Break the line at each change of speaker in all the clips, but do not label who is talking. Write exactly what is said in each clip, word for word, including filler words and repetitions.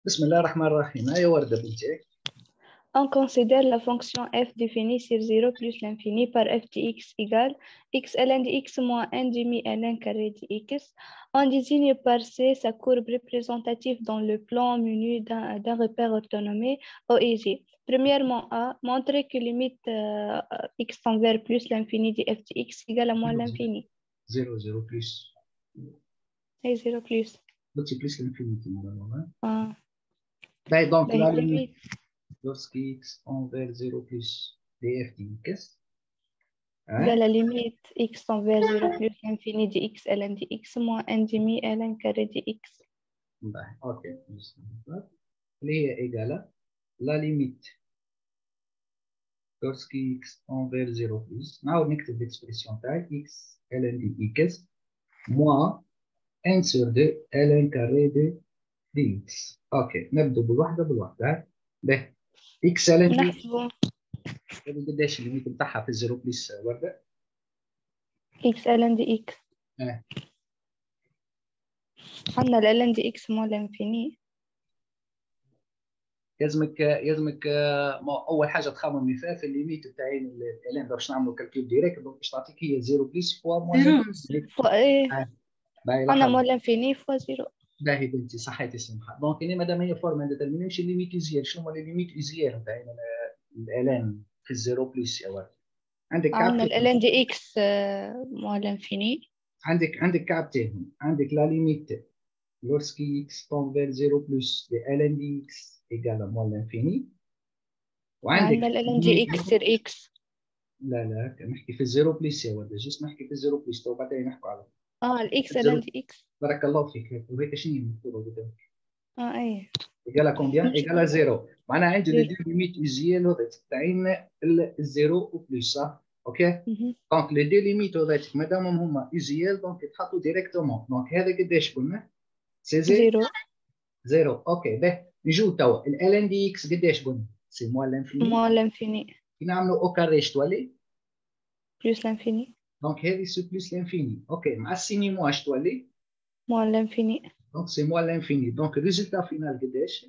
بسم الله الرحمن الرحيم. هيا وردة بنتي.
On considère la fonction f définie sur zéro plus l'infini par f de x égale x ln de x moins un demi ln carré de x. On désigne par C sa courbe représentative dans le plan menu d'un repère orthonomé O et J. Premièrement, A, montrer que limite euh, x tend vers plus l'infini de f de x égale à moins l'infini.
zéro, zéro plus.
Et zéro plus.
C'est plus l'infinité, normalement.
Ah.
Ben, donc,
Ben,
la
limite.
limite, lorsque x tend vers zéro plus df de x,
Hein? La limite x tend vers zéro plus l'infini de x ln de x moins un demi ln carré de x.
Ben, ok. Elle est égale à la limite lorsque x tend vers zéro plus. Now, on écrit l'expression taille x ln de x moins un sur deux ln carré de dx. Ok. نبدأ بالوحدة بالوحدة. به x ln de
نحسبه
قداش الليميت بتاعها في الزيرو بليس وردة؟
x ln de x.
اه
عندنا ال ln de x مو l'infini.
يلزمك يلزمك اول حاجه تخممي فيها في الليميت تاعين الان باش نعملوا كالكول ديريكت باش تعطيك هي زيرو بليس فوا موان
فوا ايه عندنا مو
باهي
l'infini فوا زيرو.
باهي بنتي صحيتي سمحه. دونك انا مادام هي فورما ما ديترمينيش الليميت يزيال. شنو هما لي ليميت يزيال تاعين الان في الزيرو بليس يا ولد؟ عندك
عندنا ال
كعبتين.
ln de x مو l'infini.
عندك عندك كعبتين. عندك لا ليميت lorsque x tend vers zéro plus de ln de x égale à moins l'infini. وعندك
عندنا ال ln de x sur x.
لا لا نحكي في الزيرو بليس يا ولد. جيس نحكي في الزيرو بليس تو بعدين نحكوا على
اه ال x ln de x.
بارك الله فيك. وهيك شنو مكتوبه قدامك؟
اه ايه
ايجالا كومبيان؟ ايجالا زيرو. معناها عندي لي دو ليميت يزيال هذا تاعين الزيرو بليس صح؟ اوكي؟ دونك لي دو ليميت هذاتك مادام هما يزيال دونك يتحطوا ديريكتومون. دونك هذا قداش قلنا؟ سي
زيرو.
زيرو. اوكي باهي نجيو توا ال ان دي اكس قداش قلنا؟ سي موان لانفيني.
مو l'infini.
كي نعملوا او كاري اش تولي؟
plus l'infini.
دونك هذه سي بلس لانفيني. اوكي مع السيني موا اش تولي؟
مو l'infini.
دونك سي موان لانفيني. دونك الريزلتا فينال قداش؟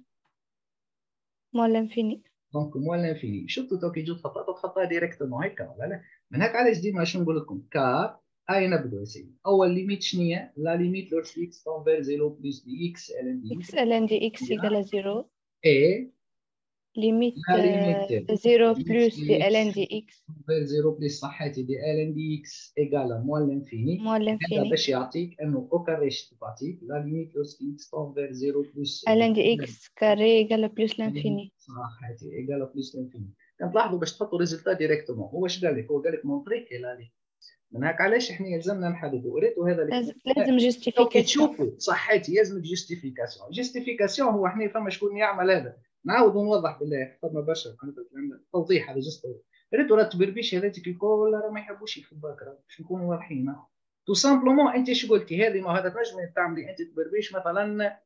مو l'infini.
دونك موان لانفيني. شفتوا تو كي تجي تحطها تحطها ديريكتومون هكا ولا لا؟ من هيك علاش ديما شنو نقول لكم؟ كار هاي نبدو يا سيدي. اول ليميت شنو هي؟ لا ليميت لورس اكس تون فير زيرو بلس دي اكس ال ان دي
x ln de x égale à zéro.
اي
limite
لا ليميت
euh, zéro plus de ln de x
فير زيرو بلس صحيتي دي ال ان دي اكس ايجال موان لانفيني.
moins
هذا
l'infini.
باش يعطيك انه او كاريش تعطيك لا ليميت لورس اكس تون فير زيرو بلس
ln de x carré égale à plus l'infini.
صحيتي ايجال بلس لانفيني. كان تلاحظوا باش تحطوا ريزلتا ديريكتومون. هو اش قال لك؟ هو قال لك مونطريك لي. من هيك علاش احنا يلزمنا نحددوا. وريتوا هذا
لازم لازم
كي
justification.
تشوفوا صحيتي يلزمك جوستيفيكاسيون. جوستيفيكاسيون هو احنا فما شكون يعمل هذا. نعاودوا نوضح بالله فما برشا توضيح هذا جست. ريتوا راه تبربيش هذاتك الكل راه ما يحبوش يخباك. راه باش نكونوا واضحين. تو سامبلومون انت اش قلتي؟ هذه ما هذا تنجم تعملي انت تبربيش مثلا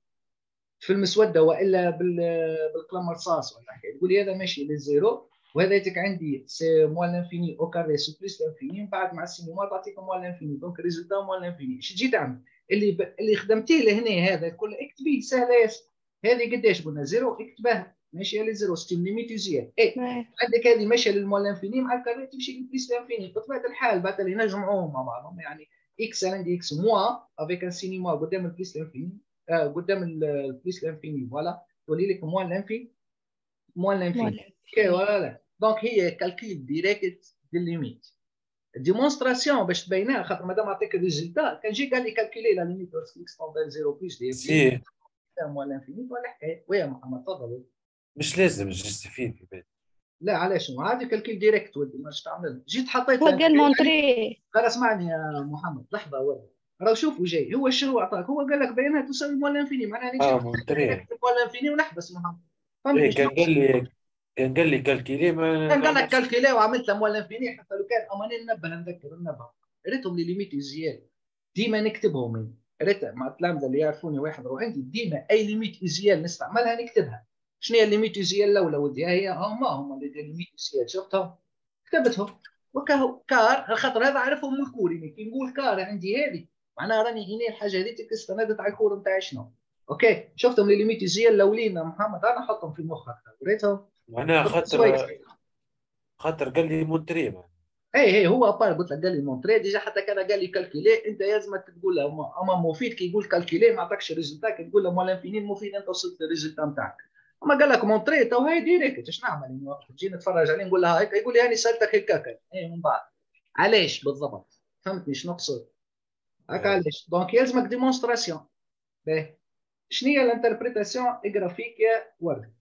في المسوده والا بالقلم رصاص ولا حاجه. تقولي هذا ماشي للزيرو وهذاك عندي سي موان لانفيني او كاري سو بلس لانفيني. من بعد مع السينما تعطيك موان لانفيني. دونك الريزلتا موان لانفيني. اش تجي تعمل؟ اللي ب... اللي خدمتيه لهنا هذا كله اكتبيه سهله ياسر. هذه قداش قلنا؟ زيرو. اكتبها ماشيه للزيرو ستين ليميت يزيد. اي عندك هذه ماشيه للموان لانفيني مع الكاري تمشي للبلس لانفيني. بطبيعه الحال بعد اللي نجمعوهم مع بعضهم يعني اكس عندي اكس موا افيك ان سينما قدام البلس لانفيني. آه قدام البليس لانفيني فوالا تولي لك موان لانفي موان لانفي اوكي ولا لا؟ دونك هي كالكيل ديريكت ديال ليميت. ديمونستراسيون باش تبينها خاطر مادام عطيك الريزلتا كان جي قال لي كالكيلي لا ليميت لورس اكس تون زيرو بلس دي
سي
موان لانفيني ولا حكايه. ويا محمد تفضل.
مش لازم جستيفي في البيت.
لا علاش عادي كالكيل ديريكت ودي ماش تعمل. جيت حطيت
هو قال مونطري.
غير اسمعني يا محمد لحظه ورد. راه شوفوا جاي هو الشنو عطاك؟ هو قال لك بيانات تساوي موان لانفيني. معناها نجي
اه مونتري
موان لانفيني ونحبس محمد.
ايه كان قال لي كان قال لي كالكيلي ما
كان قال لك كالكيلي وعملت له موان لانفيني حتى لو كان اماني ننبه نذكر ننبه. ريتهم لي ليميت زياده ديما نكتبهم. ريت مع التلامذه اللي يعرفوني واحد رو عندي ديما اي ليميت ازيال نستعملها نكتبها. شنو هي الليميت ازيال الاولى ودي؟ هي هما هما اللي ليميت ازيال شفتهم كتبتهم وكاهو كار. خاطر هذا عرفهم من الكوري. كي نقول كار عندي هذه معناها راني هنا الحاجه هذه استندت على الكور نتاعي. شنو اوكي شفتهم لي ليميت يجي الاولين محمد انا نحطهم في مخك وريتهم
معناها خاطر خاطر قال لي مونتري معناها.
اي اي هو ابار قلت لك قال لي مونتري ديجا حتى كان قال لي كالكولي انت لازمك تقول له اما مفيد كي يقول كالكولي ما عطاكش ريزلتا كي تقول له مال انفيني مفيد انت وصلت للريزلتا نتاعك. اما قال لك مونتري تو هاي ديريكت اش نعمل وقت نجي نتفرج عليه نقول لها هيك يقول لي هاني سالتك هكاك اي من بعد علاش بالضبط فهمتني شنو نقصد هكا علاش دونك يلزمك ديمونستراسيون. باهي شنو هي الانتربريتاسيون جرافيك يا ورد؟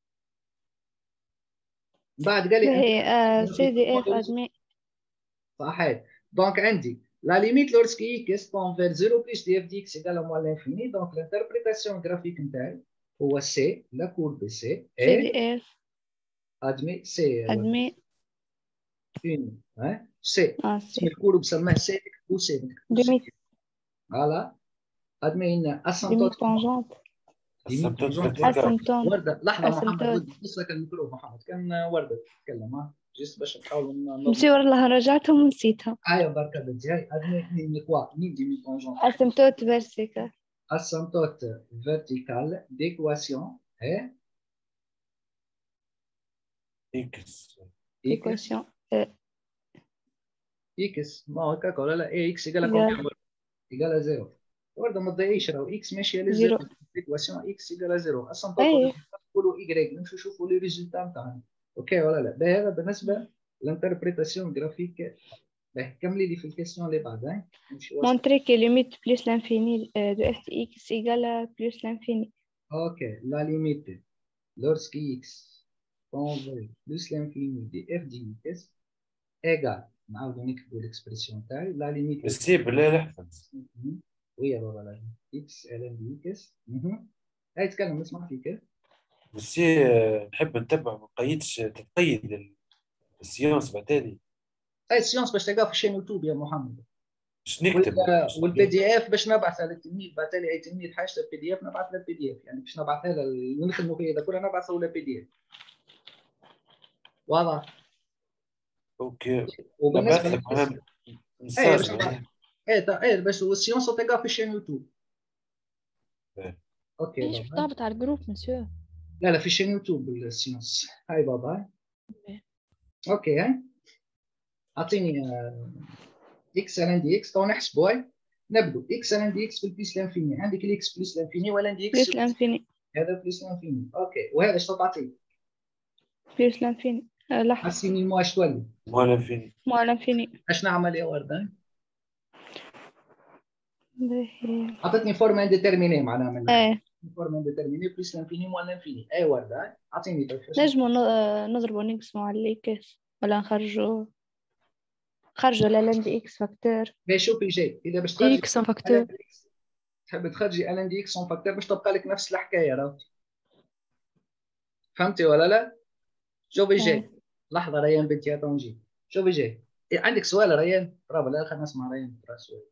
بعد قال لي
سي دي اف ادمي
صحيح. دونك عندي la limite lorsque x tend vers zéro plus df dx égale à moins l'infini. Donc l'interprétation graphique نتاعي هو c la courbe c est
سي دي اف
admis c
ادمي
une hein c
اه
اسم
سي
الكورب سماه c ou c
ديمي
voilà admis une
ديمي
asymptote
طونجونت
limite tangente
اسيمتون
وردة لحظة محمد
اسيمتوت
بص لك الميكرو محمد كان وردة تتكلم ها جست باش نحاول
مشي والله رجعتهم ونسيتهم.
ايوه برك بدي هاي admis une quoi ni limite tangente
اسيمتوت فيرتيكال
asymptote verticale d'équation est
اكس
ايكواسيون
x ما هو هكاك ولا لا اي x يقال لك يقال زيرو برضه ما تضيعيش راهو x ماشيه للزيرو ايكواسيون x يقال زيرو اسيمبتوت نقولوا y نمشيو نشوفوا لي ريزولتا نتاعنا اوكي ولا لا. هذا بالنسبه للانتربريتاسيون جرافيك. كملي لي في الكيستيون اللي بعدها
montrer que limite plus l'infini de f de x égale à plus l'infini.
Ok, la limite lorsque x tend vers plus l'infini de f de x égale نعاودو نكتبو الاكسبرسيون تاعي la limite
بس بالله احفظ
ويا بابا لا x ln de x هاي تكلم نسمع فيك
بس نحب نتبع ما نقيدش تقيد السيونس بعتالي.
هاي السيونس باش تلقاها في الشين يوتيوب يا محمد.
باش نكتب
والبي دي اف باش نبعثها للتلميذ بعثها لي اي تلميذ حاجه بي دي اف نبعث له بي دي اف يعني باش نبعثها له اللي نخدموا فيه هذا كله نبعثه له بي دي اف. واضح؟
اوكي
وبالنسبه
لك انا
ايه باش ايه ايه باش السيونس تلقاها في الشين يوتيوب.
اوكي ليش بتهبط على الجروب مسيو؟
لا لا في الشين يوتيوب السيونس. هاي بابا اوكي هاي اعطيني اكس لان دي اكس تو نحسبوا. هاي نبدو اكس لان دي اكس في البليس لانفيني عندك الاكس بليس لانفيني ولا عندي اكس
بليس لانفيني
هذا بليس لانفيني. اوكي وهذا ايش تعطي؟
بليس لانفيني لحظه
حسيني مو اش تولي
مو لانفيني
مو لانفيني
اش نعمل يا ورده؟
باهي
اعطتني فورم انديترميني معناها من
ايه
فورم انديترميني بليس لانفيني مو لانفيني. اي ورده اعطيني طيب
نجمو نضربو نقسمو على الاكس ولا نخرجو خرجوا لان دي اكس فاكتور.
باش شوفي جاي اذا باش تخرجي
اكس فاكتور
تحب تخرجي ان دي اكس اون فاكتور باش تبقى لك نفس الحكايه راه فهمتي ولا لا؟ شوفي جاي لحظه ريان بنتي تو نجي شوفي جاي إيه عندك سؤال ريان؟ برافو لا خلينا نسمع ريان سؤال.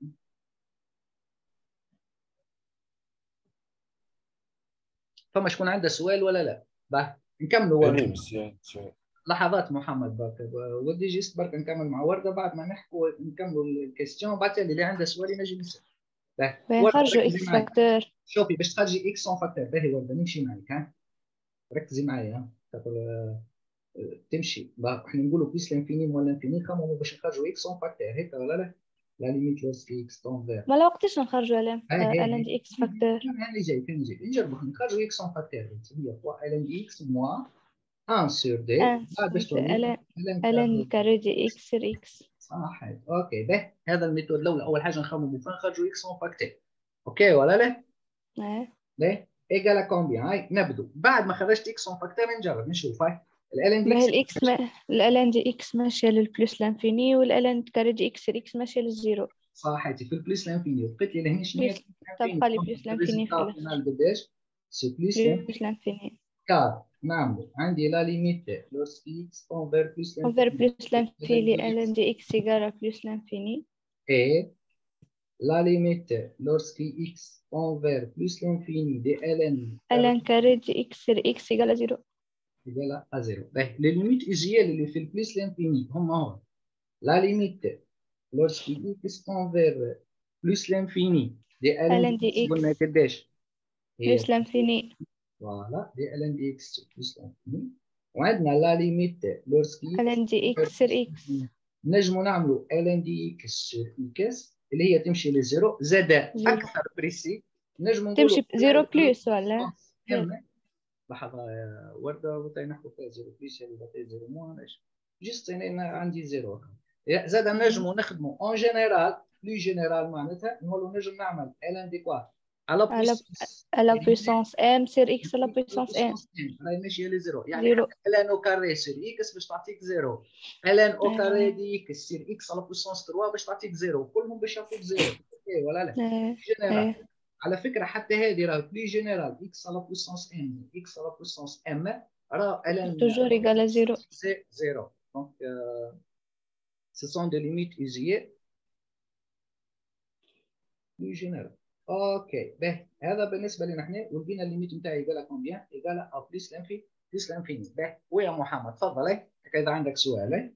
فما شكون عنده سؤال ولا لا؟ باه نكملوا ورده لحظات محمد برك ودي جيست برك نكمل مع ورده بعد ما نحكوا نكملوا الكيستيون بعد اللي عنده سؤال ينجم يسال. باه
نخرجوا اكس فاكتور.
شوفي باش تخرجي اكس اون فاكتور باهي ورده نمشي معك ها ركزي معايا ها تمشي احنا نقولوا بليس لانفيني مو لانفيني خمموا باش نخرجوا اكس اون فاكتور هيك ولا لا؟ لا ليميت لوسك اكس تون فير
ما لا وقتاش نخرجوا ال ال دي اكس فاكتور
اللي جاي فين جاي نجربوا نخرجوا اكس اون فاكتور هي ثلاثة ال دي اكس موا واحد سور دي بعد باش تولي
ال كاري دي اكس سير اكس.
صح اوكي به هذا الميثود الاول اول حاجه نخمموا فين نخرجوا اكس اون فاكتور اوكي ولا لا؟
ايه
ليه ايجال كومبيان. هاي نبدو بعد ما خرجت اكس اون فاكتور نجرب نشوف. هاي ال دي
اكس الاكس ما ال دي اكس ماشيه للبلس لانفيني والال كاري دي اكس اكس ماشيه للزيرو.
صحيتي في البلس لانفيني بقيت لي لهنا شنو هي
تبقى لي بلس لانفيني في
الاخر قداش سي بلس
لانفيني
كار نعمل عندي لا ليميت لوس اكس اونفير بلس
لانفيني اونفير بلس لانفيني ال دي اكس ايغال بلس لانفيني
اي لا ليميت لوس اكس اونفير بلس لانفيني دي ال
ال كاري دي اكس سير اكس ايغال زيرو
ايغال ا زيرو. باهي لي ليميت ايجيال اللي في البلس لانفيني هما هون لا ليميت لوس اكس اونفير بلس لانفيني دي ال دي اكس قلنا قداش هي
بلس لانفيني.
فوالا دي ال ان دي اكس بلس لانفيني. وعندنا لا ليميت لورسكي
ال ان دي اكس سير اكس.
نجموا نعملوا ال ان دي اكس سير اكس اللي هي تمشي لزيرو زاد اكثر بريسي. نجموا نقولوا
تمشي زيرو بلس ولا
ام. لحظه يا ورده بطي نحكوا فيها زيرو بلس يعني بطي زيرو مو علاش جست انا عندي زيرو. زاد نجموا نخدموا اون جينيرال بلو جينيرال معناتها نقولوا نجم نعمل ال ان دي كوا على بويسونس
على بويسونس ام سير اكس على بويسونس ام
راهي ماشيه لزيرو يعني
زيرو.
ال ان او كاري سير اكس باش تعطيك زيرو ال ان او كاري دي اكس سير اكس على بويسونس ثلاثة باش تعطيك زيرو كلهم باش يعطوك زيرو اوكي ولا لا جينيرال. على فكره حتى هذه راه بلي جينيرال اكس على بويسونس ام اكس على بويسونس ام راه ال ان
توجور ايغال زيرو
سي زيرو. دونك ce sont des limites usées بلي جينيرال. اوكي باهي هذا بالنسبه لنا احنا. ولقينا الليميت نتاعي يقال كومبيان يقال ا بلس لانفي بلس لانفيني. باهي ويا محمد تفضل اي اذا عندك سؤال اي.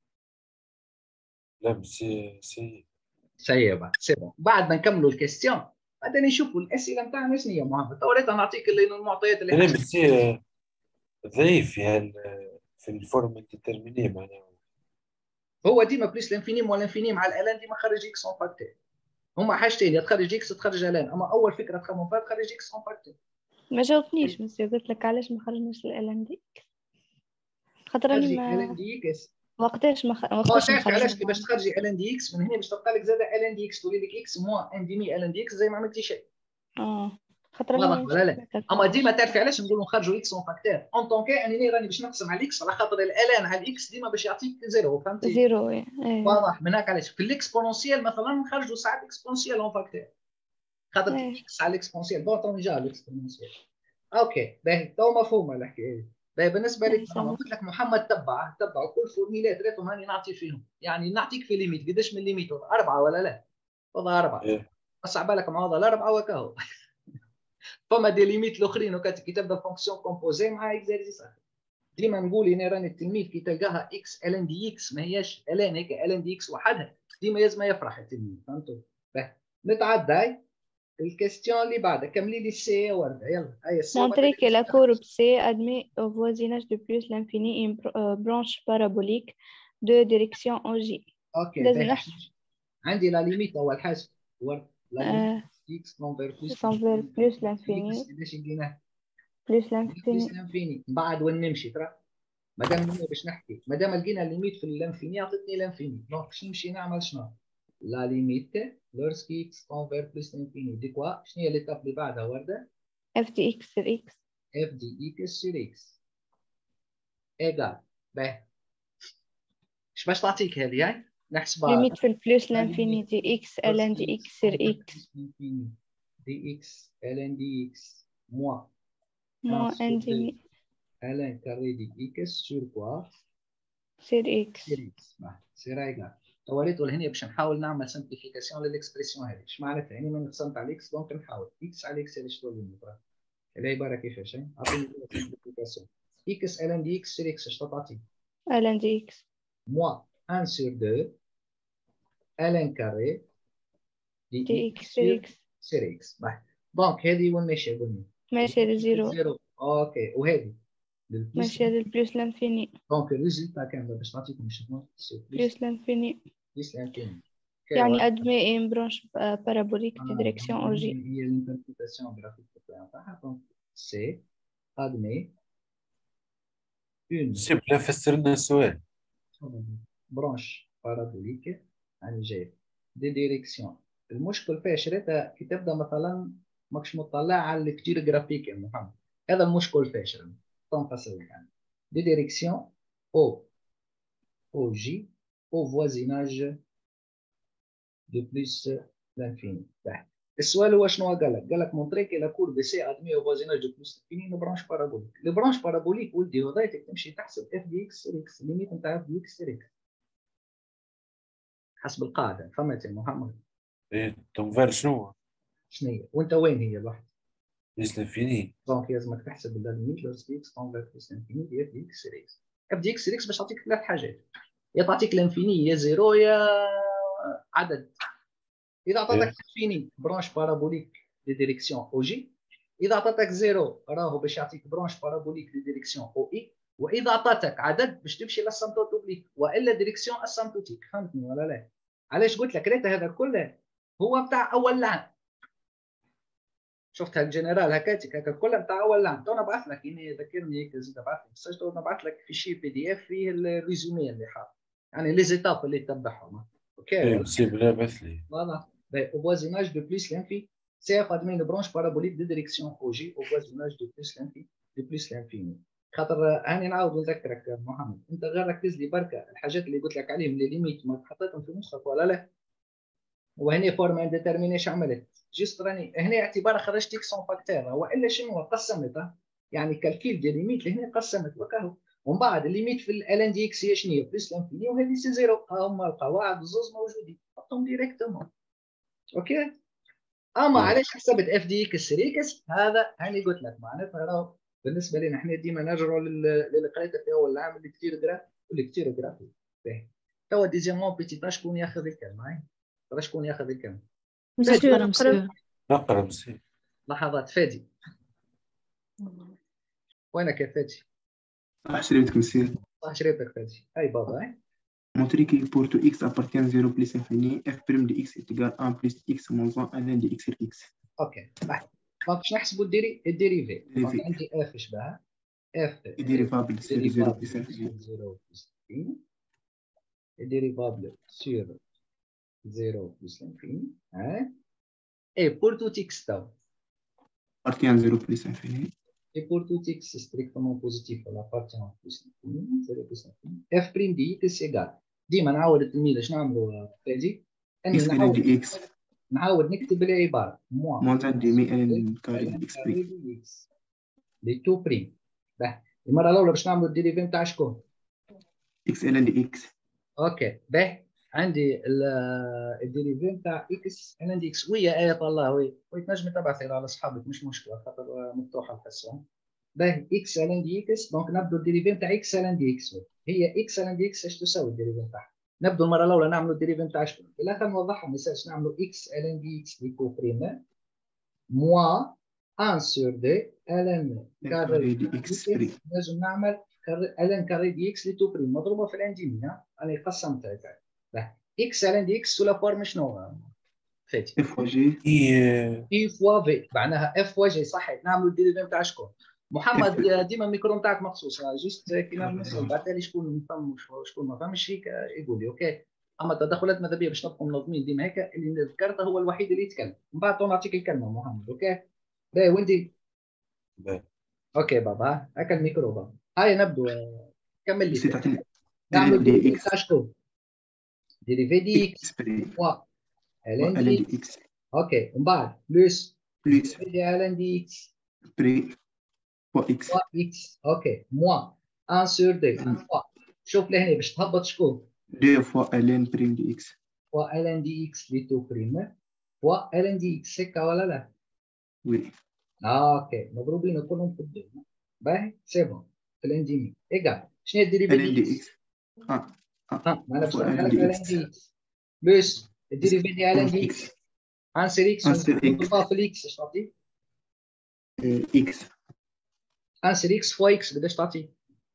لا سي سي
سيبا سي بون. بعد ما نكملوا الكيستيون بعدين نشوفوا الاسئله نتاعنا شنو هي محمد. توريت نعطيك المعطيات اللي
لا سي ضعيف في هال في الفورم ديترميني معناها.
هو ديما بلس لانفيني مو لانفيني مع الالان ديما خرج اكس اون فاكتور. هما حاجتين يا تخرج اكس تخرج الان. اما اول فكره تخمم فيها تخرج اكس اون فاكتور.
ما جاوبنيش مسيو. قلت لك علاش ما خرجناش ال ان دي خاطر راني ما
ال ان دي اكس
وقتاش ما خ...
ما
وقتاش
تعرف علاش
نخرج
كي باش تخرجي ال ان دي اكس من هنا باش تبقى لك زاده ال ان دي اكس تولي لك اكس موان ان ديمي ال ان دي اكس زي ما عملتي شيء.
اه خاطر
واضح ولا لا؟ اما ديما تعرفي علاش نقولوا نخرجوا اكس اون فاكتور اون طون كي انني راني باش نقسم على الاكس على خاطر الالان على الاكس ديما باش يعطيك زيرو. فهمتي؟
زيرو ايه.
واضح. من هاك علاش في الاكسبونونسيال مثلا نخرجوا ساعات اكسبونسيال اون فاكتور خاطر اكس على الاكسبونسيال. بون تو جا الاكسبونسيال. اوكي باهي تو مفهومه الحكايه. باهي بالنسبه لك انا قلت لك محمد تبع تبع كل فورميلات ريتهم هاني نعطي فيهم. يعني نعطيك في ليميت قداش من ليميت أربعة ولا لا؟ والله أربعة.
إيه.
أصعب بالك مع هذا الأربعة وكاهو. فما دي ليميت الأخرين وكانت كي تبدا فونكسيون كومبوزي مع اكزارسيس آخر. ديما نقول اني راني التلميذ كي تلقاها اكس ال ان دي اكس ما هياش ال ان هيك ال ان دي اكس وحدها ديما لازم يفرح التلميذ. فهمتوا؟ نتعدى الكيستيون اللي بعدها. كملي لي السي يا ورده يلا. هيا السي.
Montrer que la courbe C admet au voisinage de plus l'infini une branche parabolique de direction en J.
اوكي
لازم نحسب.
عندي لا ليميت اول حاجه ورد لا ليميت اكس كونفير بلس
بلس لانفيني
قداش لقيناه
بلس
بلس
لانفيني
لانفيني. بعد وين نمشي ترى مادام باش نحكي مادام لقينا الليميت في اللانفيني عطتني لانفيني. دونك باش نمشي نعمل شنو؟ لا ليميت لورسكي اكس كونفير بلس لانفيني دي كوا شنو هي ليتاب اللي بعدها ورده؟
اف دي اكس سير اكس
اف دي اكس سير اكس ايجال. باهي اش باش تعطيك هذه هاي؟ نحسبها
ليميت في البلس لانفيني دي اكس ال ان دي اكس سير اكس
دي اكس ال ان دي اكس موا
مو ان دي
ln carré دي اكس sur quoi
سير اكس
سير اكس. سير ايجال. وريتو لهنا باش نحاول نعمل سمبليفيكاسيون للاكسبريسيون هذه. اش معناتها؟ يعني من قسمت على اكس دونك نحاول اكس على اكس اللي شتو لي برا العباره كيفاش؟ اعطيني سمبليفيكاسيون اكس ال ان دي اكس سير اكس اش تعطي؟
ال ان دي اكس
موا واحد sur deux ln carré دي
دي
اكس
اكس سير اكس
سير اكس. دونك هذه وين ماشيه قلنا؟
ماشية للزيرو.
زيرو. اوكي وهذه
ماشية للبلس لانفيني.
دونك الريزلتا كان باش نعطيكم شنو؟
بلس لانفيني
بلس لانفيني.
يعني ادمي ان برانش بارابوليك دي ديريكسيون او جي.
هي الانتربريتاسيون جرافيك تاعها. دونك سي ادمي اون
سي بلا فسر لنا السؤال.
برانش بارابوليك يعني جاي دي ديريكسيون. المشكل فيها شريتها كي تبدا مثلا ماكش مطلع على الكتير جرافيك يا محمد. هذا المشكل فيها شريتها تنفصل يعني دي ديريكسيون او او جي او فوازيناج دو بلس لانفيني. السؤال هو شنو قال لك؟ قال لك مونطري كي لا كورب سي ادمي او فوازيناج دو بلس لانفيني نو برانش بارابوليك. لي برانش بارابوليك ولدي وضعيتك تمشي تحسب اف دي اكس سير اكس ليميت نتاع اف دي اكس سير اكس حسب القاعده. فهمت يا محمد؟
ايه تنفر شنو؟
شنو هي؟ وانت وين هي الواحد؟
بلس لانفيني.
دونك لازمك تحسب الليميت لورس اكس كونفير بلس لانفيني دي اف دي اكس سير اكس. اف دي اكس سير اكس باش تعطيك ثلاث حاجات. يا تعطيك لانفيني يا زيرو يا عدد. اذا عطاتك لانفيني برانش بارابوليك دي ديريكسيون او جي اذا عطاتك زيرو راهو باش يعطيك برونش بارابوليك دي ديريكسيون او اي، واذا عطاتك عدد باش تمشي للسامبتوت اوبليك والا ديريكسيون اسامبتوتيك. فهمتني ولا لا؟ علاش قلت لك ريت هذا كله هو بتاع اول لعن. شفت الجنرال هكاتك هكا كله بتاع اول لعن. تو نبعث لك يعني ذكرني هيك زيد نبعث لك مسج، تو نبعث لك في شي بي دي اف فيه الريزومي اللي حاط يعني لي زيتاب اللي تتبعهم. اوكي
اي
ولا
مسيب لا بث لي.
voilà. Au voisinage de plus l'infini, C F admet une branche parabolique de direction O J au voisinage de plus l'infini de plus l'infini. خاطر هاني نعاود نذكرك يا محمد، انت غير ركز لي بركه الحاجات اللي قلت لك عليهم لي ليميت ما حطيتهم في مخك ولا لا؟ وهني فورم انديترمينيش عملت جيست راني هنا اعتبار خرجت اكس اون فاكتور والا شنو قسمت يعني كالكيل ديال ليميت اللي هنا قسمت وكاهو. ومن بعد الليميت في ال ان دي اكس هي شنو هي بلس لانفيني وهذه سي زيرو. ها هما القواعد الزوز موجودين حطهم ديريكتومون. اوكي اما علاش حسبت اف دي اكس ريكس هذا هاني قلت لك معناتها راهو بالنسبه لنا احنا ديما نرجعوا للقرايه في اول العام اللي كثير قرا واللي كثير قرا فيه. توا ديزيامون بيتي شكون ياخذ الكلمه؟ ترى شكون ياخذ الكلمه؟
مسيو نقرا.
نقرا مسيب.
لحظات فادي وينك يا فادي؟
صح شريتك مسير.
صح شريتك فادي. هاي بابا هاي
montrer que pour tout x appartient à zéro plus infini, f' de x est égal à un plus x moins un ln de x sur x.
اوكي باهي دونك باش نحسبوا الديري الديريفي. دونك عندي اف شبه اف
dérivable sur zéro plus infini.
zéro plus infini dérivable sur zéro plus l'infini hein et pour tout x tau
appartient à zéro plus infini.
et pour tout x strictement positif à appartient à plus l'infini zéro plus l'infini f prime de x égale ديما نعاود التلميذ اش نعملوا فادي اني
x
نعاود
ln de x
نعاود نكتب العباره موان
moins un demi ln carré de x prime.
لي تو بريم. باه المره الاولى باش نعملوا الديريفي نتاع شكون؟
x ln de x.
اوكي باه عندي الديريفي نتاع اكس ان دي اكس ويا ايه الله وي وتنجم تبعثها على اصحابك مش مشكله خاطر مفتوحه الحصه. باه اكس ان دي اكس دونك نبدو الديريفي نتاع اكس ان دي اكس هي اكس ان دي اكس ايش تساوي الديريفي نتاعها؟ نبدو المره الاولى نعملوا الديريفي نتاع شكون؟ في الاخر نوضحها ما يسالش نعملوا اكس ان دي اكس دي كو بريم موا واحد سور دي ln كاري دي اكس لازم نعمل ln كاري دي اكس لي تو بريم مضروبه في الان دي مي. انا قسمتها هكا اكس ln دي اكس سو لا فورم شنو فاتي؟
اف جي
اي فوا في معناها اف فوا جي. صحيح نعملوا الديريفي نتاع شكون؟ محمد ديما الميكرو نتاعك مخصوص جوست كي نعمل نسال بعد لي شكون فهم شكون ما فهمش هيك يقول لي اوكي. اما التدخلات ماذا بيا باش نبقوا منظمين ديما هكا اللي ذكرته هو الوحيد اللي يتكلم من بعد نعطيك الكلمه محمد. اوكي باهي وانتي
باهي
اوكي بابا هكا الميكرو بابا. هاي نبدو كمل لي
تعطيني
نعملوا
دي
ديريفي
اكس
تاع شكون؟ ديريفي دي اكس و
ln
ln دي
de
اكس
x
اوكي ومن بعد بلس
plus
دي ln دي اكس
بري fois x
و اكس اوكي موا واحد سور دي شوف لهنا باش تهبط شكون؟
deux fois ln prime de x.
و ln دي اكس لي تو بريم و ln دي اكس هكا ولا لا؟
oui
اوكي مضروبين كلهم في الدو. باهي سي بون في الان دي مي ايكال شنو هي الديريفي
ln
دي
de
اكس؟
x ah
ها ما انا باش
fois
نعمل
ln
لك
de
ln
x
دي اكس بلس الديريفي دي ln دي اكس انسر اكس
انسر
نضربها في الاكس اش تعطي؟
x
انسر اكس فوا اكس قداش تعطي؟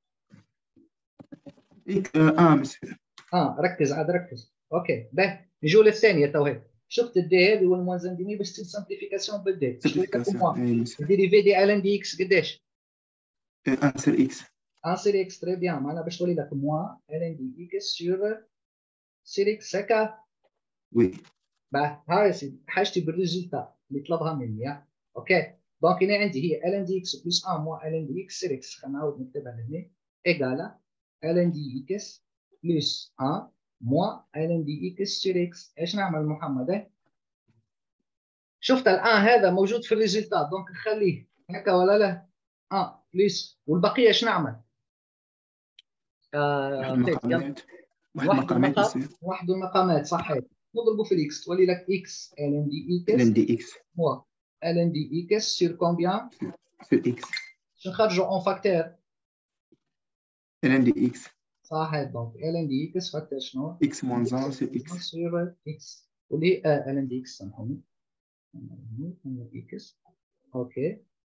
x اه مسير
اه ركز عاد ركز. اوكي باهي نجوا للثانيه تو هي شفت الدي هذه والموازن ديمي باش تصير سامبليفيكاسيون بالدي الديريفي دي ln دي اكس قداش؟
انسر x
انسر اكس تري بيان معناها باش تولي لك موا ln دي اكس سور سير اكس هكا.
وي
باه هاي يا سيدي حاجتي بالريزلتا اللي طلبها مني. اوكي دونك هنا عندي هي ln دي اكس بلس واحد موا ln دي اكس سير اكس خلينا نعاود نكتبها لهنا ايكالا ln دي اكس بلس واحد موا ln دي اكس سير اكس. ايش نعمل محمد؟ شفت الان هذا موجود في الريزلتا دونك نخليه هكا ولا لا؟ اه بليز والبقيه ايش نعمل؟ آه
واحد المقامات واحد
واحد
المقامات
المقام
مسير
واحد المقامات صحيح نضربوا في الاكس تولي لك اكس ln دي اكس
ln de x
موا ln دي اكس سير كومبيان
sur x
باش نخرجوا اون فاكتور
ln de x
صحيح دونك ln دي اكس فاكتور شنو؟
x moins un sur x
سير اكس واللي آه ln دي اكس سامحوني اكس اوكي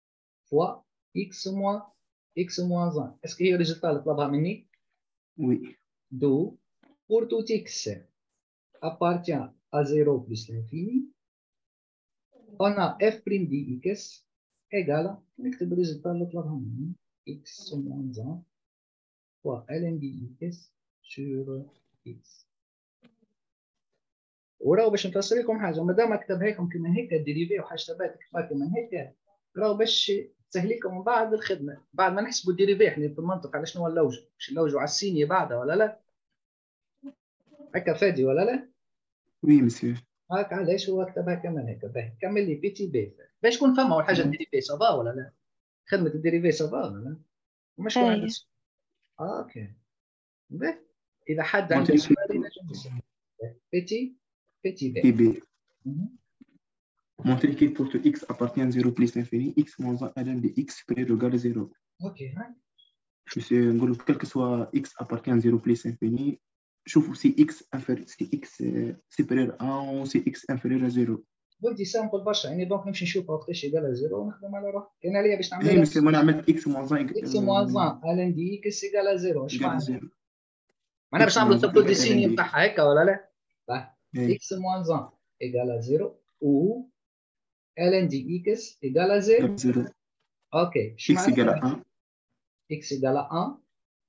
فوا اكس موان اكس موان واحد. اسكو هي الريزلتا اللي طلبها مني؟
وي.
دو pour tout x appartient à zéro plus l'infini, on a f' dx égale, نكتب الريزلتا اللي طلبها مني x moins واحد fois ln dx sur x. وراو باش نفسر لكم حاجه، مادام كتبها لكم كما هيك الديريفي وحاجه تبعت كتبها كما هيك، راو باش تسهل لكم من بعد الخدمه، بعد ما نحسبوا الديريفي احنا في المنطق على شنو هو اللوج، باش نلوجوا على السينيه بعدها ولا لا؟ هكا فادي ولا لا؟
وي مسيو.
هاك علاش هو كتبها كما هيك. باهي كمل لي بي تي بي باش تكون فما اول حاجه الديريفي سافا ولا لا؟ خدمه الديريفي سافا ولا لا؟ ومش تكون عندك اوكي. باهي اذا حد عنده سؤال ينجم يسال. بي تي بي تي بي
بي. Montrer que pour tout x appartient à zéro plus l'infini, x moins un ln de x supérieur ou égal à zéro.
Ok.
Monsieur, quel que soit x appartient à zéro plus l'infini, شوفوا si x inférieur si x supérieur à un ou si x inférieur à zéro.
ولدي سامبل برشا يعني دونك نمشي نشوف وقتاش يقال زيرو ونخدم على روحي. كان عليا باش نعمل
اي مسيو ما نعمل x moins un
x moins un ln دي x يقال زيرو. اش معناها؟ معناها باش نعملوا التابلو دي سيني نتاعها هكا ولا لا؟ x moins un égale à zéro ou ln دي x égale à zéro. اوكي شو
x égale à un
x égale à un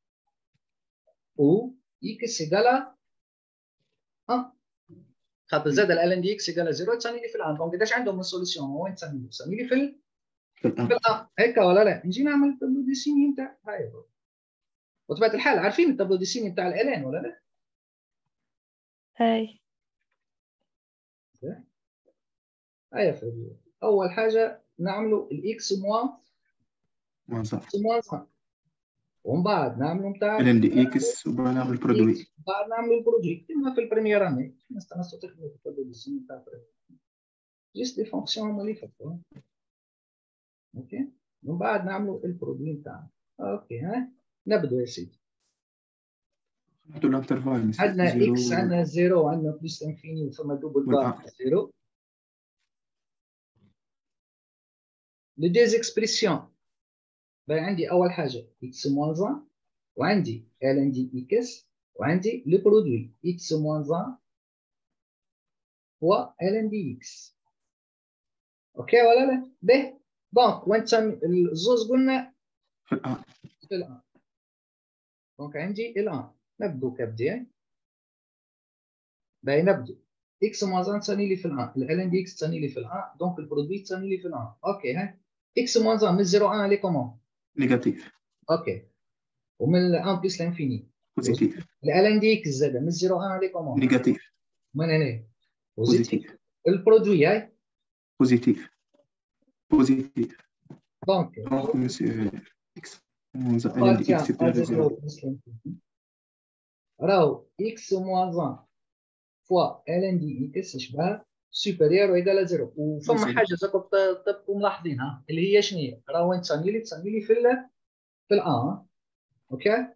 ou x égale à un. خاطر زاد ال ln دي x égale à زيرو تسمي لي في الان. دونك قداش عندهم من سوليسيون وين تسمي لي؟ تسمي لي في ال في الان هكا ولا لا؟ نجي نعمل التابلو دي سيني نتاع هاي. وطبيعة الحال عارفين التابلو دي سيني نتاع الالان ولا لا؟
هاي
هيا فادي. اول حاجه نعملوا الاكس موان
واحد
موان ومن بعد نعملوا نتاع
ln دي x وبعد نعمل البرودوي.
بعد نعملوا البرودوي كما في البريمير اني نستنسوا تخدموا في التابلو دي سيني نتاع جيست لي فونكسيون هما اللي فاتوا. اوكي ومن بعد نعملوا البرودوي نتاعنا. اوكي ها نبداو يا سيدي.
نحطوا الانترفال
عندنا اكس عندنا زيرو عندنا بلس انفيني وثم دوبل بار زيرو. لي ديز اكسبريسيون باهي عندي اول حاجه اكس موان واحد وعندي ln دي اكس وعندي لو برودوي اكس موان واحد و ln دي اكس. اوكي ولا لا؟ باهي دونك وين تسمي الزوز قلنا
في الان
في الان. دونك عندي الان نبدو كبداية. باهي نبدو اكس موان واحد تسمي لي في الان، ln دي اكس تسمي لي في الان، دونك البرودوي تسمي لي في الان. اوكي ها اكس موان واحد من زيرو واحد لي كومون
نيجاتيف.
اوكي ومن واحد بلس لانفيني
بوزيتيف.
الان دي اكس زاد من زيرو واحد لي كومون
نيجاتيف.
من هنا
بوزيتيف.
البرودوي هاي
بوزيتيف. بوزيتيف.
دونك
دونك مسيو اكس موان ln دي اكس supérieur à zéro.
راهو اكس موان واحد فوا ln دي اكس شبه سوبيريور وإيكال زيرو. وفما حاجه زاكم تبقوا ملاحظينها اللي هي شنو هي؟ راهو وين تسمي لي تسمي لي في ال في الان. اوكي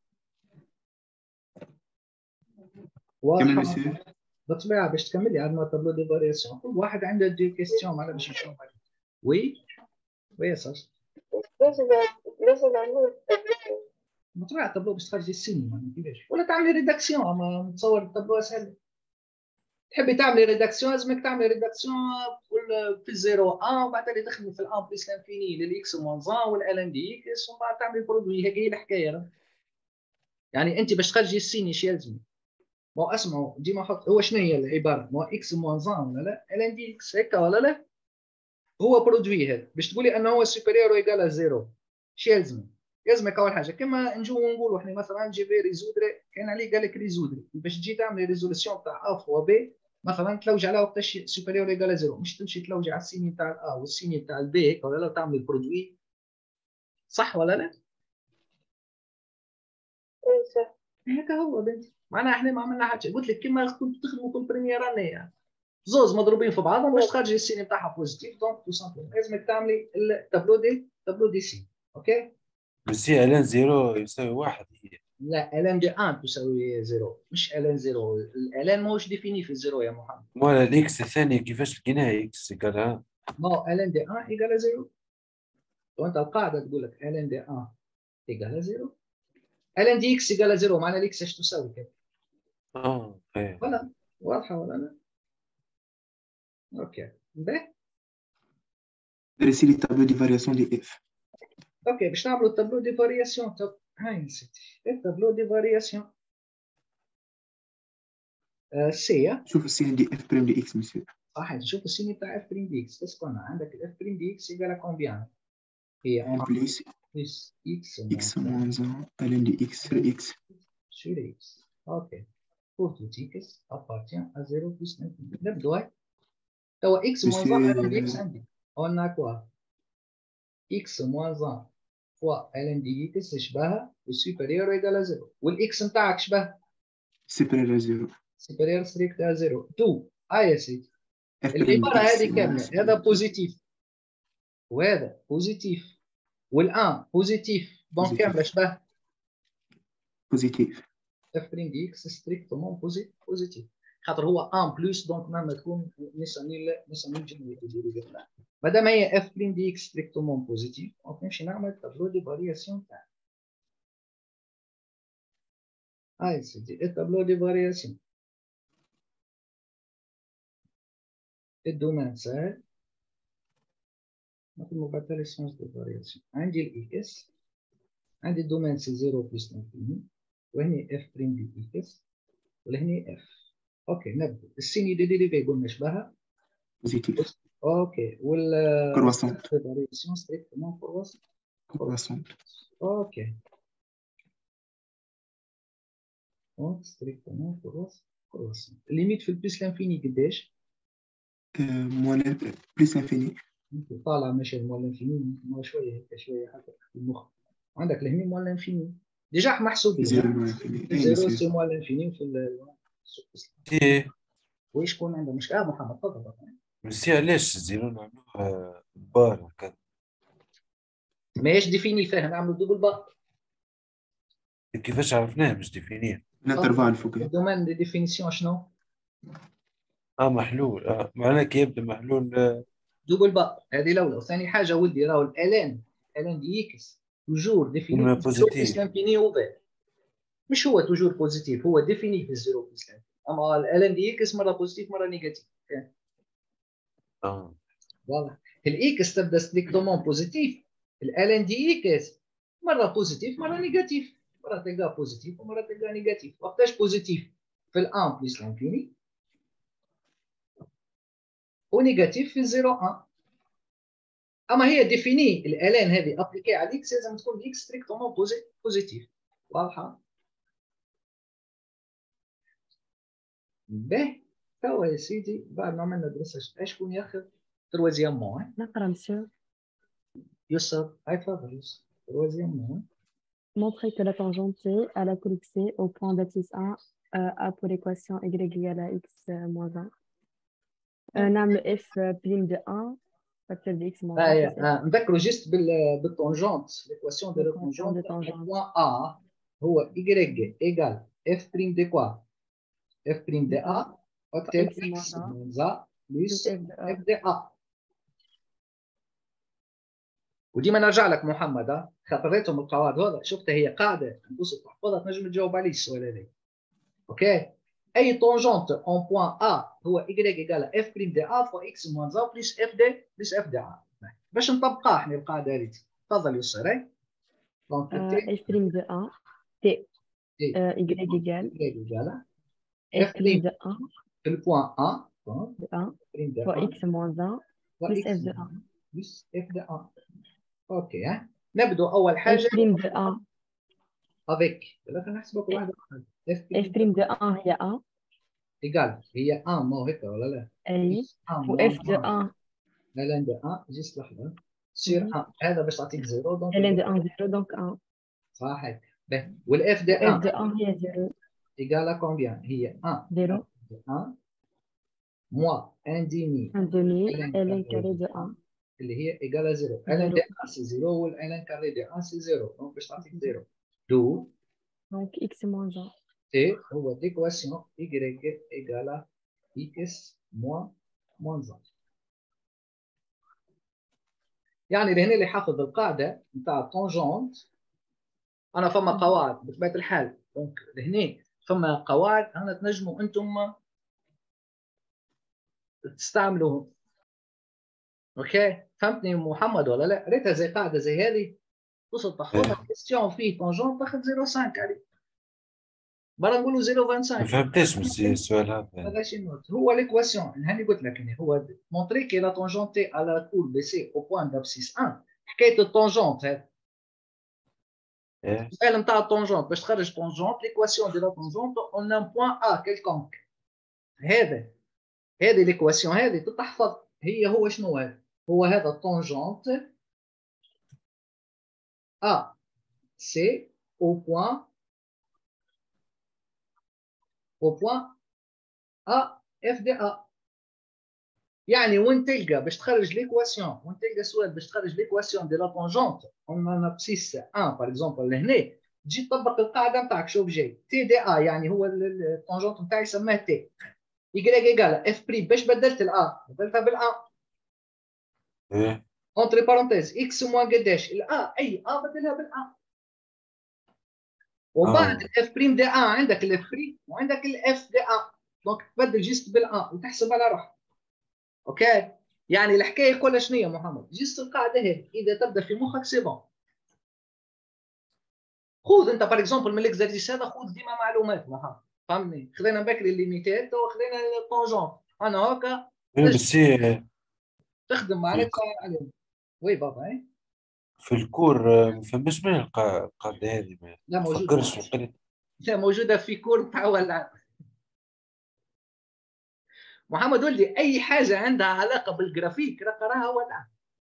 كمل مسيو.
بالطبيعه باش تكمل لي عندنا تابلو دي فارياسيون كل واحد عنده دي كيستيون معنا باش نشوف. وي وي صح.
ليش ليش نعمل
بالطبيعه التابلو باش تخرجي السينما كيفاش ولا تعملي ريداكسيون. اما نتصور التابلو اسهل. تحبي تعملي ريداكسيون لازمك تعملي ريداكسيون في الزيرو ان وبعد اللي تخدمي في الان بلس لانفيني للاكس موان واحد والالان دي اكس ومن بعد تعملي برودوي. هيك هي الحكايه. يعني انت باش تخرجي السيني شي يلزم. مو اسمعوا ديما حط هو شنو هي العباره؟ مو اكس موان واحد ولا لا؟ الان دي اكس هكا ولا لا؟ هو برودوي هذا باش تقولي انه هو سوبيريور ويقال زيرو. شي يلزم؟ يلزمك اول حاجه كما نجو نقولوا احنا مثلا جيبي ريزودري كان عليه قال لك ريزودري باش تجي تعمل ريزوليسيون تاع ا فوا بي مثلا تلوج على وقتاش سوبيريور ويقال زيرو. مش تمشي تلوج على السيني تاع الا والسيني تاع البي هيك ولا لا تعمل البرودوي. صح ولا لا؟
اي صح.
هكا هو بنتي. معناها احنا ما عملنا حاجه. قلت لك كما كنتوا تخدموا في البريمير اني يعني. زوز مضروبين في بعضهم باش تخرجي السيني تاعها بوزيتيف. دونك تو سامبل لازمك تعملي التابلو دي تابلو دي سي. اوكي
بس هي الان زيرو يساوي واحد. هي
لا الان دي واحد تساوي زيرو مش الان زيرو. الان ماهوش ديفيني في الزيرو يا محمد.
ولا الاكس الثانيه كيفاش لقيناها اكس قالها؟
ما هو الان دي واحد يقال زيرو. وانت القاعده تقول لك ln دي واحد ايجال زيرو، ln دي اكس ايجال زيرو، معنى الاكس ايش تساوي كده؟
اه ايه
ولا واضحه ولا لا؟ اوكي باهي.
درسي لي التابلو دي فارياسيون دي اف.
اوكي باش نعملوا التابلو دي فارياسيون. طب هاي نسيت التابلو دي فارياسيون. آه سي
شوف السين دي اف بريم دي اكس مسيو.
صح، تشوف السين بتاع اف بريم دي اكس. بس كنا عندك الاف بريم دي اكس ايجال كومبيان؟ هي ان
بليس
بلس اكس
اكس موان زان الين دي اكس sur اكس.
sur x. اوكي pour tout x appartient à zéro plus l'infini. نبدو هاي توا x moins واحد ln dx عندي قلنا كوا x moins واحد fois ln dx يشبهها والسوبيريور ايجال زيرو، والاكس نتاعك شبه
سوبريور زيرو.
سوبيريور ستريكت زيرو. تو هاي يا سيدي
اف بريم دي
العباره
اكس
هذه كامله، هذا بوزيتيف وهذا بوزيتيف والان بوزيتيف، دونك كامله شبه
بوزيتيف.
اف بريم دي اكس ستريكتومون بوزيتيف، خاطر هو ان بلس دونك مهما تكون نسمي نسمي الجمله تديري لها. ما دام هي اف بريم دي اكس ستريكتومون بوزيتيف دونك نمشي نعمل تابلو دي فارياسيون تاعها. هاي سيدي التابلو دي فارياسيون. الدومين سهل، نخدمو بعد ليسونس دي فارياسيون. عندي الاي اس، عندي الدومين سي زيرو بلس انفيني، وهني اف بريم دي اكس ولهني اف. اوكي نبدا. السيني دي ديريفي قلنا شبهها
بوزيتيف.
اوكي وال
كرواسونت.
فارياسيون ستريكتومون كرواسونت.
كرواسونت.
اوكي دونك ستريكتومون كرواسونت. الليميت في البلس لانفيني قداش؟
موان بلس انفيني.
طالع ماشي الموال لانفيني ما شويه هيك شويه حتى في المخ. عندك لهني موال لانفيني ديجا محسوبين.
زيرو موان انفيني.
زيرو سي موال لانفيني في
ايه
ويشكون عنده مشكله؟ آه محمد تفضل.
بس هي علاش زيرو نعملوها بار هكا؟
ماهيش ديفيني فيها نعملوا دوبل بار.
كيفاش عرفناه مش ديفينير؟
الانترفال فوق.
الدومين دي ديفينيسيون شنو؟
اه محلول، اه معناه كي يبدا محلول آه.
دوبل بار هذه الاولى. وثاني حاجه ولدي راهو الالان الان دي اكس توجور ديفيني
كلمة
في الزيرو بلس
بوزيتيف.
لانفيني اوفير. مش هو توجور بوزيتيف، هو ديفيني في الزيرو بلس لانفيني. اما الالان دي اكس مره بوزيتيف مره نيجاتيف.
اه
واضح. الاكس تبدا ستريكتومون بوزيتيف، الالان دي اكس مره بوزيتيف مره نيجاتيف، مره تلقاه بوزيتيف ومره تلقاه نيجاتيف. وقتاش بوزيتيف؟ في الان بلس لانفيني، ونيجاتيف في الزيرو واحد. اما هي ديفيني الالان هذه ابليكي على الاكس لازم تكون الاكس ستريكتومون بوزيتيف. واضحه؟ باهي توا يا سيدي بعد ما عملنا دراسه شكون ياخذ تروازيامون؟
نقرا مسيو.
يسر هاي تفضل يسر. تروازيامون
Montrer que la tangente T à la collique C au point d'abscisse un euh, a pour l'équation y égale à x euh, moins un. Euh, نعمل f prime de un facteur de x moins un
هاي
plus f.
آه نذكروا جست بال بالطونجونت ليكواسيون دو
L'équation
طونجونت.
de tangente.
بوان ا هو y ايجال اف بريم دي كوا اف بريم دي ا اوكتيل
x moins
اكس
un
موزا
plus
بلس
f de
اف
a.
دي ا. وديما نرجع لك محمد خاطر ريتهم القواعد هذا شفتها هي قاعده تبص تحفظها تنجم تجاوب عليه السؤال هذا. اوكي اي طونجونت اون بوان ا هو y ايجال اف بريم دي ا فوا اكس موان ا بلس اف دي بلس اف دي ا. باش نطبقها احنا القاعده هذه تفضل يسر. دونك
Euh, f prime de un t euh, y égale f prime de un
في البوان ا
de un
بريم دي
fois
ا
x moins un plus f de un.
بلس اف دي ا. اوكي ها نبدو اول
f
حاجه
prime de un
افيك لا نحسبها كل واحده اف
f prime de un هي un
ايجال هي ان مو هيك ولا لا؟
أي
ان
و f de un
لا لا دي ان جست لحظه تصير ان هذا باش تعطيك زيرو دونك
ln de un zéro donc un
صح هيك. والاف دي
و f
ان
de un هي zéro
ايجال كومبيان؟ هي ان
zéro
ان موا ان ديمي
un demi ln
ln
carré de un
اللي هي ايجال زيرو. الان
zéro
دي ان سي زيرو والان كاري دي ان سي زيرو دونك باش تعطيك زيرو. دو
donc x moins un.
تي هو ديكواسيون y ايجال x موان موان واحد. يعني لهنا اللي حافظ القاعده نتاع التونجونت، انا فما قواعد بطبيعه الحال، دونك لهنا فما قواعد انا تنجموا انتم تستعملوهم. اوكي فهمتني محمد ولا لا؟ ريتها زي قاعده زي هذه توصل تحفظها
إيه.
كيستيون فيه تونجونت تاخذ صفر فاصلة خمسة عليه، برا نقولوا صفر فاصلة
ما
خمسة.
فهمتش من السؤال هذا.
هذا شي نوت هو ليكواسيون هاني قلت لك يعني هو مونطري كي لا تونجونت تي على كور بي سي او بوان دابسيس واحد. حكايه التونجونت هذا
إيه.
السؤال نتاع التونجونت باش تخرج تونجونت ليكواسيون دي لا تونجونت اون ان بوان ا كيلكونك. هذا هذه ليكواسيون هذه تتحفظ هي هو شنو هذا؟ هو هذا التونجونت ا سي او بوان au point A F de A. يعني وين تلقى باش تخرج ليكواسيون، وين تلقى سؤال باش تخرج ليكواسيون دي لا طونجونت اون ان ابسيس واحد باغ اكزومبل لهنا، تجي تطبق القاعده نتاعك شوف جاي تي دي ا يعني هو الطونجونت نتاعي سماه تي يقرا ايكال اف بريم باش بدلت الا بدلتها بالا
إيه.
اونتري بارونتيز اكس موان قداش الا اي ا بدلها بالا، ومن بعد
آه.
الاف بريم دي ا عندك الاف بريم وعندك الاف دي ا، دونك تبدل جيست بالا وتحسب على روحك. اوكي يعني الحكايه كلها شنو هي محمد؟ جيست القاعده هذه اذا تبدا في مخك سي بون. خذ انت باغ اكزومبل من الاكزرسيس هذا خذ ديما معلومات محمد، فهمني؟ خذينا بكري الليميتات وخذينا الطونجون، انا هكا
إيه بس هي
تخدم
في
معناتها
الك-
عليهم. وي بابا اي
في الكور، آه، ما فهمش من القا- القاعدة هذه، ما
لا موجوده،
تفكرش في القرية.
لا موجوده في كور تاع ولا محمد ولدي اي حاجه عندها علاقه بالجرافيك راها ولا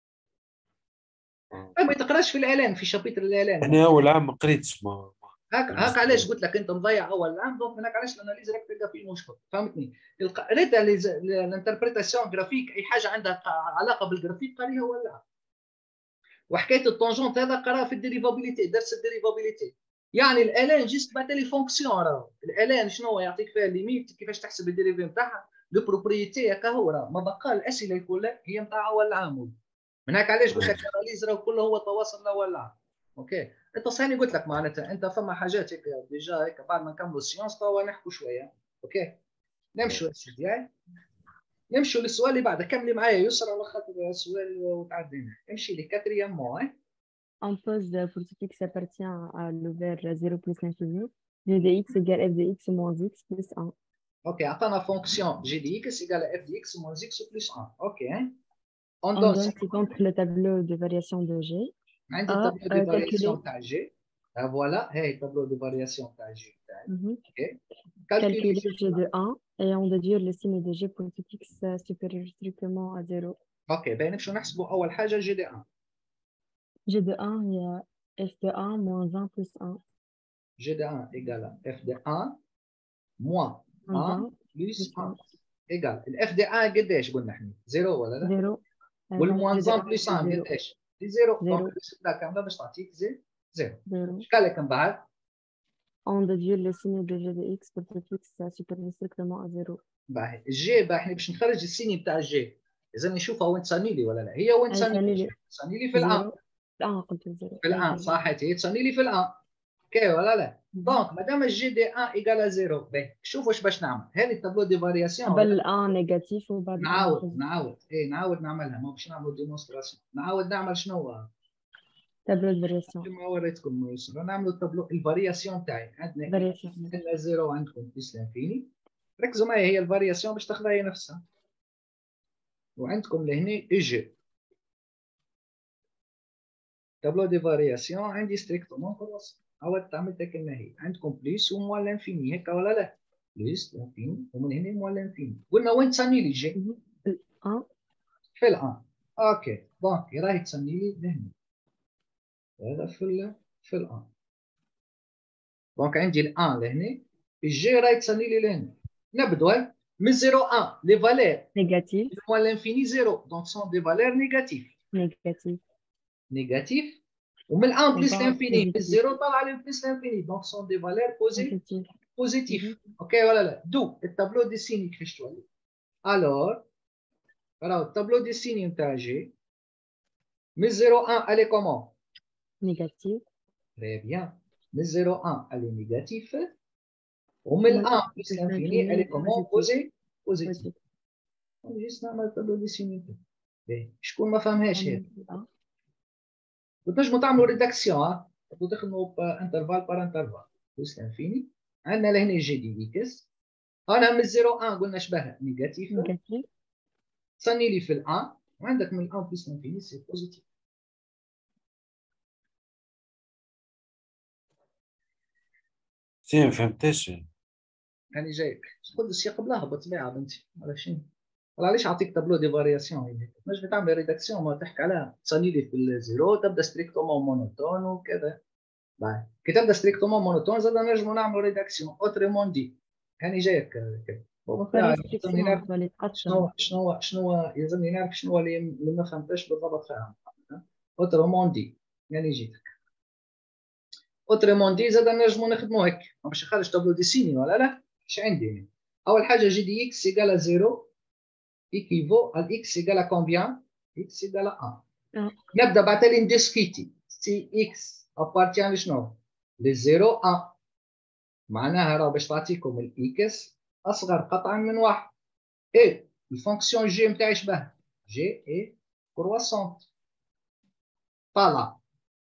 ما تقراش في الاعلان في شابيتر الاعلان.
أنا أول عام ما قريتش. ما
هاك هاك
بالنسبة
علاش
لي.
قلت لك انت مضيع اول عام، دونك هناك علاش الاناليز راك تلقى فيه مشكل، فهمتني؟ قريت الانتربريتاسيون جرافيك اي حاجه عندها علاقه بالجرافيك قريها ولا. وحكايه التونجونت هذا قراها في الديريفابيليتي، درس الديريفابيليتي. يعني الالان جيست بعد لي فونكسيون راهو الالان شنو هو يعطيك فيها ليميت كيفاش تحسب الديريفي نتاعها لو بروبريتي هكا هو راه ما بقى الاسئله الكل هي نتاع اول عام. من هيك علاش قلت لك الاناليز راه كله هو تواصل الاول عام. اوكي انت صحيح قلت لك معناتها انت فما حاجات هيك ديجا هيك بعد ما نكملوا السيونس توا نحكوا شويه. اوكي نمشوا سيدي نمشوا للسؤال اللي بعده. كملي معايا يسرى على خاطر السؤال وتعدينا. امشي لي كاتريام مو.
On pose pour tout x appartient à l'ouvert zéro plus l'infini, g de x égale f de x moins x plus un.
اوكي عطانا فونكسيون جي دي اكس ايجال اف دي اكس موان اكس بلس واحد. اوكي
On
اون
donne ci-contre le tableau de variation de G.
عندي
A,
التابلو
euh,
دي فارياسيون تاع جي. فوالا هاي التابلو دي فارياسيون تاع جي تاعي.
mhm.
اوكي
Calculer
كالكولي.
G de un et en déduire le signe de G pour tout x supérieur strictement à zéro.
اوكي باين شو نحسبوا اول حاجه جي دي واحد.
G de un هي f de un moins un plus un.
جي دي واحد ايجال اف دي واحد موان واحد بلس واحد ايجال الاف دي واحد قداش قلنا احنا؟ زيرو ولا لا؟
zéro. Euh, non,
والموان
G de
واحد
un
بلس
c'est
واحد
zéro.
قداش؟ زيرو. دونك
Zéro.
السبله كامله باش تعطيك زي زيرو.
Zéro.
شكال لك من بعد؟
On déduire le signe de G de x pour tout x supérieur strictement à zéro.
باهي الجي باهي احنا باش نخرج السيني بتاع الجي لازم نشوفها وين تصني لي ولا لا. هي وين
أي
تصني
ثاني
لي؟
لي
تصني لي في الان.
زيرو. الآن قلت زيرو.
في الان صحيت هي تصني لي في الان. اوكي ولا لا؟ دونك مادام الجي دي واحد ايكال زيرو باهي شوف واش باش نعمل. هذه التابلو دي فارياسيون
قبل الآن نيجاتيف وبعد الآن
نعاود
بوزيتيف.
نعاود اي نعاود نعملها ما باش نعمل ديمونستراسيون. نعاود نعمل شنو هو؟
تابلو دو فارياسيون.
كما وريتكم يسرا نعملوا التابلو الفارياسيون تاعي. عندنا
فارياسيون.
عندنا زيرو عندكم بلس لانفيني. ركزوا معايا هي الفارياسيون باش تاخذها هي نفسها. وعندكم لهنا اجي تابلو دي فارياسيون عندي ستريكتومون خلاص عاودت عملتها كما هي. عندكم بليس وموان لانفيني هكا ولا لا؟ بليس لانفيني ومن هنا موان لانفيني. قلنا وين تسني لي جي؟
الآن.
في الان. اوكي دونك راهي تسني لي لهنا. هذا في ال في الان. دونك عندي الان لهنا الجي راهي تسني لي لهنا. نبداو من صفر واحد لي فالير
نيجاتيف.
موان لانفيني صفر دونك سون دي فالير نيجاتيف.
نيجاتيف.
نيجاتيف ومن الان بلس
وبعد
لانفيني من
positif.
الزيرو طالع لي بلس لانفيني دونك سون دي فالير بوزيتيف.
positif.
بوزيتيف. اوكي ولا لا؟ دو التابلو دي سيني كيفاش تولي؟ الور راهو التابلو دي سيني نتاع جي من zéro un elle est comment
négatif.
très bien من zéro un elle est négatif ومن un plus l'infini elle est comment positive positive جيست نعمل تابلو دي سينيتي شكون ما فهمهاش هذه وتنجموا تعملوا ريداكسيون ها تبداو تخدموا انترفال بار انترفال بلس انفيني عندنا لهنا جي دي اكس انا من zéro un قلنا شبه نيجاتيف
négatif.
تصني لي في الان وعندك من un بلس انفيني سي بوزيتيف
سي ما فهمتش.
يعني جايك خذ الشيء قبلها بالطبيعه بنتي ولا شنو ولا علاش اعطيك تابلو دي فارياسيون هيك تنجم تعمل ريداكسيون ما تحكي عليها تصني لي في الزيرو تبدا ستريكتومون مونوتون وكذا بعد كي تبدا ستريكتومون مونوتون زاد نجموا نعملوا ريداكسيون اوتريمون دي يعني جايك كذا يلزمني نعرف شنو شنو شنو يلزمني نعرف شنو اللي ما فهمتش بالضبط فاهم اوتريمون دي يعني جيتك اوتريمون دي زاد نجموا نخدموا هيك باش نخرج تابلو دي سيني ولا لا اش عندي اول حاجه جي دي اكس ايكال زيرو ايكيفو al x ايكال à combien x ايكال واحد نبدا بعد لي نديسكيتي سي اكس ابارتيان لشنو للزيرو واحد معناها راه باش تعطيكم الاكس اصغر قطعا من واحد اي الفونكسيون جي نتاعي شبه جي اي كرواسونت طالعه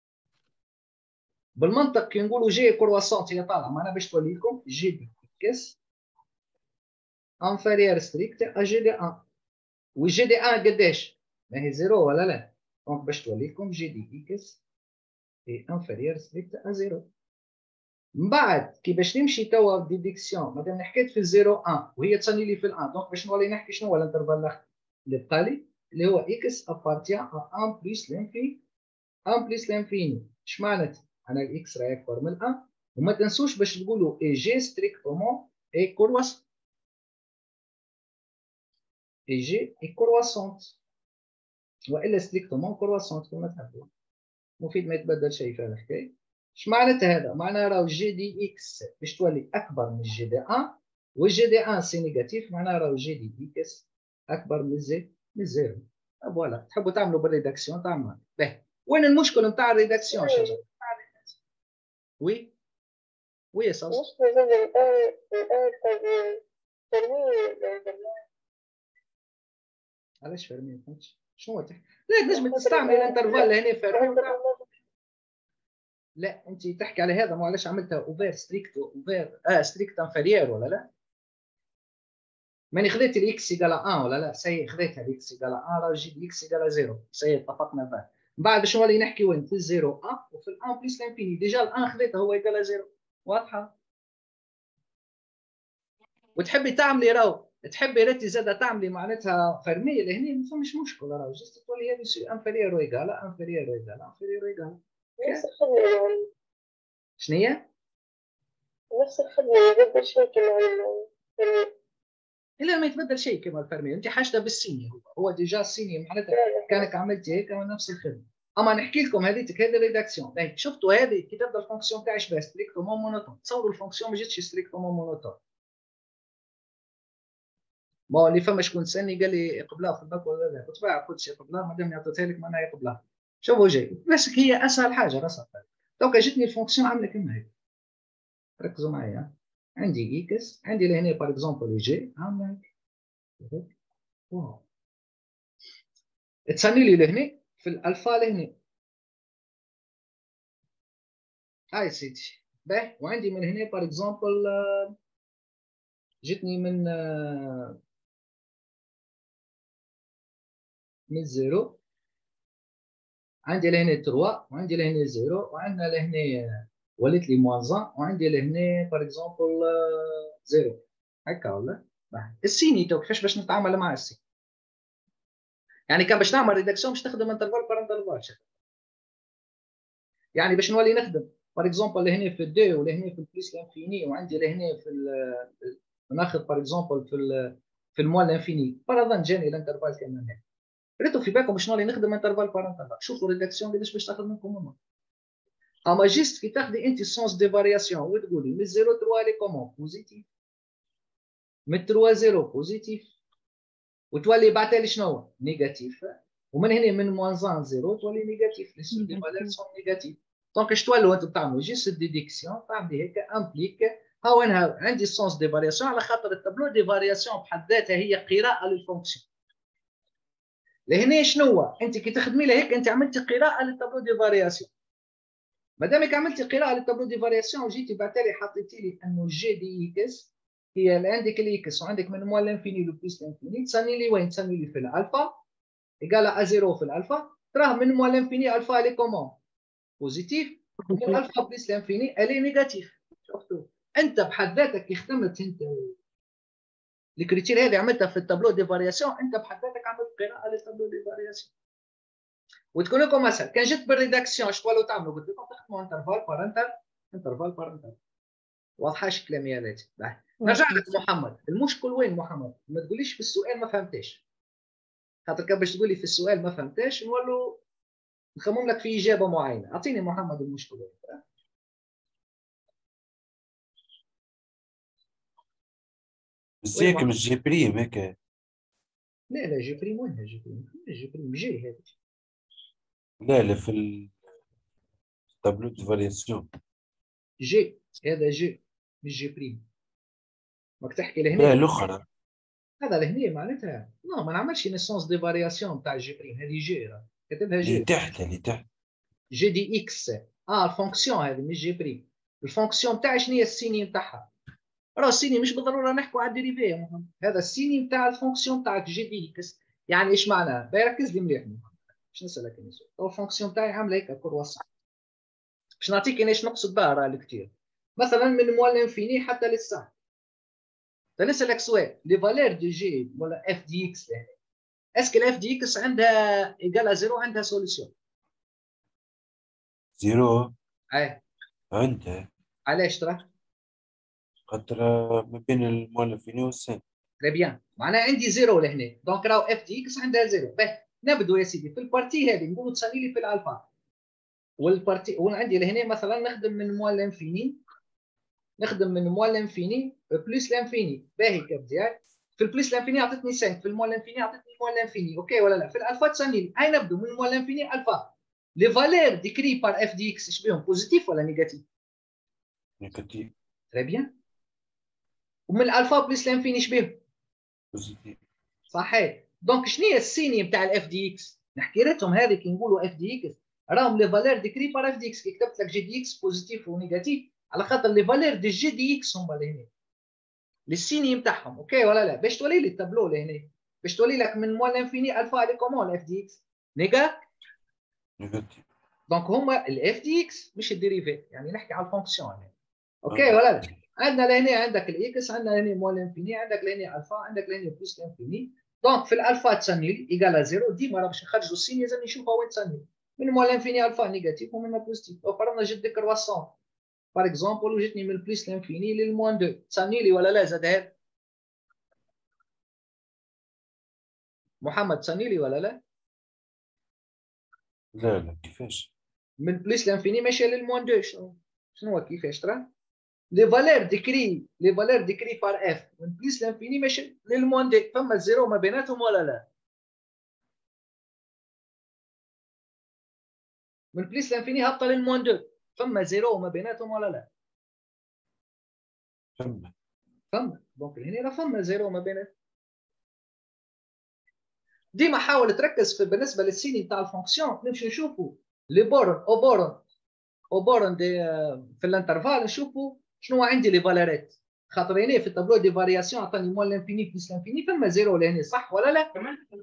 بالمنطق كي نقولوا جي كرواسونت هي طالعه معناها باش تولي لكم جي دي اكس انفيريير ستريكت ا جي دي واحد والجي دي واحد قداش ما هي زيرو ولا لا دونك باش تولي لكم جي دي اكس اي انفيريير ستريكت ا زيرو من بعد كي باش نمشي توا ديديكسيون مادام حكيت في الزيرو واحد وهي تصني لي في الان دونك باش نولي نحكي شنو هو الانترفال الاخر اللي بقى لي اللي هو اكس ابارتيان ا واحد بلس لانفيني واحد بلس لانفيني اش معنات انا الاكس راهي اكبر من واحد وما تنسوش باش تقولوا اي جي ستريكتومون اي كرواسونت اي جي اي كرواسونت والا ستريكتومون كرواسونت كما تحبوا مفيد ما يتبدل شيء في الحكايه اش معنات هذا معناها راهو جي دي اكس باش تولي اكبر من جي دي واحد والجي دي واحد سي نيجاتيف معناها راهو جي دي اكس اكبر من زي من زيرو فوالا تحبوا تعملوا بالريداكسيون تعملوا باهي وين المشكل نتاع الريداكسيون شجره وي وي يا صاص علاش فيرمي ما فهمتش شنو هو لا تنجم تستعمل الانترفال هنا فيرمي لا انت تحكي على هذا مو علاش عملتها اوفير ستريكت اوفير اه ستريكت انفيريير ولا لا ماني خذيت الاكس ايكال واحد ولا لا سي خذيتها الاكس ايكال واحد راه جي دي اكس ايكال زيرو سي اتفقنا فيها من بعد باش نولي نحكي وين في الزيرو واحد وفي الان بلس لانفيني ديجا الان خذيتها هو ايكال زيرو واضحه وتحبي تعملي راهو تحبي ريتي زاده تعملي معناتها فرميه لهنا ما فماش مشكل راهو جست تولي هذه سي انفيريير ويكال انفيريير ويكال انفيريير ويكال
نفس الخدمة
شنو هي؟
نفس الخدمة يبدل شيء كما
الا ما يتبدل شيء كما الفرمي انت حاجته بالسيني هو هو ديجا السيني معناتها كانك عملتي هيك نفس الخدمه اما نحكي لكم هذيك هذه ريداكسيون باهي شفتوا هذه كي تبدا الفونكسيون تاعي شبه ستريكتومون مونوتون تصوروا الفونكسيون ما جاتش ستريكتومون مونوتون ما اللي فما شكون سالني قال لي قبلها في الباك ولا لا قلت بقى خذ شي قبلها ما دام عطيتها لك معناها قبلها شوفوا جاي بس هي اسهل حاجه راسها دوكا جتني الفونكسيون عامله كما هيك ركزوا معايا عندي اكس عندي لهنا باغ اكزومبل جي عامله هيك واو تسني لي لهنا في الالفا لهنا هاي سيدي باهي وعندي من هنا باغ اكزومبل جتني من من زيرو عندي لهنا ثلاثة وعندي لهنا زيرو وعندنا لهنا ولات لي موان واحد وعندي لهنا باغ اكزومبل زيرو هكا ولا السيني تو كيفاش باش نتعامل مع السين يعني كان باش تعمل ريداكسيون باش تخدم انترفال بار انترفال يعني باش نولي نخدم باغ اكزومبل لهنا في الدو ولهنا في البليس لانفيني وعندي لهنا في ناخذ باغ اكزومبل في في الموال لانفيني فرضا جاني الانترفال كامل هنا ريتو في بالكم باش نولي نخدم انترفال بار انترفال شوفوا الريداكسيون قداش باش تاخذ منكم ماما اما جيست كي تاخذي انت السونس دي فارياسيون وتقولي من زيرو ثلاثة لي كومون بوزيتيف من ثلاثة زيرو بوزيتيف وتولي بعثها لي شنو نيجاتيف ومن هنا من موان واحد زيرو تولي نيجاتيف، لي سول دي فالور سون نيجاتيف. دونك اش تولوا انتم تعملوا جيست ديديكسيون تعملي هيك امبليك ها وينها عندي السونس دي فارياسيون على خاطر التابلو دي فارياسيون بحد ذاتها هي قراءه للفونكسيون. لهنا شنو هو؟ انت كي تخدمي له هيك انت عملتي قراءه للتابلو دي فارياسيون. ما دامك عملتي قراءه للتابلو دي فارياسيون وجيتي بعتلي حطيتي لي انه جي دي اكس هي اللي عندك الاكس وعندك من موال لانفيني لو بلس لانفيني، تسني لي وين؟ تسني لي في الالفا ايكال ا زيرو في الالفا، تراه من موال لانفيني الفا الي كومون بوزيتيف، من الالفا بلس لانفيني الي نيجاتيف. شفتوا انت بحد ذاتك كي خدمت انت الكريتير هذه عملتها في التابلو دي فارياسيون، انت بحد ذاتك عملت قراءه للتابلو دي فارياسيون. وتكون لكم مثلا كان جيت بالريداكسيون اش تولوا تعملوا؟ قلت لكم تخدموا انترفال بارنتال انترفال بارنتال. واضحه الكلام يا لاتي؟ نرجع لك محمد، المشكل وين محمد؟ ما تقوليش في السؤال ما فهمتش، خاطر كان باش تقولي في السؤال ما فهمتش نولوا نخمم لك في اجابه معينه. اعطيني محمد المشكل وين.
بس هيك مش جي بريم هيك.
لا لا جي بريم وين جي بريم؟ جي بريم جي هذا.
لا لا في التابلو دو فارياسيون
جي هذا جي مش جي بريم. ماك تحكي لهنا
لا الاخرى
هذا لهنا معناتها نو ما نعملش نيسونس دي فارياسيون تاع جي بريم، هذه جي كتبها
اللي
جي
تحت اللي تحت
جي دي اكس. اه الفونكسيون هذه مش جي بريم. الفونكسيون تاع شنو هي السيني نتاعها؟ راه السيني مش بالضروره نحكوا على الديريفي يا محمد، هذا السيني نتاع الفونكسيون تاعك جي دي اكس. يعني ايش معناها؟ بركز لي مليح باش نسالك انا سؤال. هو الفونكسيون تاعي عامله هيك كرواسون. باش نعطيك انا ايش نقصد بها راه كثير. مثلا من موال انفيني حتى للساعه. فنسالك سؤال، لي فالير دي جي ولا اف دي اكس لهنا، اسكو الاف دي اكس عندها ايكال زيرو عندها سوليسيون؟
زيرو
اي
عندها.
علاش ترى؟
خاطر ما بين المؤلفين والسين.
تري بيان، معناها عندي زيرو لهنا، دونك راهو اف دي اكس عندها زيرو. باهي نبدو يا سيدي في البارتي هذه نقولوا تسالي لي في الالفا والبارتي، وعندي لهنا مثلا نخدم من موال لانفيني، نخدم من موال لانفيني بلس لانفيني. باهي كبدي في البلس لانفيني عطتني خمسة، في الموال لانفيني عطتني موال لانفيني، اوكي ولا لا؟ في الالفا تسالي لي، هاي نبدو من الموال لانفيني الفا. لي فالير ديكري بار اف دي اكس اش بهم؟ بوزيتيف ولا نيجاتيف؟
نيجاتيف.
تري بيان. ومن الالفا بلس لانفيني اش بهم؟
بوزيتيف.
صحيح. دونك شنو هي السيني نتاع الاف دي اكس؟ نحكي لكم هذه كي نقولوا اف دي اكس راهم لي فالير ديكري بار اف دي اكس. كي كتبت لك جي دي اكس بوزيتيف ونيجاتيف على خاطر لي فالير دي جي دي اكس هما اللي هنا للسيني نتاعهم، اوكي ولا لا؟ باش تولي لي التابلو لهنا باش تولي لك من موال انفيني الفا على كومون الاف دي اكس نيجا
نيجاتيف.
دونك هما الاف دي اكس مش الديريفي، يعني نحكي على الفونكسيون هنا، اوكي ولا لا؟ عندنا لهنا عندك الاكس، عندنا لهنا موال انفيني، عندك لهنا الفا، عندك لهنا بلس انفيني. دونك في الالفا تسني ايكال زيرو، ديما راه باش نخرجوا السين لازم نشوفها وين تسني. من موال انفيني الفا نيجاتيف ومن بوزيتيف. لو فرضنا جد كرواسون باغ اكزومبل وجتني من بلس لانفيني للموان اثنين، تسني لي ولا لا؟ زاد هذا محمد تسني لي ولا لا؟
لا لا كيفاش؟
من بلس لانفيني ماشيه للموان اثنين. شنو شنو هو كيفاش ترى؟ لي فالير ديكري لي فالير ديكري بار اف من بلس لانفيني ماشي للموان اثنين، فما الزيرو ما بيناتهم ولا لا؟ من بلس لانفيني هابطه للموان اثنين، فما زيرو ما بيناتهم ولا لا؟
فما
فما. دونك هنا راه فما زيرو ما بيناتهم. ديما حاول تركز في بالنسبه للسيني نتاع الفونكسيون، نمشي نشوفوا لي بورن او بورن او بورن دي في الانترفال، نشوفوا شنو عندي لي فاليرات. خاطر هنا في التابلو دي فارياسيون عطاني موال لانفيني بلس لانفيني، فما زيرو لهنا صح ولا لا؟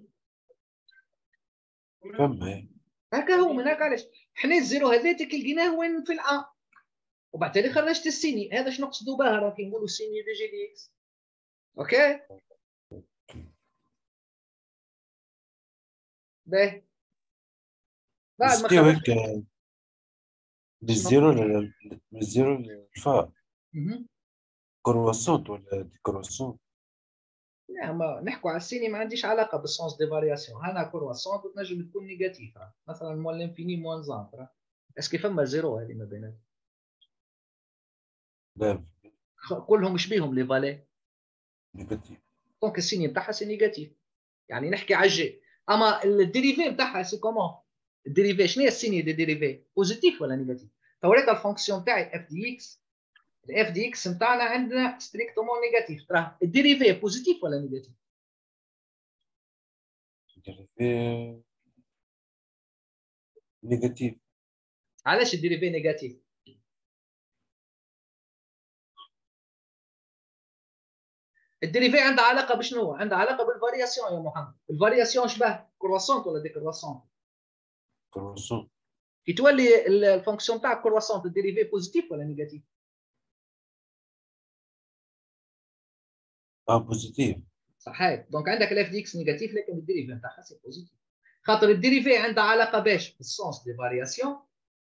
فما
هكا هو. من هكا علاش حنا الزيرو هذاتك لقيناه وين؟ في الان، وبعد تالي خرجت السيني. هذا شنو نقصدوا بها؟ راه كي نقولوا السيني دي جي دي اكس، اوكي باهي. بعد ما
نستيو
خرجت
هيك بالزيرو لل- من الزيرو للفاء كرواسونت ولا دي كرواسونت.
لا ما نحكوا على السيني ما عنديش علاقه بالسونس دي فارياسيون. هنا كرواسونت وتنجم تكون نيجاتيف، مثلا موال لانفيني موان زان، اسكي فما زيرو هذه ما بيناتهم؟
لا
كلهم شبيهم لي فالي،
نيجاتيف.
دونك السيني نتاعها سي نيجاتيف. يعني نحكي على الجي اما الديريفي بتاعها سي كومون؟ الديريفي شنو هي السيني دي ديريفي؟ بوزيتيف ولا نيجاتيف؟ توريك الفونكسيون تاعي اف دي اكس، الاف دي اكس نتاعنا عندنا ستريكتومون نيجاتيف، راه الديريفي بوزيتيف ولا نيجاتيف؟
الديريفي نيجاتيف.
علاش الديريفي نيجاتيف؟ الديريفي عندها علاقه بشنو؟ عندها علاقه بالفارياسيون يا محمد. الفارياسيون شبه كرواسونت ولا ديكرواسونت؟
كروسون.
كي تولي الفونكسيون تاعك كرواسونت الديريفي بوزيتيف ولا نيجاتيف؟
اه بوزيتيف.
صحيح. دونك عندك الاف دي اكس نيجاتيف لكن الديريفي نتاعها سي بوزيتيف، خاطر الديريفي عندها علاقه باش بالسونس دي فارياسيون،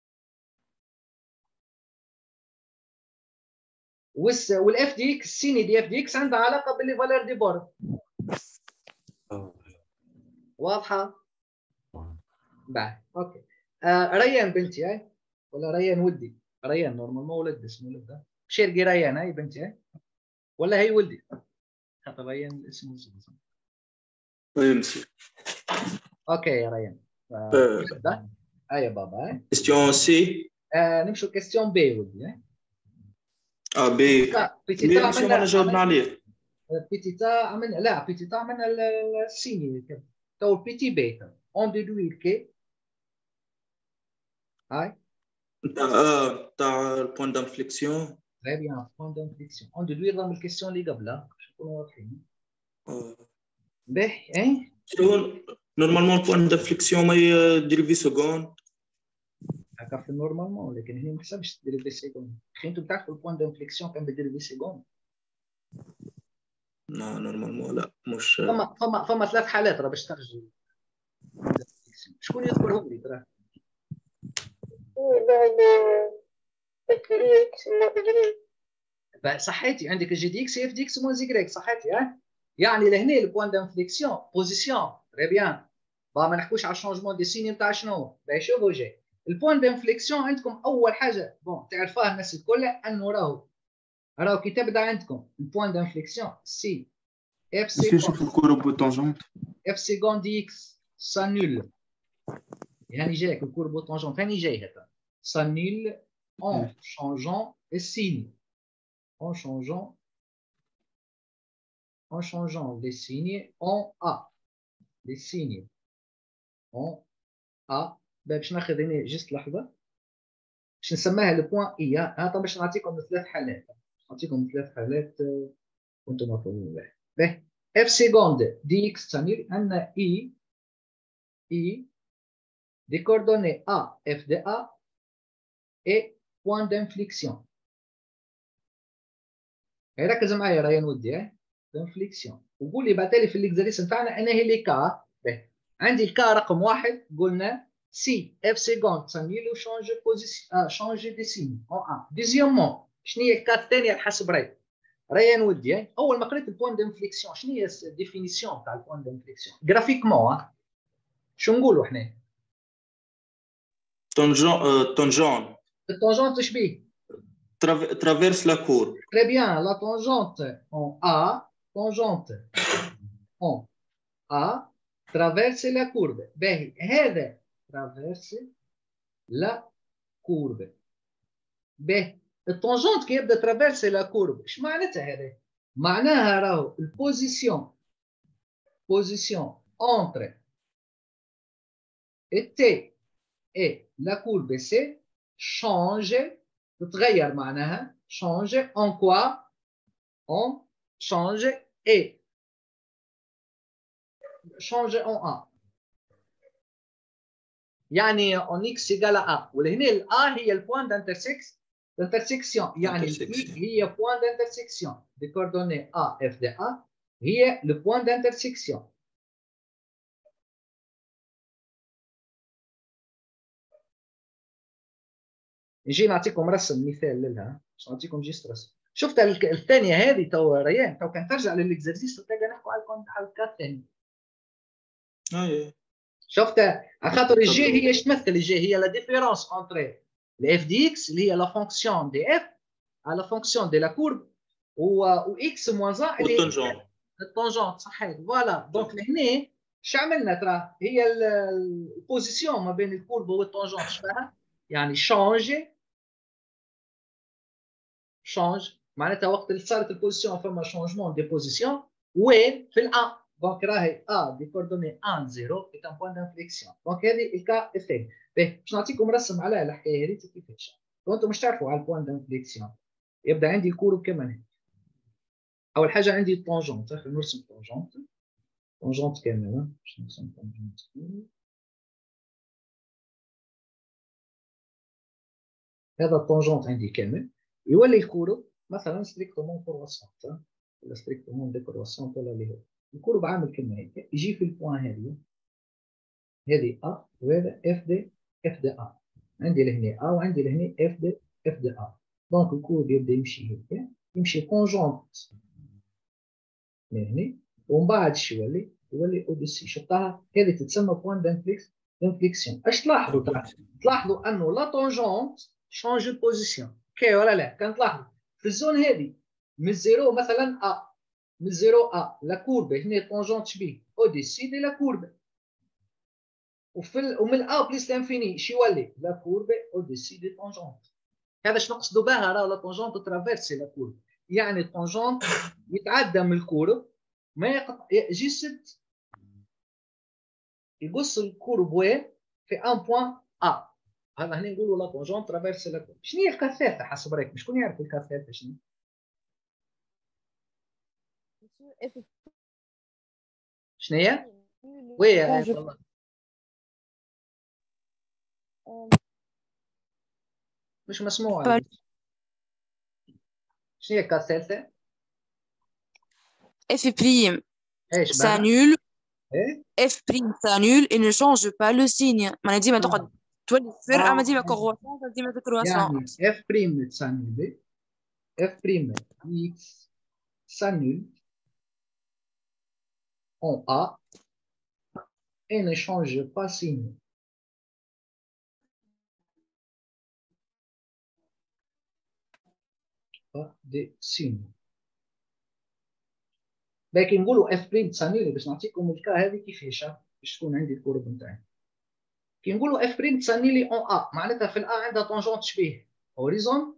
والاف دي اكس السيني دي اف دي اكس عندها علاقه باللي فالور دي بورد.
آه.
واضحه؟ بعد اوكي. آه ريان بنتي هاي ولا ريان ولدي؟ ريان نورمالمون ولد اسمه ولد، شيرقي ريان هاي بنتي هاي ولا هي ولدي؟ خاطر ريان الاسم وصل.
Oui, monsieur.
اوكي يا ريان.
Euh,
نبدا. هاي يا بابا هاي.
question C.
آه نمشوا كيستيون بي ولدي هاي.
اه B.
بيتيتا
Mais monsieur ما
عملنا
جاوبنا عليه.
بيتيتا عملنا لا بيتيتا عملنا السيني تو بيتي بي اون ديدوير كي هاي
تاع اه تاع البوان دانفليكسيون.
très bien point d'inflexion on déduire ضمن الكيستيون اللي قبلها باش نكونوا واضحين. باهي اي
شنو نورمالمون البوان دانفليكسيون ما يدير سكوند.
هكا في نورمالمون، لكن هنا ما حسبش تدير في سيكوند. خي انتم تعرفوا البوان دانفليكسيون كان بدير في سيكوند.
لا نورمالمون لا مش.
فما فما فما ثلاث حالات راه باش تخرج. شكون يذكرهم لي ترى؟
بعد اف دي اكس ما
صحيتي عندك جي دي اكس اف دي اكس موان زيكريك صحيتي ها. يعني لهنا البوان دانفليكسيون بوزيسيون تري بيان. با ما نحكوش على الشونجمون دي سيني نتاع شنو؟ باهي شوفوا جاي البوان دانفليكسيون عندكم اول حاجه بون تعرفوها الناس الكل انه راهو راهو كي تبدا عندكم البوان دانفليكسيون سي اف سي
شوف الكورب والتونجونت
اف سيكوند دي اكس سا نول. يعني جايك الكورب والتونجونت هاني جاي هذا سا نول اون شونجون السيني en changeant en changeant les signes en A. Les signes en A. باش ناخذ هنا جست لحظه باش نسميها البوان اي. ها باش نعطيكم ثلاث حالات نعطيكم ثلاث حالات وانتم مفهومين به. به اف سيكوند دي اكس تعني ان اي اي des coordonnées A F de A et point d'inflexion. ركز معايا يا ريان ودي دانفليكسيون وقول لي بعتلي في الاكزريس نتاعنا انا هي لي كا. عندي الكا رقم واحد قلنا سي اف سيكوند تسمي له شونجي بوزيسيون شونجي دي سين اون ان. دوزيامون شنو هي الكا الثانيه الحسب راي ريان ودي اول ما قريت البوان دانفليكسيون شنو هي الديفينيسيون تاع البوان دانفليكسيون جرافيكمون شو نقولوا احنا؟
تونجون تونجون
التونجونت اش بيه؟
traverse la courbe.
Très bien, la tangente en A, tangente en A traverse la courbe. باهي هذا traverse la courbe. باهي التونجونت كي يبدا traverse la courbe ايش معناتها هذا؟ معناها راهو البوزيسيون بوزيسيون entre T et la courbe C change تتغير معناها change en quoi on change et change en A يعني en x égale à A ولهنا ال A هي البوان d'intersection يعني ال I هي بوان d'intersection des coordonnées A F de A هي le point d'intersection. نجي نعطيكم رسم مثال لها باش نعطيكم جيست رسم. شفت الثانيه هذه تو ريان تو كان ترجع للاكزرسيس تلقى نحكوا على الكا الثاني.
اي
شفت على خاطر الجي هي ايش تمثل؟ الجي هي لا ديفيرونس انتر الاف دي اكس اللي هي لا فونكسيون دي اف على فونكسيون دي لا كورب و اكس موان واحد اللي
والتونجون
التونجونت صحيح فوالا. دونك لهنا شو عملنا ترى؟ هي البوزيسيون ما بين الكورب والطونجونت شبهها، يعني شانجي شانج معناتها وقت اللي صارت البوزيسيون فما شانجمون دي بوزيسيون وين في الان. دونك راهي ا دي كوردوني واحد صفر اي ان بوان دانفليكسيون. دونك هذه الكا الثاني. باهي باش نعطيكم رسم على الحكايه هذه كيفاش. وانتم مش تعرفوا على البوان دانفليكسيون. يبدا عندي الكورب كما هنا. اول حاجه عندي الطونجونت، خلينا نرسم الطونجونت. طونجونت كامله باش نرسم طونجونت. هذا الطونجونت عندي كامل. يولي الكورب مثلا ستريكتومون كرواسونت ولا ستريكتومون ديكرواسونت ولا اللي هو الكورب عامل كما هيك. يجي في البوان هذه هذه ا وهذا اف دي اف دي ا. عندي لهنا ا وعندي لهنا اف دي اف دي ا. دونك الكورب يبدا يمشي هيك، يمشي كونجونت لهنا ومن بعد شو يولي؟ يولي او دي سي. شفتها؟ هذه تتسمى بوان دانفليكس دانفليكسيون. اش تلاحظوا ترى؟ تلاحظوا انه لا طونجونت شونج البوزيسيون. اوكي ولا لا؟ كان تلاحظوا في الزون هذه من الزيرو مثلا ا، من الزيرو ا لا كوربه هنا طونجونت شبيه او دي سي دي لا كوربه. وفي ال... ومن ا بليس لانفيني شو يولي؟ لا كوربه او دي سي دي طونجونت. هذا شنو نقصدوا بها؟ راه لا طونجونت ترافيرسي لا كوربه، يعني الطونجونت يتعدى من الكورب ما يقطع يجي ست يقص الكورب وين؟ في ان بوان ا. هذا هنا نقولوا لا طونجونت ترافيرسي لا كورب. شنو هي الكاثاثه حسب رايك؟ شكون يعرف الكاثاثه شنو؟ شنو هي؟ وي والله مش مسموع. شنو هي الكاثاثه؟
F prime s'annule. F prime s'annule et ne change pas le signe. ما ديما تقعد تولي صفر اما ديما كرواسون ديما كرواسون.
يعني F prime s'annule F prime X s'annule en A et ne change pas signe. Pas de signe. لكن نقولوا اف بريم تسانيلي باش نعطيكم الكا هذه كيفاش باش تكون عندي الكورب نتاعي. كي نقولوا اف بريم تسانيلي اون ا معناتها في الا عندها طونجونت شبيه هوريزون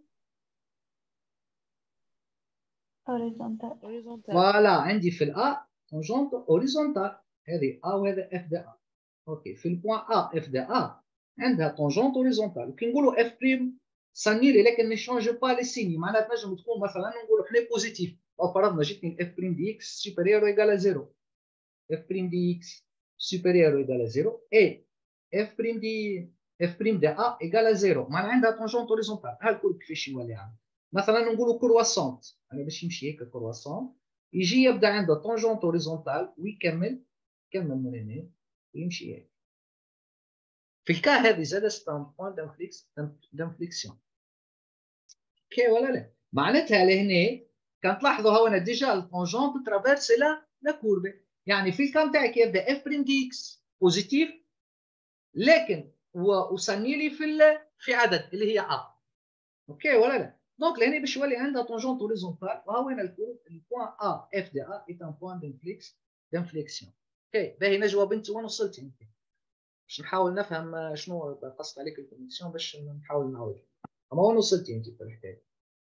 هوريزونتال.
فوالا عندي في الا طونجونت هوريزونتال. هذه ا وهذا اف دي ا. اوكي في البوان ا اف دي ا عندها طونجونت هوريزونتال. وكي نقولوا اف بريم تسانيلي لكن ما شونج با لي سيني معناتها تنجم تكون مثلا نقولوا حنا بوزيتيف او فرضنا جتني اف بريم دي اكس سوبيريور او ايغال زيرو. f prime de x supérieur ou égal à zéro et f prime de f prime de a égal à zéro. معناها عندها طونجونت هوريزونتال. ها الكل كيفاش يولي عندها؟ مثلا نقولوا كرواسونت، انا باش يمشي هيك كرواسونت يجي يبدا عنده طونجونت هوريزونتال ويكمل كمل من هنا ويمشي هيك. في الكا هذه زاد ستان بوان دانفليكس دانفليكسيون. اوكي ولا لا؟ معناتها لهنا كان تلاحظوا هنا ديجا الطونجونت ترافيرسي لا لا كوربه. يعني في الكام تاعك يبدا اف بريم دي اكس بوزيتيف لكن وسنيلي في في عدد اللي هي ا. اوكي ولا لا؟ دونك لهنا باش يولي عندها طونجونت هوريزونتال وها وين البوان ا اف دي ا اي ان بوان دانفليكس دانفليكسيون. اوكي باهي نجوى بنت وين وصلتي انت؟ باش نحاول نفهم شنو قصد عليك الكونيكسيون باش نحاول نعاود. اما وين وصلتي انت في الحكايه؟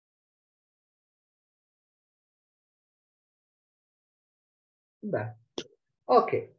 باهي اوكي.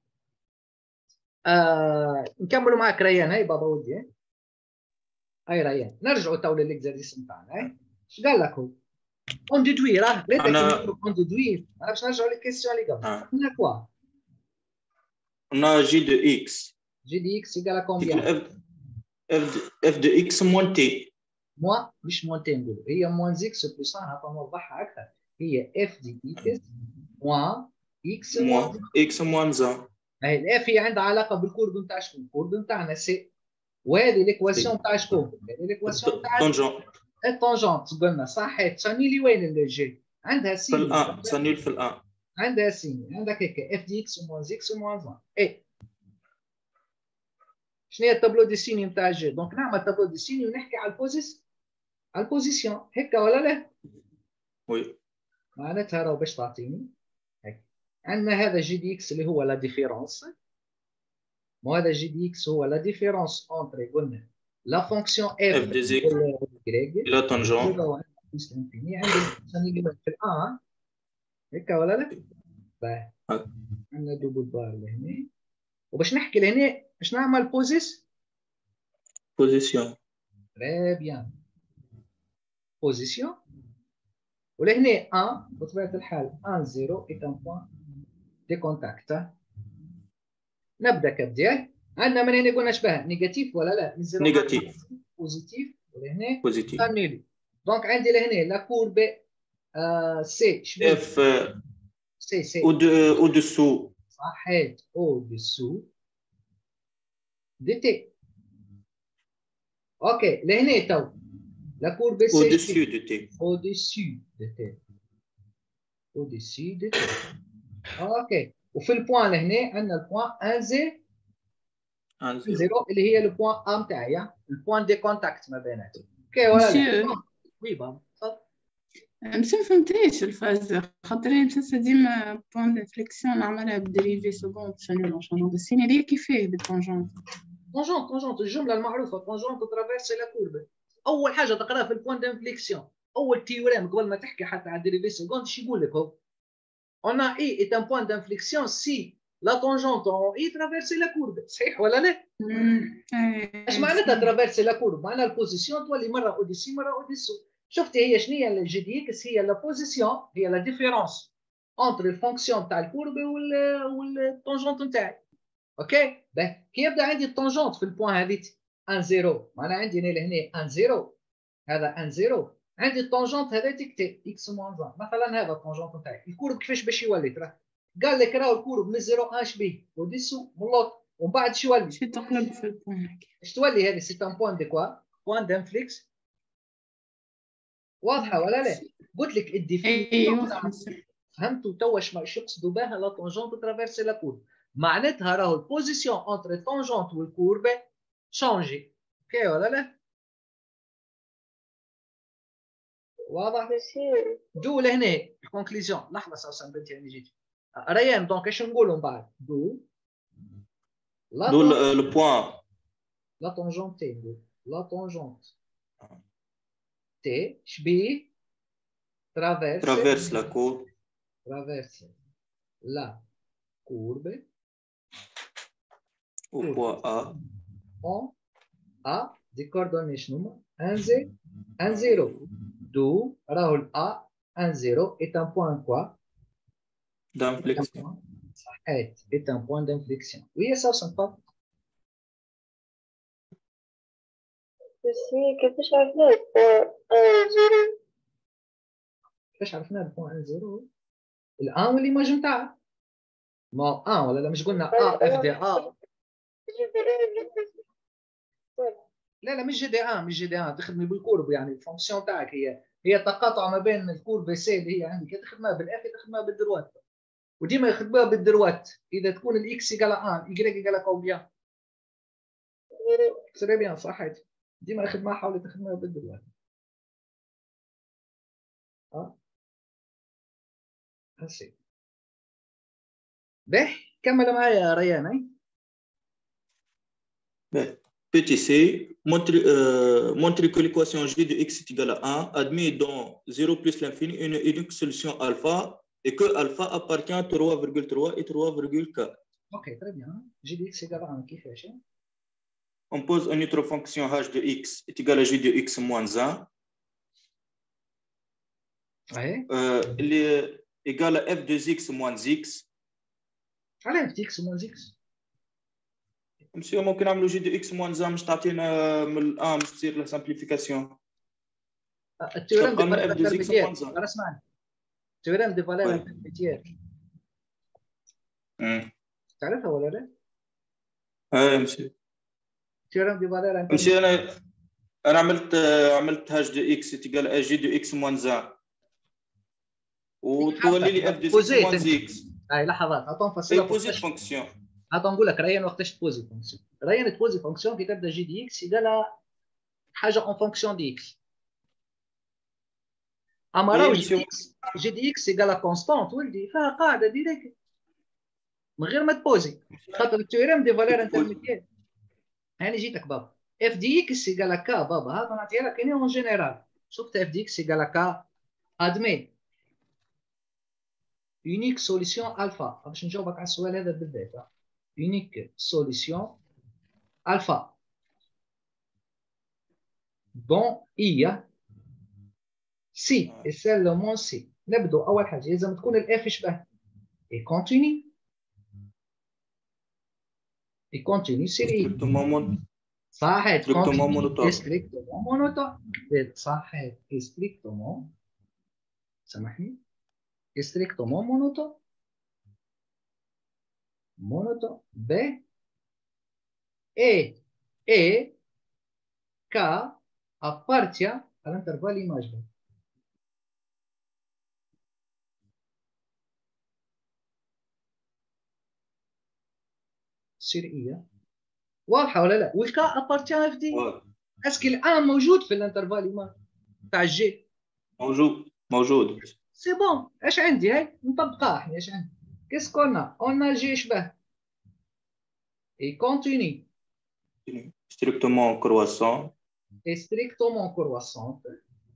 آه، نكملوا معك ريان. هاي بابا ودي هاي ريان نرجعوا تو للاكزرسيس نتاعنا. هاي ايش قال لك هو؟ اون ديدوي راه ليتك نقولوا اون ديدوي. انا باش نرجعوا للكيستيون اللي قبل. قلنا كوا؟
قلنا جي دو اكس
جي دي اكس يقال لك كومبيان؟
اف اف دو اكس موان تي.
موان مش موان تي نقولوا هي موان اكس بلس واحد. حتى نوضحها اكثر. هي اف دي اكس موان اكس موان
اكس موان زا.
هاي الاف هي عندها علاقه بالكورب نتاع شكون؟ الكورب نتاعنا سي. وهذه ليكواسيون تاع شكون؟ هذه ليكواسيون تاع
طونجونت.
الطونجونت قلنا صحيت. تسانيلي وين اللي جي؟ عندها سين
في الان تسانيل في الان
عندها سين. عندك هيك اف دي اكس موان اكس موان واحد. اي شنو هي التابلو دي سيني نتاع جي؟ دونك نعمل تابلو دي سيني ونحكي على البوزيس على البوزيسيون هيك ولا لا؟
وي.
معناتها راهو باش تعطيني هيك عندنا هذا جي دي اكس اللي هو لا ديفيرونس، وهذا جي دي اكس هو لا ديفيرونس اونتر قلنا لا فونكسيون اف
اف دي زيك لا طنجون
بلس انفيني. عندي في الان هيك ولا لا؟ باهي عندنا دوبل بار لهنا، وباش نحكي لهنا باش نعمل بوزيس
بوزيسيون.
تري بيان بوزيسيون، ولهنا واحد بطبيعة الحال واحد صفر est un point de contact. نبدا كبداية. عندنا من هنا قلنا شبه نيجاتيف ولا لا؟ من صفر
نيجاتيف
بوزيتيف، ولهنا
بوزيتيف
انولي. دونك عندي لهنا لا كورب سي شبيه
اف
سي سي
او دسو
صحيت او دسو دي تي. اوكي لهنا تو لا كورب سي
au-dessus de T.
au-dessus de T. au-dessus de T. اوكي وفي البوان لهنا عندنا البوان واحد صفر اللي هي البوان ا نتاعي، البوان دي كونتاكت ما بيناتهم. اوكي ولا لا؟ وي بابا تفضل.
مش فهمتيش الفاز خاطري مسلسل ديما بوان ديفليكسيون نعملها بدريفي سكوند شنو لونشونمون دو سين اللي كيفاه بالطونجونت.
طونجونت طونجونت الجمله المعروفه طونجونت ترافيرسي لا كورب. اول حاجه تقراها في البوان دانفليكسيون، اول تيوريم قبل ما تحكي حتى على الديريفي سكوند شو يقول لك هو؟ on a I est un point d'inflexion si la tangente en I traverse la courbe. صحيح ولا لا؟ ايش معناتها ترافيرسي لا كورب؟ معناها البوزيسيون تولي مره اوديسي مره اوديسو. شفتي هي شنو هي الجي دي اكس؟ هي لا بوزيسيون، هي لا ديفيرونس انتر الفونكسيون تاع الكورب وال والطونجونت نتاعي. اوكي باهي كي يبدا عندي الطونجونت في البوان هذيك واحد صفر، معناها عندي انا لهنا واحد صفر، هذا واحد صفر، عندي الطونجونت هذاك تي اكس موان واحد، مثلا هذا الطونجونت نتاعي. الكورب كيفاش باش يولي؟ ترى قال لك راهو الكورب من صفر اش بي وديسو مولوط، ومن بعد شو يولي؟
شي تقلب في البوان.
اش تولي هذه؟ سي ان بوان دو كوا؟ بوان دانفليكس. واضحه ولا لا؟ قلت لك الديفينيسيون. فهمتوا توا اش يقصدوا بها لا طونجونت ترافيرسي لا كورب؟ معناتها راهو البوزيسيون انتر الطونجونت والكورب شونجي. اوكي ولا لا؟ واضح؟ دو لهنا الكونكليزيون. لحظه سوسن بنتي انا جيت. ريان دونك اش نقولوا من بعد؟ دو لا
دو لو بوان
لا طونجونت تي، دو لا طونجونت تي شبيه ترافيرس
ترافيرس لا كورب
ترافيرس لا كورب
au point A
on A دي كوردوني شنو؟ واحد صفر واحد صفر. دو راهو ال A واحد صفر est un point quoi؟
d'inflexion.
صحيت est un point d'inflexion. وهي سوسن تفضل.
كيفاش عرفنا البوان واحد صفر؟
كيفاش عرفنا البوان واحد صفر؟ الان واللي ماج نتاعها. ما ان ولا لا مش قلنا ا اف دي ا؟ لا لا مش جي دي ان، مش جي دي ان، تخدمي بالكورب يعني الفونكسيون تاعك هي هي تقاطع ما بين الكورب سي اللي هي عندك تخدمها بالاف تخدمها بالدروات، وديما يخدموها بالدروات. اذا تكون الاكس يقال ان يقرا يقال كومبيان سري بيان صحيت، ديما يخدمها حاولي تخدمها بالدروات. اه هسي باهي كمل معايا ريان.
اي Petit c, montrer, euh, montrer que l'équation g de x est égale à un admet dans zéro plus l'infini une unique solution alpha et que alpha appartient à trois virgule trois et trois virgule quatre.
Ok, très bien. G de x égale à un, qui fait?
On pose une autre fonction h de x est égale à g de x moins un.
Ouais.
Euh, elle est égale à f de x moins x.
Allez, f de x moins x.
مسيو ممكن نعملوا جي دو اكس موان زا مش تعطينا من الان مش تصير له سامبليفيكاسيون.
التيوريم دي فالير انترميديير اسمعني، التيوريم دي فالير انترميديير تعرفها ولا لا؟
ايه مسيو
التيوريم دي فالير انترميديير.
مسيو انا انا عملت عملت هاج دو اكس تيجال ا جي دو اكس موان زا وتولي لي اف دو اكس موان زيكس.
اي لحظات عطوا نفصلها
بوزيت فونكسيون.
عطوا نقول لك ريان وقتاش تبوزي فونكسيون. ريان تبوزي فونكسيون كي تبدا جي دي اكس يدير حاجه اون فونكسيون دي اكس. اما راهو جي دي اكس جي دي اكس يقال كونستانت ولدي فيها قاعده ديريكت من غير ما تبوزي، خاطر التيوريم دي فالير انترميديير. هاني جيتك بابا اف دي اكس ايكال كا بابا، هذا نعطيها لك انا اون جينيرال. شفت اف دي اكس ايكال كا ادمي يونيك سوليسيون الفا. باش نجاوبك على السؤال هذا بالذات، يونيك سوليسيون الفا دون اي سي سيلمون سي. نبدو اول حاجه لازم تكون الاف شبه اي كونتيني اي كونتيني سيري صحيح
ستريكتومون مونوتون.
ستريكتومون مونوتون صحيح ستريكتومون سامحني ستريكتومون مونوتون مونوتون ب اي اي كا appartient à l'intervalle imaginaire. سيرية واضحة ولا لا؟ والكا appartient اف دي. اسكي الان موجود في الانترفال ايماجينير تاع الجي؟
موجود موجود.
سي بون. اش عندي هاي نطبقها احنا. اش عندي؟ كيس قلنا؟ قلنا جي شبه اي كونتيني
strictement croissant
et strictement croissante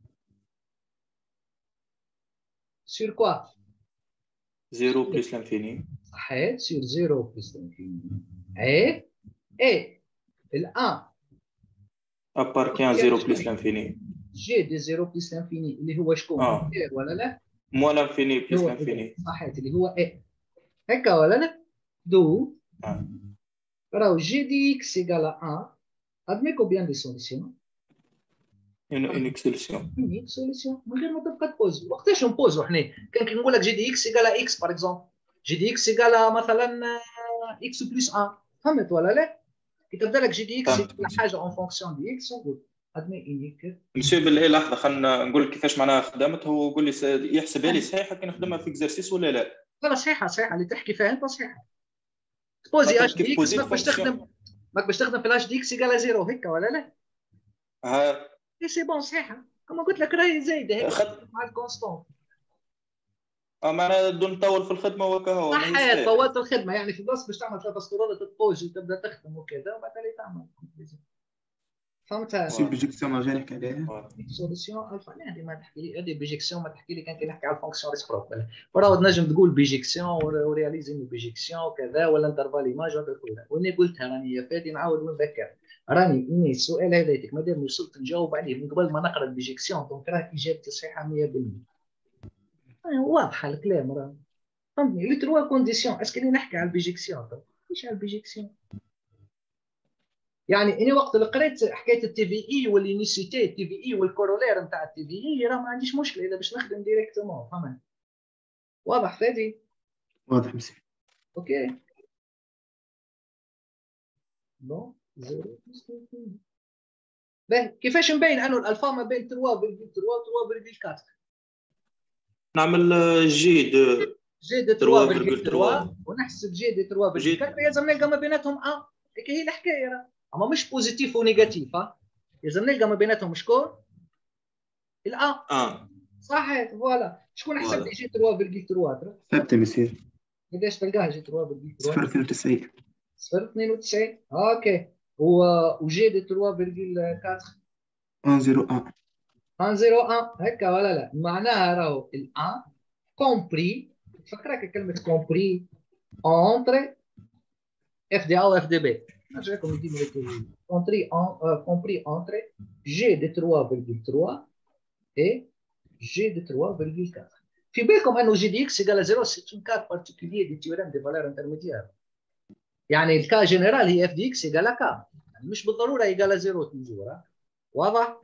sur quoi?
zéro plus l'infini.
صحيح sur zéro plus l'infini et et الان
appartient zéro plus l'infini.
جي دي zéro plus l'infini اللي هو شكون؟
اه
ولا لا؟
moins l'infini plus l'infini.
صحيح اللي هو اي هكا ولا لا؟ دو
آه.
راهو جي دي اكس ايكال واحد. admets combien de solutions؟
une unique solution.
unique solution من غير ما تبقى تبوز. وقتاش نبوزو حنا؟ كان كي نقول لك جي دي اكس ايكال اكس باغ اكزومبل، جي دي اكس ايكال مثلا اكس بلس واحد، فهمت ولا لا؟ كي تبدا لك جي دي اكس ايكال حاجه اون فونكسيون دي اكس نقول admets unique.
مسيو بالله لحظه خلينا نقول لك كيفاش معناها خدمت. هو يقول لي يحسبها لي صحيحه كي نخدمها في اكزرسيس ولا لا؟
لا صحيحه صحيحه اللي تحكي فيها انت صحيحه. تبوزي اش دي اكس ماك باش تخدم ماك باش تخدم في الاش دي اكس ايكال زيرو هكا ولا لا؟
ها
اي سي بون صحيحه. كما قلت لك راهي زايده هيك
خد...
مع الكونستون.
اه معناها دون نطول في الخدمه وكهو.
صحيح طولت الخدمه يعني في بلاصه باش تعمل ثلاث اسطورات تبوزي تبدا تخدم وكذا وبعد اللي تعمل فهمتها.
سي بروجيكسيون ما جاني عليها
سوليسيون الفا. هذه ما تحكي لي هذه بروجيكسيون ما تحكي لي كان كنحكي على الفونكسيون ريسبروك وراه تنجم تقول بروجيكسيون ورياليزي بروجيكسيون وكذا ولا انترفال ايماج ولا كلها. وانا قلتها راني يا فادي نعاود ونذكر راني اني السؤال هذاك مادام وصلت نجاوب عليه من قبل ما نقرا البروجيكسيون دونك راه اجابتي صحيحه مية بالمية. واضحه الكلام راه فهمتني. لي تروا كونديسيون اسكو اللي نحكي على البروجيكسيون مش على البروجيكسيون. يعني اني وقت اللي قريت حكايه التي في اي واليونيسيتي التي في اي والكورولير نتاع التي في اي راه ما عنديش مشكله اذا باش نخدم ديريكتومون. فهمت؟ واضح فادي؟
واضح مسيو.
اوكي بون زيرو. باهي كيفاش نبين انه الالفا ما بين ثلاثة فاصلة ثلاثة و ثلاثة فاصلة أربعة؟
نعمل جي دو
جي دو ثلاثة فاصلة ثلاثة ونحسب جي دو ثلاثة فاصلة أربعة. لازم نلقى ما بيناتهم ا هيك هي الحكايه راه. اما مش بوزيتيف ونيجاتيف. ها لازم نلقى ما بيناتهم شكون؟ الأ.
اه
صحيح فوالا. شكون حسب لي جي ثلاثة فاصلة ثلاثة؟
ثابته مسيو.
قداش تلقاها جي ثلاثة فاصلة ثلاثة؟
صفر اثنين وتسعين.
صفر اثنين وتسعين اوكي. و وجي دو ثلاثة فاصلة أربعة
واحد صفر واحد.
واحد صفر واحد هكا ولا لا؟ معناها راهو الأ كومبري. تفكرك كلمه كومبري اونتر اف دي ا و اف دي بي. نرجعكم ديما كومبري كومبري اونتر جي دو ثلاثة فاصلة ثلاثة et G de trois virgule quatre. في بالكم انه جي دي اكس égale zéro c'est une carte particulière du théorème des valeurs intermédiaires. يعني الكا جنرال هي اف دي اكس égale k يعني مش بالضروره égale زيرو توجور. واضح؟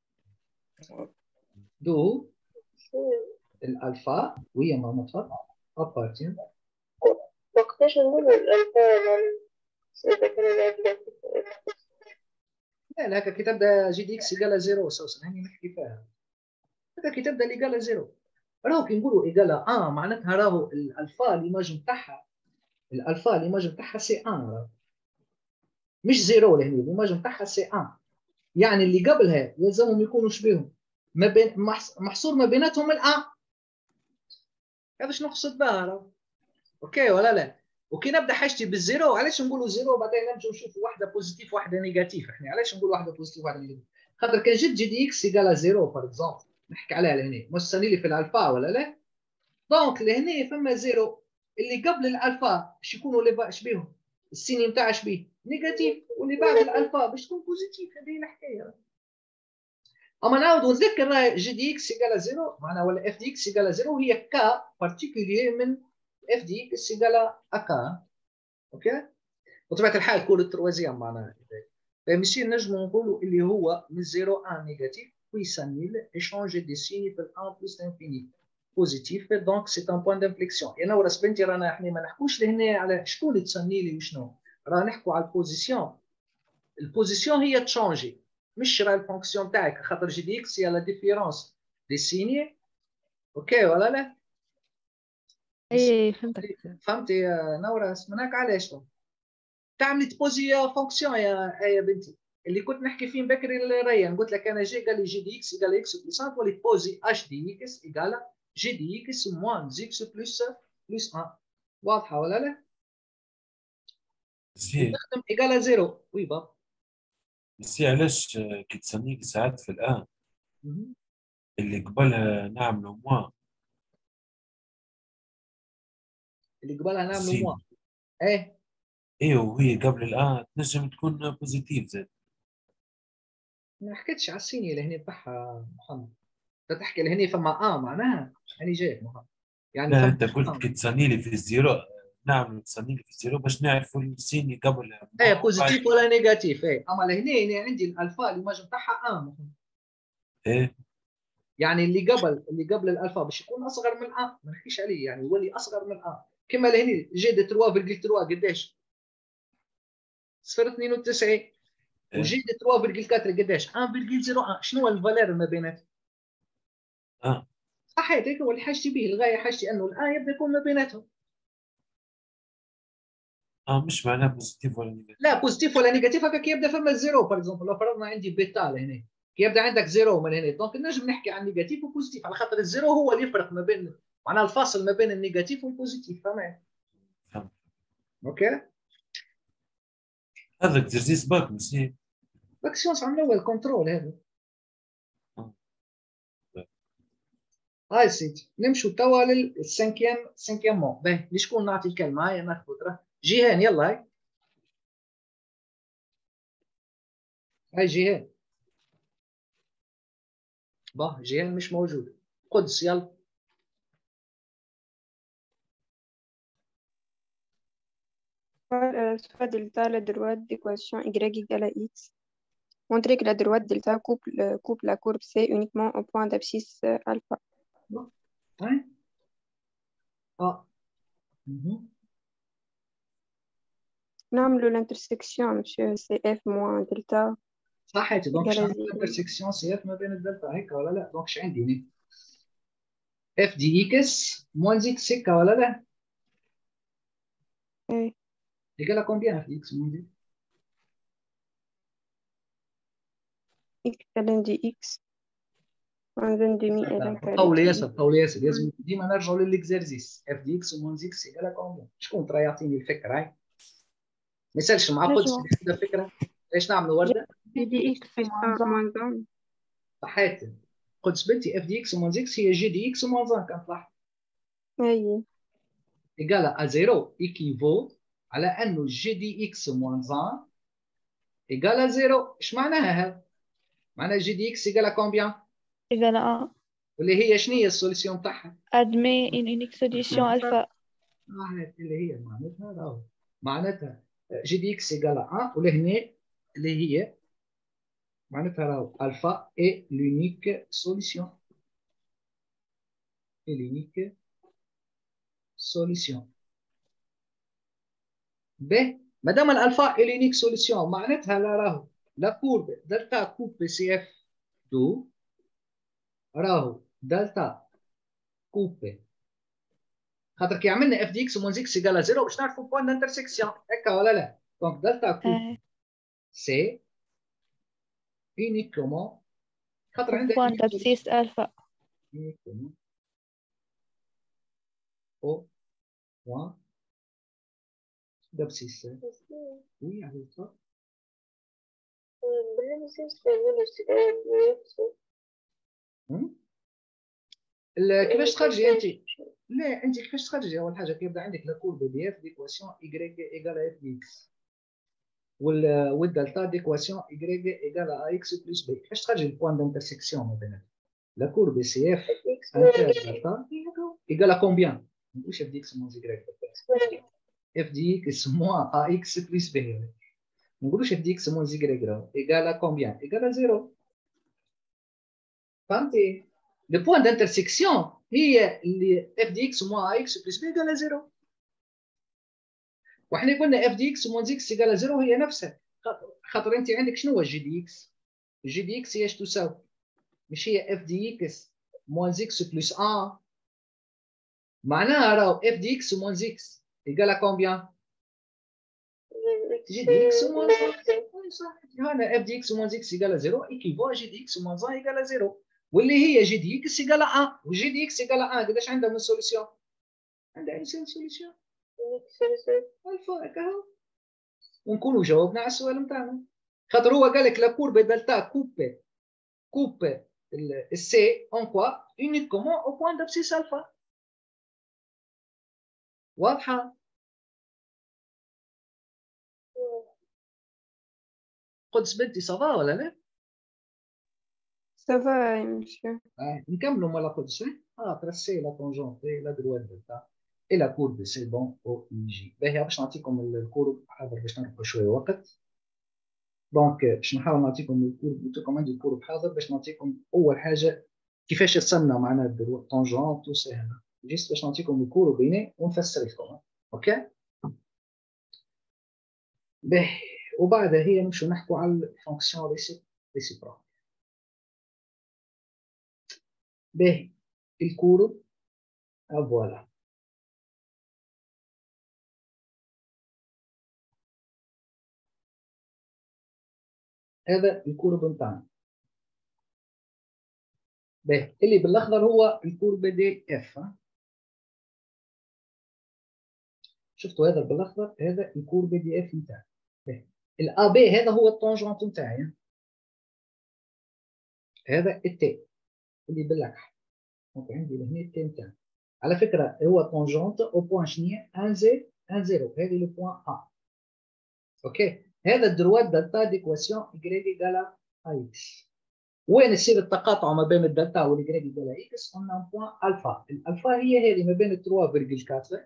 دو الالفا وهي ما مطلق ابارتين.
وقتاش نقول الالفا
لا لا هكا كي تبدا جي دي اكس égale زيرو اساسا هاني نحكي فيها. هكا كي تبدا ليغالا زيرو راهو كي نقولوا ايغالا اه معناتها راهو الالفا ليماج نتاعها الالفا ليماج نتاعها سي واحد راهو مش زيرو لهنا ليماج نتاعها سي واحد. يعني اللي قبلها يلزمهم يكونوا شبيهم ما بين محصور ما بيناتهم الان. هذا شنو نقصد بها راهو. اوكي ولا لا؟ وكي نبدا حاجتي بالزيرو، علاش نقولوا زيرو بعدين نمشيو نشوفوا واحده بوزيتيف واحده نيجاتيف. احنا علاش نقولوا واحده بوزيتيف واحده نيجاتيف؟ خاطر كان جد جي دي اكس ايكال زيرو بار اكزومبل، نحكي عليها لهنا مستني لي في الالفا ولا لا؟ دونك لهنا فما زيرو اللي قبل الالفا باش يكونوا لي باش بيهم السيني نتاع اش بيه نيجاتيف، واللي بعد الالفا باش تكون بوزيتيف. هذه هي الحكايه. اما نعاود نذكر جي دي اكس ايكال زيرو معناها ولا اف دي اكس ايكال زيرو هي كا بارتيكولي من اف دي اكس ايكال اكا. اوكي، بطبيعه الحال كل التروازيام معناها فماشي نجموا نقولوا اللي هو من زيرو ان نيجاتيف بويسان ايشونج دي سيني في الان بلس انفيني بوزيتيف. دونك سي ان بوين دانفليكسيون. انا ورا بنتي رانا احنا ما نحكوش لهنا على شكون اللي تسني لي وشنو، رانا نحكوا على البوزيسيون. البوزيسيون هي تشونجي مش راه الفونكسيون تاعك، خاطر جي دي اكس هي لا ديفيرونس دي سيني. اوكي ولا لا؟
اي فهمتك.
فهمتي يا نورا؟ اسمناك علاش تعملي تبوزي فونكسيون يا يا بنتي اللي كنت نحكي فيه بكري للريان. قلت لك انا جي قال لي جي دي اكس ايكال اكس بلس واحد، تولي تبوزي اش دي اكس ايكال جي دي اكس موان اكس بلس بلس واحد. واضحه ولا لا؟
سي
تخدم ايكال زيرو. وي بابا
سي علاش كي تسنيك ساعات في الان اللي قبلها نعملوا موان
اللي قبلها نعملوا
سي
موان. ايه
ايه وهي قبل الان تنجم تكون بوزيتيف زاد.
ما حكيتش على السيني اللي هنا تاعها محمد. انت تحكي اللي هنا فما اه معناها يعني جايك محمد يعني
لا
فما
انت قلت كي تسني لي في الزيرو نعمل تسني لي في الزيرو باش نعرفوا السيني قبل
ايه بوزيتيف ولا نيجاتيف. ايه اما لهنا هنا عندي الالفا اللي ماجم تاعها اه محمد.
ايه
يعني اللي قبل اللي قبل الالفا باش يكون اصغر من ا، ما نحكيش عليه يعني يولي اصغر من ا. كما لهنا جي دي ثلاثة فاصلة ثلاثة قداش؟ صفر فاصلة اثنين وتسعين. وجي دي ثلاثة فاصلة أربعة قداش؟ واحد فاصلة صفر واحد. شنو الفالير ما بيناتهم؟
اه
صحيت هيك هو اللي حاجتي به الغايه حاجتي انه الان يبدا يكون ما بيناتهم.
اه مش معناه بوزيتيف ولا نيجاتيف.
لا بوزيتيف ولا نيجاتيف هكا كي يبدا فما الزيرو باغ اكزومبل. لو فرضنا عندي بيتا لهنا كي يبدا عندك زيرو من هنا، دونك نجم نحكي عن نيجاتيف وبوزيتيف على خاطر الزيرو هو اللي يفرق ما بين معناها الفاصل ما بين النيجاتيف والبوزيتيف. فهمت؟
فهمت.
اوكي
هذا اكزرسيس باك مسيب
الاكسيونس عملوا اول كنترول هذا.
آه.
هاي سيدي نمشوا توا للسانكيام سانكيام مون. باهي لشكون نعطي الكلمه؟ هاي ناخذ ترى جيهان يلا. هاي هاي جيهان. باه جيهان مش موجود. قدس يلا.
Soit delta la droite d'équation y égale x. Montrer que la droite delta couple, coupe la courbe C uniquement au point d'abscisse alpha.
هاي اه
نعملوا l'intersection monsieur C F moins delta.
صحيتي دونك
égale
شنو
zéro.
الانترسكسيون سي اف ما بين الدلتا هيك ولا لا؟ دونك اش عندي هنا؟ اف دي اكس موان اكس هيك ولا لا؟
ايه
يقال كومبيان اف دي اكس موان اكس؟
x ln dx moins un demi ln carré
طول
dx.
ياسر طول ياسر لازم ديما نرجعوا للاكزرسيس. اف دي اكس موان اكس يقال كومبيان. شكون ترى يعطيني الفكره هاي؟ ما يسالش مع قدس اللي عنده فكره ايش نعملوا ورده؟
جي دي اكس moins un.
صحيت قدس بنتي اف دي اكس موان اكس هي جي دي اكس موان واحد كانت صح.
ايه
ايكال ا زيرو ايكيفو على انه جي دي اكس موان واحد ايكال زيرو. ايش معناها هذا؟ معناها جي دي اكس ايكال كومبيان؟
إذا لا
واللي هي شنو هي السوليسيون تاعها؟
admet une unique solution alpha.
اه اللي هي معناتها راهو معناتها جي دي اكس ايكال واحد ولهنا اللي هي معناتها راهو الفا اي لونيك سوليسيون. اي لونيك سوليسيون. ب مادام الالفا اي لونيك سوليسيون معناتها لا راهو لا كورب دلتا كوب سي اف اثنين راهو دلتا كوب خاطر كي عملنا اف دي اكس ومون اكس ايكال زيرو باش نعرفوا بوان انترسكسيون هكا ولا لا؟ دونك دلتا كوب سي uniquement خاطر عندها
point d'abscisse alpha.
uniquement au point d'abscisse. Oui, avec toi. كيفاش تخرجي انت؟ لا انت كيفاش تخرجي؟ اول حاجه كيبدا عندك لا كورب دي اف ديكواسيون اي ايكال اف دي اكس والدلتا ديكواسيون اي ايكال ا اكس بلس بي. كيفاش تخرجي البوان دانترسيكسيون ما بينهم؟ لا كورب سي اف انتر دلتا ايكال كومبيان؟ واش اف دي اكس موان زي اف دي اكس موان ا اكس بلس بي. ما نقولوش اف دي اكس موان زي ايكال كومبيان؟ ايكال زيرو. فهمتي؟ لو بوان دانترسيكسيون هي اللي اف دي اكس موان ا اكس بلس بي ايكال زيرو. وحنا قلنا اف دي اكس موان اكس ايكال زيرو هي نفسها، خاطر انت عندك شنو هو الجي دي اكس؟ الجي دي اكس هي اش تساوي؟ مش هي اف دي اكس موان اكس بلس واحد، معناها راهو اف دي اكس موان اكس ايكال كومبيان؟ جي دي اكس موان صح. هنا اف دي اكس موان اكس ايكال زيرو ايكيفو جي دي اكس موان واحد ايكال زيرو، واللي هي جي دي اكس ايكال واحد، وجي دي اكس ايكال واحد قداش عندها من سوليسيون؟ عندها ان سوليسيون الفا هكا، ونكونوا جاوبنا على السؤال نتاعنا. خاطر هو قال لك لا كورب دلتا كوب كوب السي اون كوا اونيكومون او بوين دابسيس الفا. واضحه؟ قدس بنتي صافا ولا لا؟
صافا يا مسيو.
آه. نكملوا مالا قدس. اه ترسي لا طونجونت لا دروات دلتا et la courbe c'est bon au I G. باهي باش نعطيكم الكورب حاضر باش نربحوا شويه وقت. دونك باش نحاول نعطيكم الكورب، نعطيكم عندي الكورب حاضر باش نعطيكم اول حاجه كيفاش رسمنا معناها الدروات طونجونت وسهله، جيست باش نعطيكم الكورب بيني ونفسر لكم. اوكي باهي، وبعدها هي نمشوا نحكوا على الفونكسيون ريسيبروك. باهي الكورب فوالا هذا الكورب نتاعنا. باهي اللي بالاخضر هو الكورب دي اف. شفتوا هذا بالاخضر هذا الكورب دي اف نتاعي. باهي الا بي هذا هو الطونجونت نتاعي، هذا التي اللي بالاكحل. دونك عندي لهنا التي نتاعي. على فكره هو طونجونت او بوان شنيا واحد صفر واحد صفر، هذه لو بوان ا. اوكي هذا الدروات دلتا ديكواسيون ايكغيك ايكالا اكس. وين يصير التقاطع ما بين الدلتا والايكغيك ايكالا اكس؟ قلنا بوان الفا. الالفا هي هذه ما بين ثلاثة فاصلة أربعة،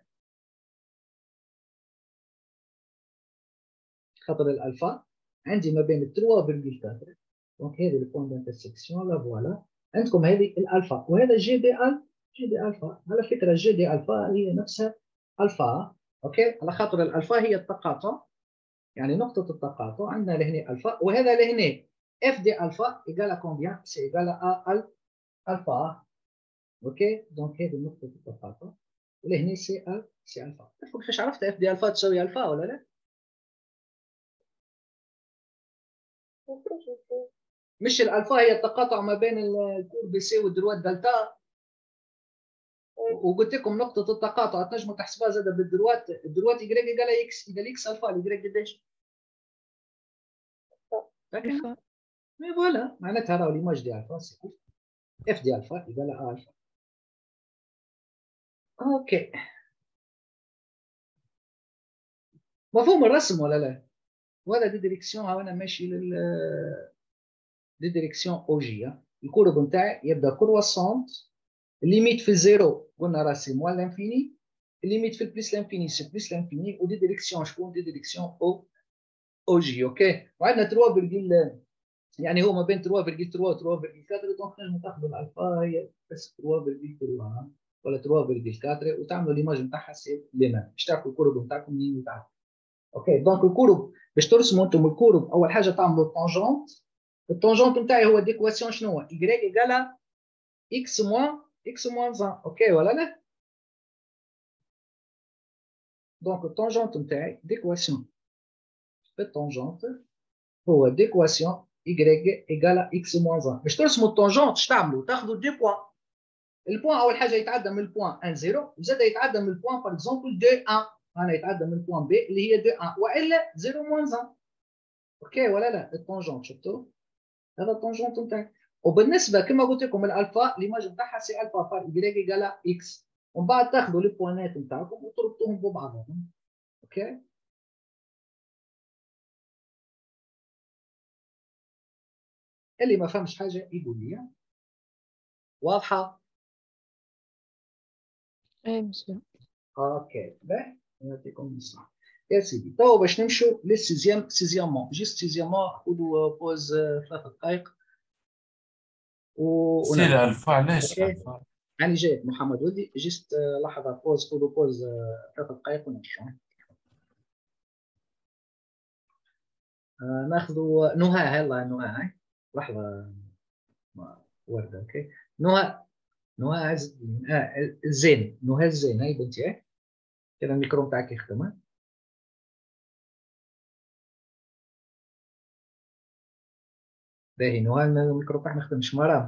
خاطر الالفا عندي ما بين ثلاثة فاصلة أربعة. دونك هذه البوان دانترسيكسيون لا فوالا عندكم هذه الالفا، وهذا جي دي ال جي دي الفا. على فكره جي دي الفا هي نفسها الفا. اوكي على خاطر الالفا هي التقاطع، يعني نقطه التقاطع عندنا لهنا الفا، وهذا لهنا اف دي الفا ايكال كومبيان؟ سي ايكال ا ال الفا. اوكي دونك هذه نقطه التقاطع، ولهنا سي ال سي الفا. تعرفوا كيفاش عرفت اف دي الفا تساوي الفا ولا لا؟ مش الالفا هي التقاطع ما بين الكورب سي والدروات دلتا، وقلت لكم نقطة التقاطع تنجموا تحسبوها زاده بالدروات، الدروات يجري قال اكس اذا اكس الفا يجري قداش؟ الفا. مي فوالا معناتها راهو ليماج دي الفا سي اف دي الفا يقال ا الفا. اوكي مفهوم الرسم ولا لا؟ وهذا دي ديريكسيون ها انا ماشي لل دي ديريكسيون اوجيه. الكورب نتاعي يبدا كرواسونت، الليميت في الزيرو قلنا راه سي موان لانفيني، الليميت في البليس لانفيني سي بليس لانفيني، ودي ديريكسيون شكون؟ دي ديريكسيون او او جي. اوكي وعندنا ثلاثة يعني هو ما بين ثلاثة فاصلة ثلاثة و ثلاثة فاصلة أربعة. دونك نجموا تاخذوا الالفا هي بس ثلاثة فاصلة ثلاثة ولا ثلاثة فاصلة أربعة وتعملوا ليماج نتاعها سي ليمان باش تعرفوا الكورب نتاعكم منين يتعرف. اوكي دونك الكورب باش ترسموا انتم الكورب اول حاجه تعملوا الطونجونت. الطونجونت نتاعي هو ديكواسيون شنو هو؟ y ايكالا اكس موان اكس موان واحد. اوكي ولا لا؟ دونك الطونجونت نتاعي ديكواسيون الطونجونت هو ديكواسيون y ايكالا اكس موان واحد. باش ترسموا الطونجونت اش تعملوا؟ تاخذوا دي بوان. البوان اول حاجه يتعدى من البوان واحد صفر وزاد يتعدى من البوان باغ اكزومبل اثنين واحد. انا يتعدى من بوان بي اللي هي دو واحد والا صفر موان واحد. اوكي ولا لا؟ الطونجونت شفتوا هذا الطونجونت نتاعي. وبالنسبه كما قلت لكم الالفا ليماج نتاعها سي الفا فار اي ايكالا اكس، ومن بعد تاخذوا لي بوانات نتاعكم وتربطوهم ببعضهم. اوكي اللي ما فهمش حاجه يقول لي. واضحه؟
ايه مسيو.
اوكي باهي يعطيكم الصحه يا سيدي. تو باش نمشوا للسيزيام سيزيامون جيست سيزيامون خذوا بوز ثلاث دقائق و
سير الفا علاش
اوكي
الفا؟
يعني جايك محمد ودي جيست لحظه بوز خذوا بوز ثلاث دقائق ونمشوا. آه ناخذوا نهى. يلا نهى لحظه ورده. اوكي نهى نهى عز الدين آه زين نهى الزين هاي بنتي كذا الميكرو بتاعك يخدم. باهي نهى الميكرو بتاعك ما يخدمش. مرام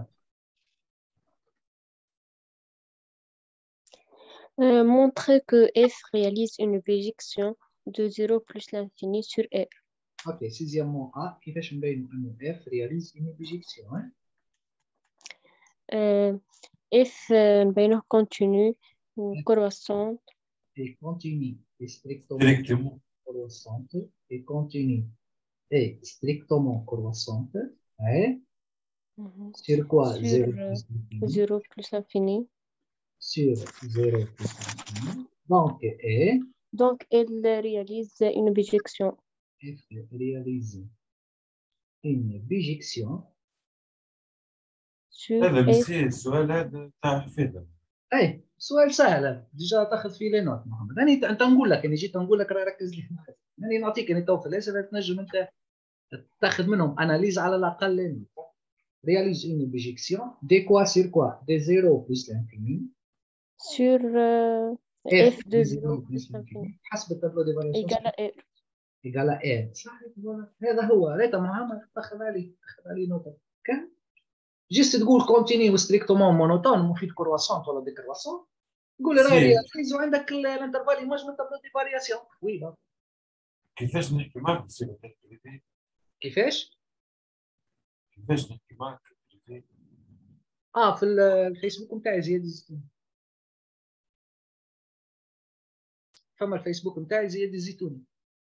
Euh, montrer que F réalise une bijection de zéro plus l'infini sur R.
اوكي سيزيامون ا كيفاش نبينوا انه اف رياليز اون بيجيكسيون.
Euh, F euh, نبينوه continu ou croissante.
Et continue et strictement
Directement.
croissante et continue et strictement croissante. Ouais.
Mhm.
Sur quoi?
Sur
zéro
euh,
plus l'infini.
zéro plus l'infini.
Sur zéro plus l'infini. Donc, et
Donc, elle réalise une bijection.
F réalise une bijection
sur
هذا
F.
مسير السؤال هذا تاع حفيظة.
اي سؤال سهل ديجا تاخذ فيه لي نوت محمد. راني انت نقول لك، انا جيت نقول لك راه ركز لي معايا، راني نعطيك انا تو في الاسئله تنجم انت تاخذ منهم اناليز على الاقل لي نوت. réalise une bijection de quoi sur quoi? De zéro plus l'infini
sur euh,
f,
F de
de
zéro
zéro plus
plus l'infini
l'infini حسب التابلو دي فارياسيون
égale à R.
ايكال ا. صحيح هذا هو. ريت محمد تاخذ عليه تاخذ عليه نوت. كان جيست تقول كونتينيو ستريكتومون مونوتون مفيد كرواسونت ولا ديكرواسونت، قول راه
سير
رياليز وعندك الانترفال ايماج من التابلو دي فارياسيون. وي
كيفاش نحكي معك تصير تحكي
كيفاش؟
كيفاش نحكي معك
اه في الفيسبوك نتاعي زياد الزيتوني. فما الفيسبوك نتاعي زياد الزيتوني.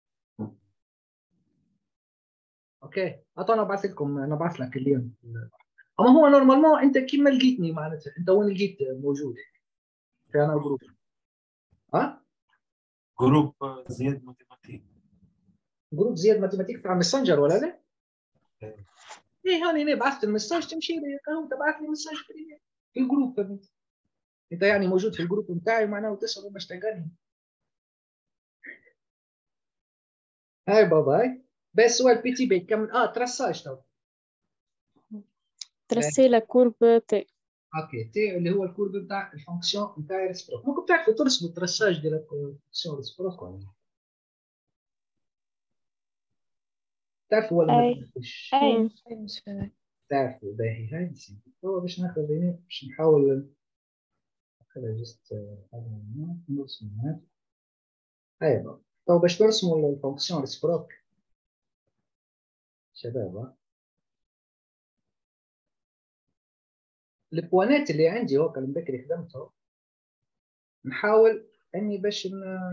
اوكي عطوا انا نبعث لكم، نبعث لك اليوم. اما هو نورمالمون انت كيما لقيتني معناتها انت وين لقيت موجود في انا جروب؟ ها
جروب زياد ماتيماتيك.
جروب زياد ماتيماتيك تاع ماسنجر ولا لا؟ ايه هاني انا بعثت المساج تمشي لي هو تبعث لي مساج في الجروب. فهمت انت يعني موجود في الجروب نتاعي معناه وتسال باش تلقاني. هاي بابا هاي بس سؤال بي تي بي كم اه ترساج تو
tracer la courbe T.
اوكي تي اللي هو الكورب نتاع الفونكسيون نتاع الريسبروك. ممكن تعرفوا ترسموا الترساج ديال الفونكسيون الريسبروك ولا تعرفوا ولا ما تعرفوش؟
اي
تعرفوا باهي. هاي نسيت هو باش ناخذ هنا باش نحاول ناخذها جست نرسمها. هاي بابا تو باش ترسموا الفونكسيون ريسبروك شباب. البوانات اللي عندي هوكا من بكري خدمته نحاول اني باش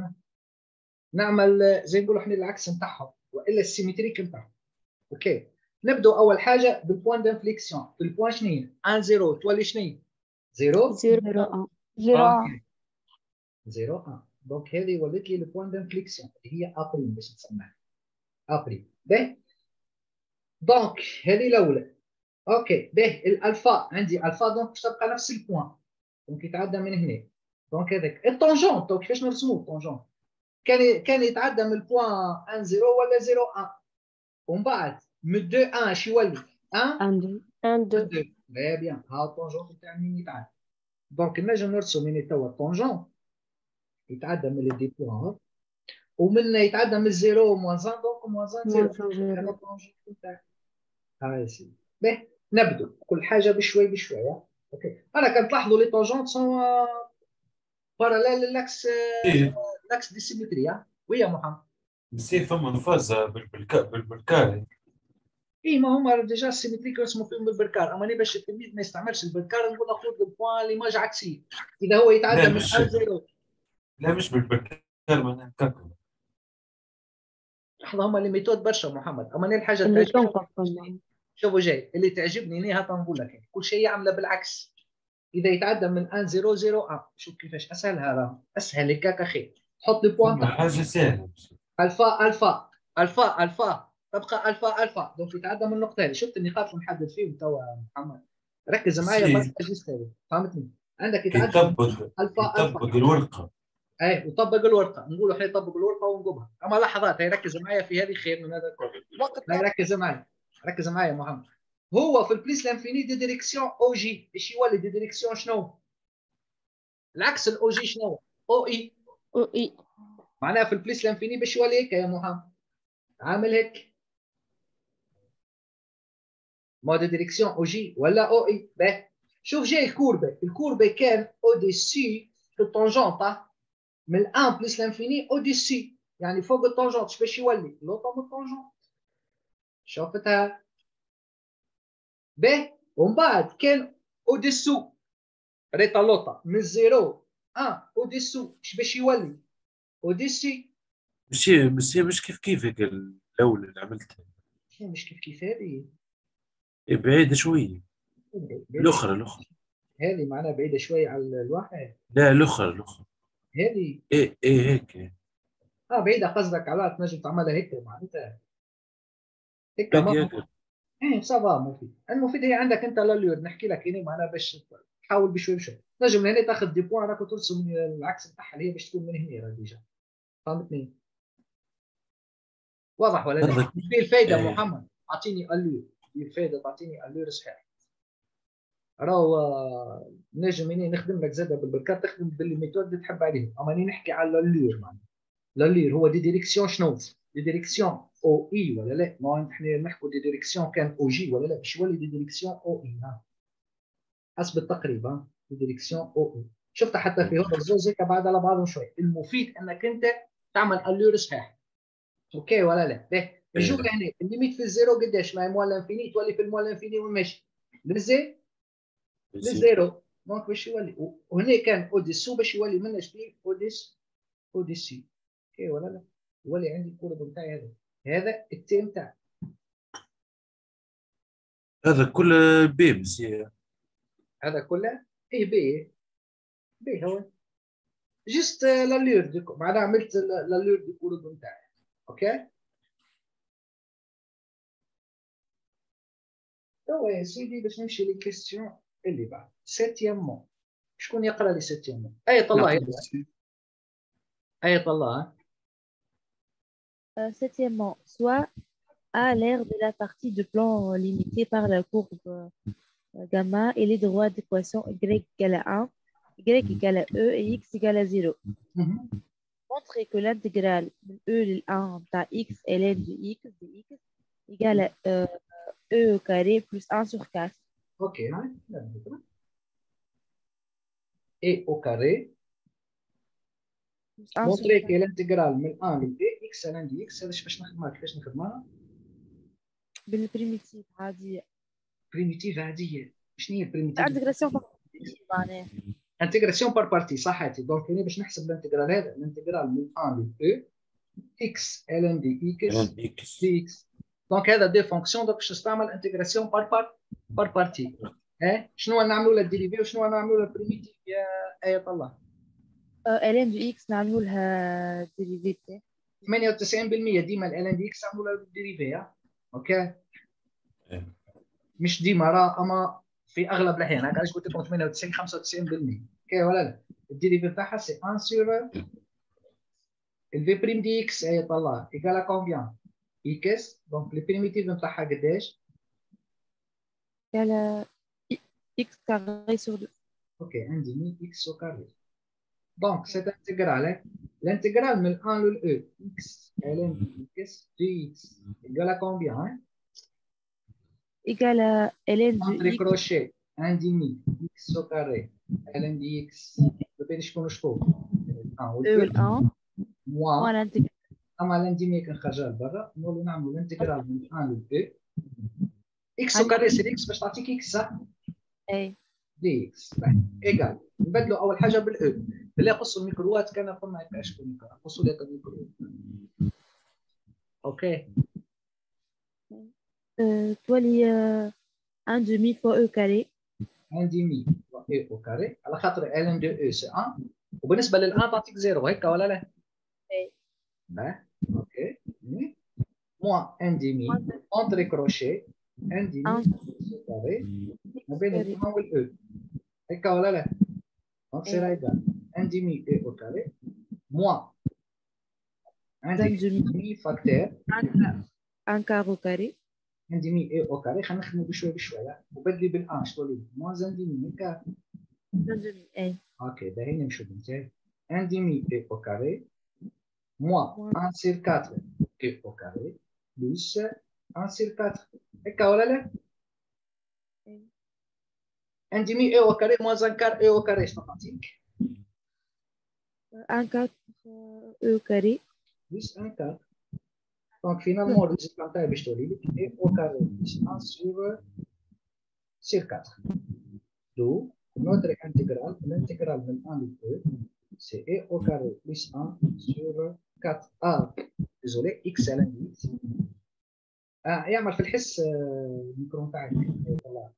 نعمل زي نقولوا احنا العكس نتاعهم والا السيمتريك نتاعهم. اوكي نبداو اول حاجه بالبوان دانفليكسيون. في البوان شنو هي؟ واحد صفر تولي شنو هي؟ صفر
zéro
زيرو
صفر واحد. دونك هذه ولات لي البوان دانفليكسيون اللي هي ابريم باش نسميها ابريم. باهي دونك هذه الاولى. اوكي باهي الالفا عندي الفا دونك باش تبقى نفس البوان دونك يتعدى من هنا. دونك هذاك الطونجون تو كيفاش نرسموه الطونجون؟ كان كان يتعدى من البوان واحد صفر ولا صفر واحد ومن بعد من اثنين واحد شو يولي؟ واحد
واحد اثنين
اثنين. لا بيان ها الطونجون تاع مين يتعدى. دونك نجم نرسم من توا الطونجون يتعدى من لي بوان ومن يتعدى من صفر موان واحد دونك موان واحد صفر. هذا الطونجون تاعك. هاي سي باهي نبدو كل حاجه بشوي بشويه. اوكي انا كنت تلاحظوا لي طونجونت سون باراليل لاكس l'axe de symétrie. Oui, يا محمد.
نسي فما فازة بالبركار بالبركار.
اي ما هما ديجا السيمتريك يرسموا فيهم بالبركار، اما انا باش التلميذ ما يستعملش البركار نقول له خذ البوان اللي ماج عكسي اذا هو يتعدى من
مش...
زيرو.
لا مش بالبركار معناها هكاكا.
لحظه هما لي ميثود برشا محمد، اما انا الحاجه اللي تعجبني شوفوا جاي اللي تعجبني انا هتنقول لك كل شيء يعمله بالعكس. اذا يتعدى من واحد صفر صفر واحد شوف كيفاش اسهلها راه اسهل هكاك اخي. تحط البوان
حاجه سهله
الفا الفا الفا الفا تبقى الفا الفا دونك يتعدى من النقطه هذه. شفت النقاط اللي نحدد فيهم توا محمد؟ ركز معايا برك هذه فهمتني؟ عندك يتعدى
يطبق
الفا
يطبق الورقه.
اي وطبق الورقه، نقولوا احنا نطبق الورقه ونقومها. اما لحظات هي ركز معايا في هذه خير من هذا الكل. هي ركز معايا ركز معايا محمد. هو في البليس لانفيني دي ديريكسيون او جي، ايش يولي دي ديريكسيون شنو؟ العكس الاو جي شنو؟ او اي
او اي
معناها في البليس لانفيني باش يولي هيك يا محمد، عامل هيك مود ديريكسيون او جي ولا او اي. باهي شوف جاي الكوربه، الكوربه كان او دي سي في الطونجونت من الان بلس لانفيني او دي سي، يعني فوق الطونجونت. باش يولي لوطا من الطونجونت. شوفتها باهي. ومن بعد كان او ديسو ريتا لوطا من زيرو واحد او ديسو اش باش يولي او دي سي.
ماشي ماشي مش كيف كيفك الاول اللي عملتها.
مش كيف كيف هذه
بعيده شويه. الاخرى الاخرى
هذه معناها بعيده شويه على الواحد.
لا الاخرى الاخرى
هذه
ايه ايه هيك.
اه بعيده قصدك على تنجم تعملها هيك معناتها هيك ما ايه صافا مفيد. المفيد هي عندك انت لالور نحكي لك هنا معناها باش تحاول بشوي بشوي. تنجم هنا تاخذ دي بوان راك ترسم العكس بتاعها اللي هي باش تكون من هنا ديجا. فهمتني؟ واضح ولا لا؟ في الفايده ايه. محمد اعطيني الور في الفايده تعطيني الور صحيح. راهو نجم اني نخدم لك زاده بالبركات تخدم بالميثود اللي تحب عليهم، اما اني نحكي على اللور معناها. اللور هو دي ديريكسيون شنو؟ دي ديريكسيون او اي ولا لا؟ ما احنا نحكوا دي ديريكسيون كان او جي ولا لا؟ باش يولي دي ديريكسيون او اي ها حسب التقريب ها دي ديريكسيون او اي. شفت حتى في هذا الزوز هيك بعد على بعضهم شوي. المفيد انك انت تعمل اللور صحيح. اوكي ولا لا؟ باهي نجيو هنا الليميت في الزيرو قداش؟ ما هي موال انفيني تولي في الموال انفيني وين ماشي؟ للزي للزيرو دونك باش يولي. وهنا كان او ديسو باش يولي من شبيه او ديس او دي سي. اوكي ولا لا؟ يولي عندي الكورب نتاعي هذا هذا التي نتاعي
هذا كله بي بس
هذا كله ايه بي بي هو جست لالور ديكو معناها عملت لالور دي الكورب نتاعي. اوكي توا يا سيدي باش نمشي للكيستيون اللي بعد. سيتيامون شكون يقرا لي سيتيامون؟ آية الله آية الله.
Euh, septièmement, soit à l'aire de la partie de plan limitée par la courbe euh, gamma et les droits d'équation y égale à un, y égale à e et x égale à zéro.
Mm-hmm.
Montrer que l'intégrale de e de un de x ln de x de x égale à euh, e au carré plus un sur quatre.
Ok, hein? Et au carré montrer que l'intégrale من un ل b x ln de x. هذا باش نخدمها كيفاش نخدمها؟
بالبريميتيف عادية.
بريميتيف عادية. شنو هي البريميتيف؟
انتجراسيون بار بارتي معناها.
انتجراسيون بار بارتي صحاتي. دونك هنا باش نحسب الانتجرال هذا الانتجرال من un ل e x ln de x dx. دونك هذا دي فونكسيون دونك باش نستعمل انتجراسيون بار بار بار بارتي. ها شنو نعملوا لها الديريفي وشنو نعملوا لها البريميتيف يا آية الله؟
ln de x نعملوا لها ديريفي
ثمانية وتسعين بالمئة ديما ln de x نعملوا لها الديريفي. ها اوكي مش ديما راه اما في اغلب الاحيان هكا علاش قلت لكم ثمانية وتسعين خمسة وتسعين بالمئة. اوكي ولا لا؟ الديريفي تاعها سي واحد سور الفي بريم دي اكس اي طلع ايكال كومبيان اكس. دونك لي بريميتيف نتاعها قداش؟
ايكال اكس كاري سور دو.
اوكي عندي مية اكس او كاري. دونك سيت انتجرال الانتجرال من واحد ل e x ln de x dx ايكال كومبيان؟
égale ln de
entre crochet عندي مية x au carré ln de x بين شكون وشكون؟
e وال un
موا
الانتجرال
اما الانديمي كنخرجها لبرا نولو نعملو الانتجرال من واحد ل اي اكس وكاري سي اكس باش تعطيك اكس صح؟
اي
دي اكس ايكال نبدلو اول حاجه بالاو اللي يقصوا الميكروات كان فما هكا شكون هكا قصوا لي الميكروات اوكي
euh, تولي un demi fois e carré
un demi fois e au carré على خاطر ln de e c'est un وبالنسبه للان تعطيك زيرو هكا ولا لا؟
اي
لا اوكي moins un demi entre crochet un demi au carré ما بين ال un وال e هكا ولا لا؟ donc c'est égal un demi e au carré moins un demi facteur
un quart au carré
un demi e au carré خلينا نخدموا بشويه بشويه وبدلي بالان شنو اللي moins un demi هكا
un demi اي
اوكي باهي نمشوا بنتاعي un demi e au carré moins un sur quatre e au carré plus un sur quatre هكا ولا لا؟ un demi e au carré moins un quart e au carré شنو تعطيك؟
un quart e au carré
plus un quart donc finalement le résultat نتاعي باش تولي لك e au carré plus un sur sur quatre d'où notre intégrale l'intégrale من un de deux c'est e au carré plus un sur quatre ah désolé x على x اه يعمل في الحس الميكرو نتاعك يطلع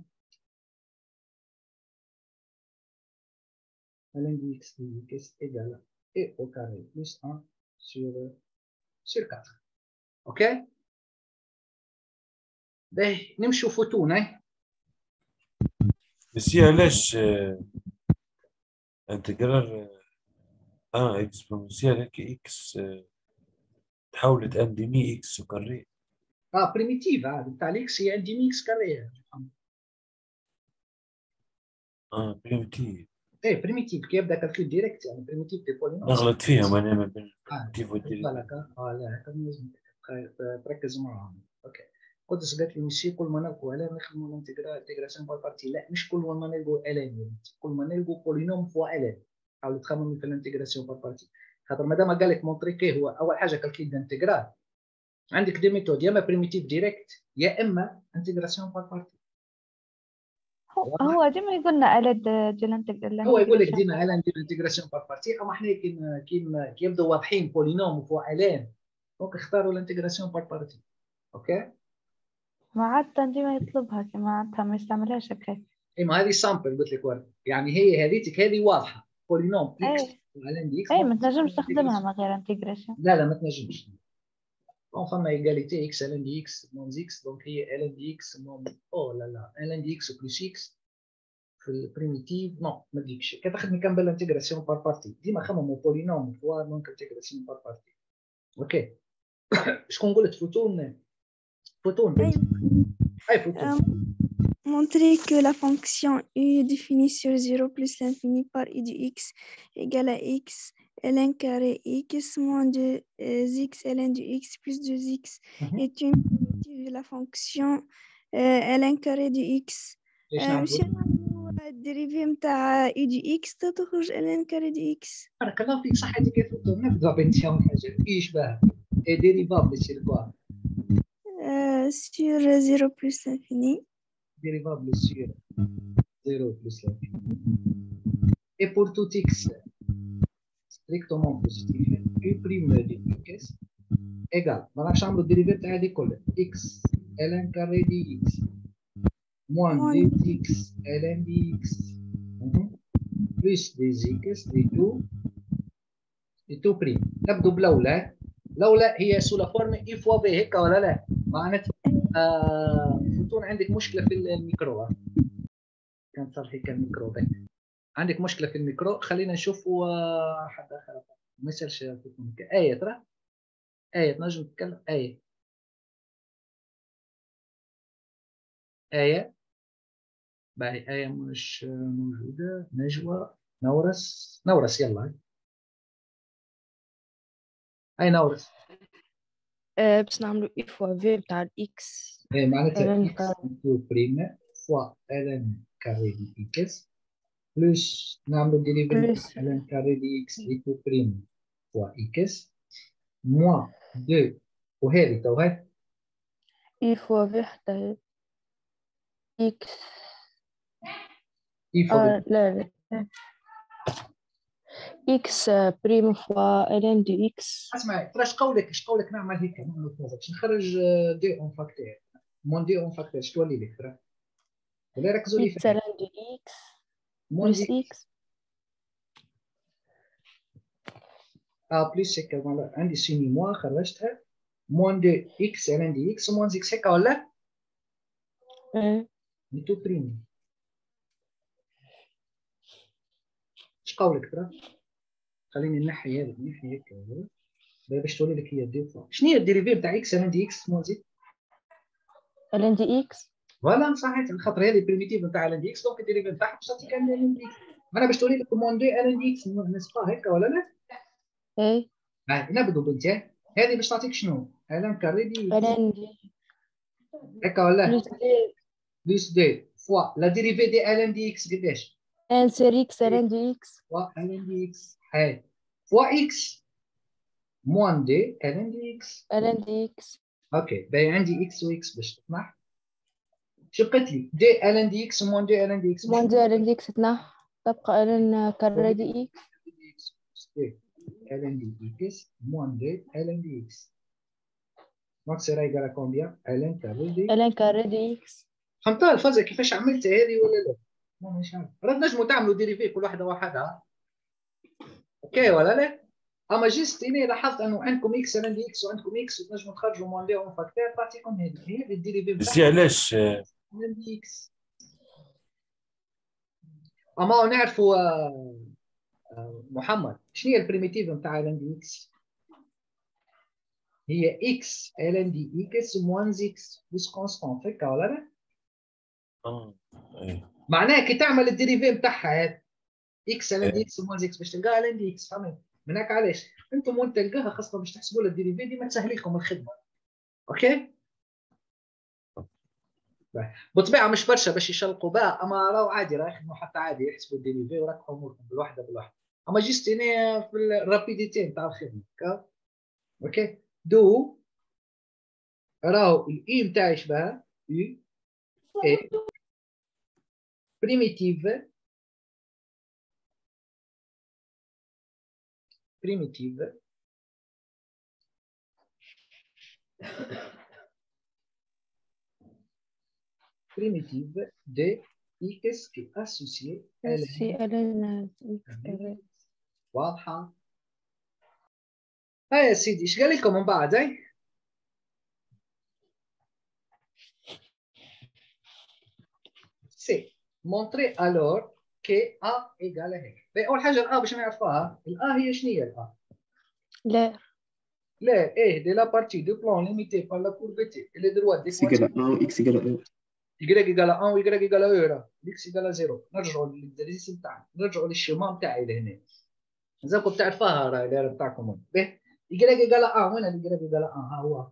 ln de x dx égale e au carré plus un sur sur quatre ok باهي نمشوا فوتون
بس هي علاش انتجرال ان اكسبوننسيال هيك اكس تحولت ان ديمي اكس كاري
اه بريميتيف هذا تاع الاكس هي ان ديمي اكس كاري
اه بريميتيف
اي بريميتيف كي يبدا كالكول ديريكت يعني بريميتيف دي بولينوم
نغلط فيها معناها ما بين بريميتيف
وديريكت اه لا هكا لازم تركز معاهم اوكي قدس قالت لي ماشي كل ما نلقوا على نخدموا الانتجرال انتجراسيون بار بارتي لا مش كل ما نلقوا الان كل ما نلقوا بولينوم فوا الان حاول تخمم في الانتجراسيون بار بارتي خاطر مادام قال لك مونطريكي هو اول حاجه كالكول انتجرال عندك دي ميثود يا اما بريميتيف ديريكت يا اما انتجراسيون بار بارتي
هو ديما يقول لنا على ديال الانتجرال
هو يقول لك ديما على الانتجراسيون بار بارتي اما حنا كي كي يبداو واضحين بولينوم فوا الان دونك اختاروا الانتجراسيون بار بارتي اوكي
معناتها ديما يطلبها كي معناتها ما يستعملهاش هكاك
اي ما هذه سامبل قلت لك ورد يعني هي هذيتك هذه واضحه بولينوم اكس على ان دي اكس
اي ما تنجمش تخدمها من غير انتجراسيون
لا لا ما تنجمش دونك فما ايغاليتي اكس على ان دي اكس مونز اكس دونك هي ال ان دي اكس مون او لا لا ال ان دي اكس بلس اكس في البريميتيف نو ما تجيكش كتخدمي كان بالانتجراسيون بار بارتي ديما خمموا بولينوم فوا دونك انتجراسيون بار بارتي اوكي شكون قلت فوتون فوتون بنتي اي فوتون
Montrer que la fonction u définie sur zéro plus l'infini par i de x égale à x ln carré x moins deux x ln de x plus deux x est une primitive de la fonction euh, ln carré de x. مش نعملوا الديريفي نتاع i de x تخرج ln carré de x.
بارك الله فيك صحتك كيف نبدا بنتي اول حاجه ايش باه اي ديريفابل سير كوا
sur zéro plus l'infini.
Dérivable sur zéro plus l'infini. Et pour tout x strictement positif, u prime de x égale. ما راحش نعملوا الديريفات تاع هذه كلها x ln carré dx moins dx ln dx plus dx d2 d2 بريم. نبدو بالاولى. الاولى هي سو لا فورم اي فوا بي هكا ولا لا؟ معناتها آه فوتون عندك مشكله في الميكرو كان صار هيك الميكرو بك. عندك مشكله في الميكرو خلينا نشوفوا آه حد اخر ما يسالش فوتون آية ترى آية تنجم تتكلم آية آية باهي آية مش موجودة نجوى نورس نورس يلا أي نورس
أه باش نعملو اي فوا في بتاع الاكس
اي معناتها اكس تو بريم فوا الان كاري دي اكس بلس نعملو ديريفي الان كاري دي اكس اي تو بريم فوا اكس موان دو وهذه تو هاي
اي فوا في حتى اكس
اي فوا
اه لا لا اكس بريم فوا الان دي اكس.
اسمع ترى اش قولك اش قولك نعمل هيك نعمل كذا باش نخرج دي اون فاكتور مون دي اون فاكتور اش تولي لك ترى ولا ركزوا لي
اكس
فيها
الان دي اكس
مون
بلس
دي
اكس
اه بليس هيك ولا عندي سيني موان خرجتها موان دو اكس الان دي اكس موان اكس هيك ولا
ايه
تو بريم اش قولك ترى خليني نحي هذا نحي هيك باش تولي لك هي دي فوا شنو هي الديريفي تاع اكس الان دي اكس موان زيد
الان دي اكس
فوالا صحيت خاطر هذه بريميتيف نتاع الان دي اكس دونك الديريفي نتاعها باش تعطيك الان دي اكس انا باش تولي لك موان دو الان دي اكس نسبه هيك ولا لا؟
ايه
هاي نبدو بنتي هذه باش تعطيك شنو؟ الان كاري دي
الان دي
هيك ولا؟
بلس دي
بلس دو فوا لا ديريفي دي الان دي اكس قداش؟
ان سير اكس الان دي اكس
فوا الان دي اكس هاي فوا اكس موان دي الان دي اكس
الان دي اكس.
اوكي باهي عندي اكس واكس باش تطمح شو قلت لي دي الان دي اكس موان دي الان دي اكس
موان دي الان دي اكس تنح تبقى الان كاري دي اكس
الان دي اكس موان دي الان دي اكس دونك سيرا ايكال كومبيان الان كاري دي
الان كاري دي اكس.
فهمتها الفازه كيفاش عملتها هذه ولا لا؟ ما مش عارف راه نجموا تعملوا ديريفي كل واحده وحدها اوكي ولا لا؟ اما جيست اني لاحظت انه عندكم اكس الان دي اكس وعندكم اكس وتنجموا تخرجوا موان دي اون فاكتور تعطيكم هذه هذه الديريفي
سي
بتاعها
علاش
الان دي اكس اما نعرفوا محمد شنو هي البريميتيف نتاع الان دي اكس؟ هي اكس الان دي اكس موان اكس بلس كونستانت هكا ولا لا؟
اه ايه
معناها كي تعمل الديريفي نتاعها هذا اكس الان دي
إيه.
اكس موان اكس باش تلقاها الان دي اكس فهمت؟ من هكا علاش؟ انتم وين تلقاها خاصه باش تحسبوا لها الديريفي ديما تسهل لكم الخدمه اوكي؟ بالطبيعه مش برشا باش يشلقوا بها اما راهو عادي راه يخدموا حتى عادي يحسبوا الديريفي وراكم اموركم بالوحده بالوحده اما جيست هنا في الرابيديتي نتاع الخدمه اوكي دو راهو الاي نتاعي شبه اي اي بريميتيف بريميتيف primitive de x qui est associée à
سي الان
la واضحة؟ ها يا سيدي ايش قال لكم من بعد هاي؟ سي montrer alors que A égale à هيك. أول حاجة الأ باش نعرفوها، الأ هي شنو هي الأ؟
لا
لا إيه دي لا بارتي دو بلان ليميتي بار لا كورب تي اللي دروا
x égale à un x égale à un
y égale à un y égale à deux x égale à zéro نرجعوا للدرس نتاعنا نرجعوا للشيمان تاعي لهنا مازالكم تعرفوها راه الدايره نتاعكم باهي y égale à un وين y égale à un ها هو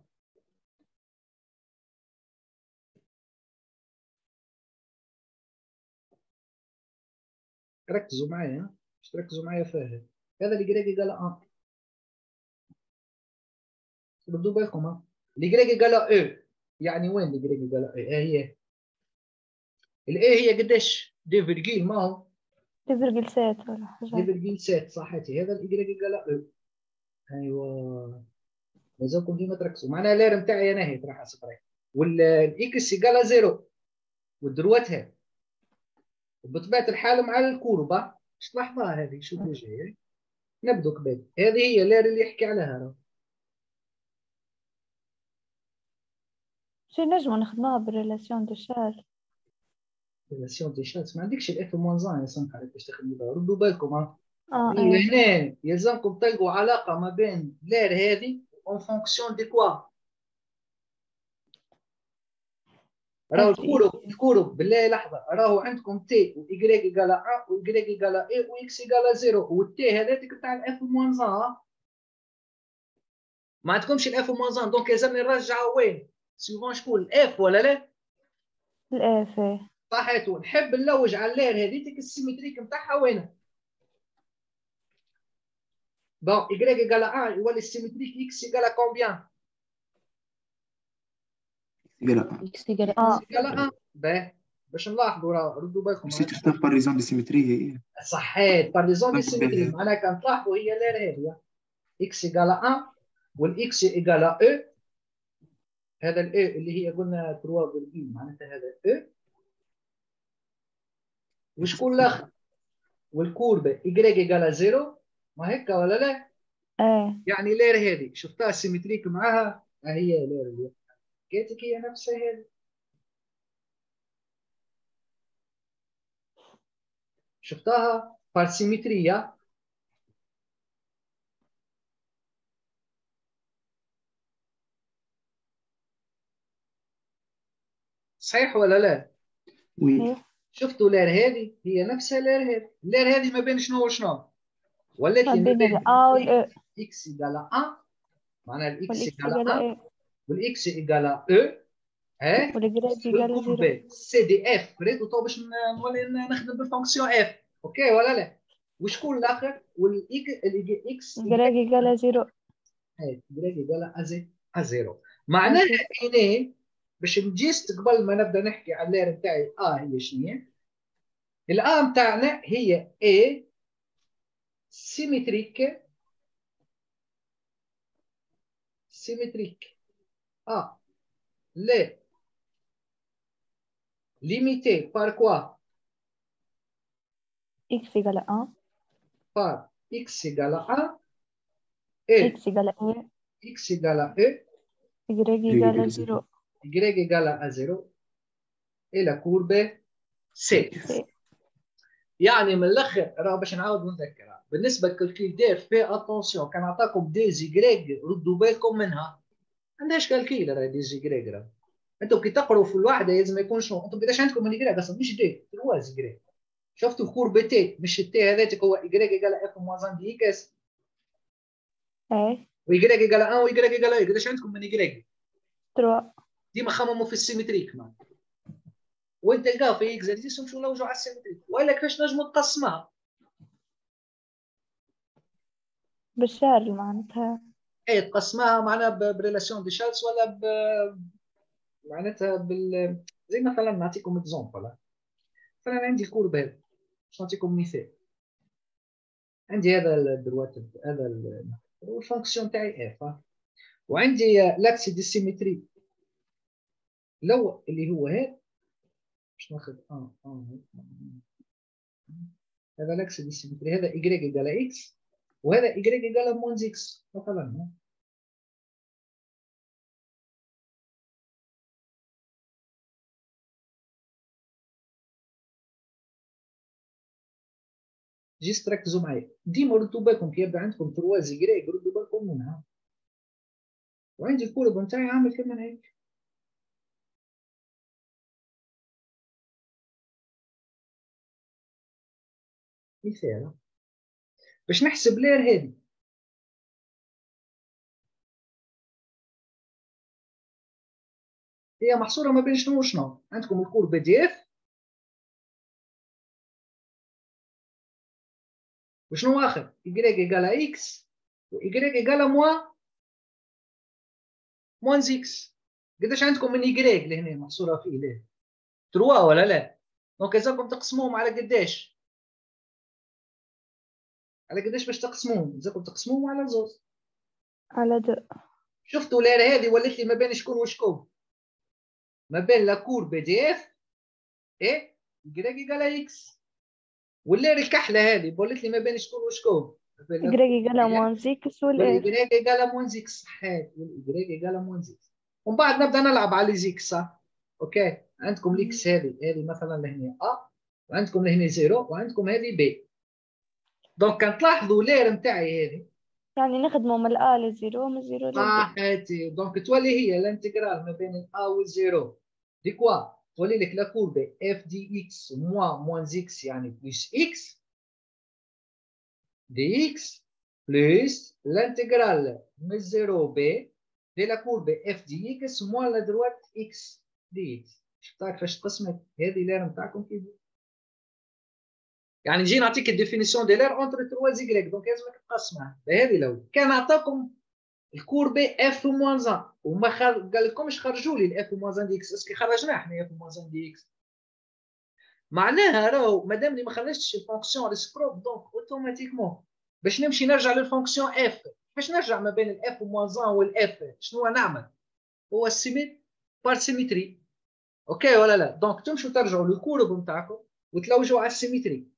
ركزوا معايا باش تركزوا معايا فيه هذا اللي y égale à un ردوا بالكم ها y égale à e يعني وين y égale à e ها هي الاي هي قداش دي فيرجيل ما هو
دي فيرجل سات ولا حاجة.
دي فيرجيل سات صحيتي هذا الاي قال او ايوا لازمكم ديما تركزوا معناها اللير نتاعي انا هي راح صفرين والاكس قال زيرو ودروتها بطبيعه الحال مع الكوربه باش تلاحظوها هذه شو اللي جاي نبدو قبل هذه هي اللير اللي يحكي عليها راه
شي نجمو نخدموها بالريلاسيون دو شارج.
ريلاسيون دي شارج ما عندكش الاف موان يا سمح عليك باش تخدمي بها ردوا بالكم ها
اه
هنا يلزمكم تلقوا علاقه ما بين لير هذه اون فونكسيون دي كوا راهو الكورب الكورب بالله لحظه راهو عندكم تي وايكغيك ايكال واحد وايكغيك ايكال اي واكس ايكال صفر والتي هذاتك تاع الاف موان واحد ما عندكمش الاف موان واحد دونك لازمني نرجعوا وين سيفون شكون الاف ولا لا
الاف
صحيت ونحب نلوج على اللير هذيك السيمتريك نتاعها وين دونك y égale à واحد يولي السيمتريك x égale à combien؟
x égale à
x
x égale à واحد. باهي باش نلاحظوا راه ردوا بالكم.
سي تختار بار ريزون دي سيمتري هي.
صحيت بار ريزون دي سيمتري معناها كان تلاحظوا هي لير هذه x égale à واحد والاكس égale à e. هذا الاي اللي هي قلنا ثلاثة فيرغول معناتها هذا e. وشكون الاخر؟ والكوربه y égale à صفر. ما هيك ولا لا؟
اه
يعني لير هذه شفتها سيمتريك معاها ها هي لير اللي حكيتك هي نفسها هذه. شفتها بارسيمترية. صحيح ولا لا؟
وي.
شفتوا لير هذه هي نفسها لير هذه. لير هذه ما بين شنو وشنو؟ ولات
ما
لي ما
بين
بين
الأ والأ
اكس ايكال واحد معناها الاكس
والإكس
ايكال
إيجال
واحد
إيه
والاكس ايكال او ها
والإجراء إيجال زيرو.
والكوربة سي دي اف. ريتو تو باش نولي نخدم بالفونكسيون اف. اوكي ولا لا؟ وشكون الاخر؟ والاكس
إجراء إيجال زيرو.
هاي إجراء إيجال زيرو. معناها كاينين باش نجيست قبل ما نبدا نحكي على اللير نتاعي اه هي شنو هي؟ الآ نتاعنا هي A symétrique symétrique A les limité par quoi?
X égale à un.
Par x égale à un et
X égale à un.
x égale à e.
Y égale à zéro.
Y égale à zéro et la courbe C. يعني من الاخر راه باش نعاود نذكرها بالنسبه للكالكيل دير في اتونسيون كان عطاكم دي زيغريغ ردوا بالكم منها. ما عندهاش كالكيل راه دي زيغريغ. راه انتم كي تقروا في الواحده لازم يكون شنو انتم قداش عندكم من زيغريغ اصلا مش دي ثلاثة زيغريغ. شفتوا كورب تي مش التي هذاتك هو ايغريغ ايغال اف موازان دي اكس.
اي
وايغريغ ايغال واحد وايغريغ ايغال اي قداش عندكم من ايغريغ؟
ثلاثة.
ديما خمموا في السيمتريك مان. وانت تلقاو في اكزرسيس نمشيو نلوجوا على السيمتريك ولا كيفاش نجموا نقسمها؟
بالشارج معناتها.
اي تقسمها معناها بريلاسيون دي شالس ولا ب معناتها بال زي مثلا نعطيكم اكزومبل. مثلا عندي كورب هذا باش نعطيكم مثال. عندي هذا الدروات هذا الفونكسيون تاعي اف وعندي لاكس دي سيمتري الاول اللي هو هذا باش ناخذ اه اه هذا لاكس دي سيمتري هذا y ايكال اكس وهذا y ايكال مونز اكس مثلا. جيست ركزوا معايا ديما ردوا بالكم كي يبدا عندكم ثلاثة زيغريغ ردوا بالكم منها. وعندي الكورب نتاعي عامل كما هيك. مثال باش نحسب لير هذه هي محصوره ما بين شنو وشنو. عندكم الكورب بي دي اف وشنو اخر y ايكال x و y ايكال موان موان x. قداش عندكم من y لهنا محصوره فيه ليه؟ ثلاثة ولا لا؟ دونك لازمكم تقسموهم على قداش؟ على قداش باش تقسموهم؟ لازمكم تقسموهم على زوز.
على دو.
شفتوا لير هذه ولات لي ما بين شكون وشكون؟ ما بين لا كور بي دي اف اي y ايكال x. واللير الكحله هذه ولات لي ما بين شكون وشكون؟
Y إيجال موانز إكس والإيه.
والإجراء إيجال موانز إكس. صحيح والإجراء إيجال موانز إكس. ومن بعد نبدأ نلعب على زيكس. أوكي عندكم الإكس هذه هذه مثلا لهنا أ وعندكم لهنا زيرو وعندكم هذه بي. دونك كان تلاحظوا لير نتاعي هذه
يعني نخدموا من الأ للزيرو ومن الزيرو للبي.
صحيتي. دونك تولي هي الانتجرال ما بين الأ والزيرو دي كوا تولي لك لا كوربة اف دي اكس موان موانز إكس يعني بلس إكس دي إكس plus l'intégrale من zéro b de la courbe f dx moins la droite x dx. شفتها كيفاش تقسمت؟ هذه اللير نتاعكم كيف يعني نجي نعطيك الديفينيسيون دي لير اونتر تروا زيغريك، دونك لازمك تقسمها. هذه لو كان عطاكم الكوربي اف موان واحد وما خل... قال لكمش خرجوا لي الاف موان واحد دي اكس، اسكي خرجنا احنا اف موان واحد دي اكس، معناها راهو مادام اللي ما خرجتش الفونكسيون ريسبروك دونك اوتوماتيكمون باش نمشي نرجع للفونكسيون اف. باش نرجع ما بين الاف موان واحد والاف شنو نعمل؟ هو السيميت بار سيميتري. اوكي ولا لا؟ دونك تمشوا ترجعوا للكورب نتاعكم وتلوجوا على السيميتري.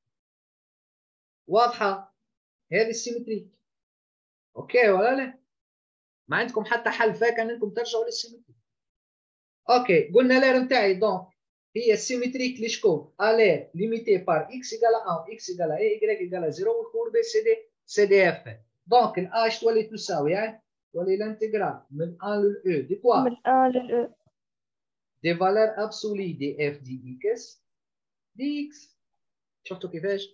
واضحه هذه السيميتري؟ اوكي ولا لا؟ ما عندكم حتى حل فاك انكم ترجعوا للسيميتري. اوكي قلنا لير نتاعي دونك هي السيميتريك لشكون؟ الير ليميتي بار اكس ايكال واحد اكس ايكال اي ايكغيك ايكال صفر والكوربي سي دي سي دي اف. دونك الاش تولي تساوي يعني تولي الانتجرال من واحد للاو دي كوا؟
من واحد للاو
دي فالور ابسولي دي اف دي اكس دي اكس. شفتوا كيفاش؟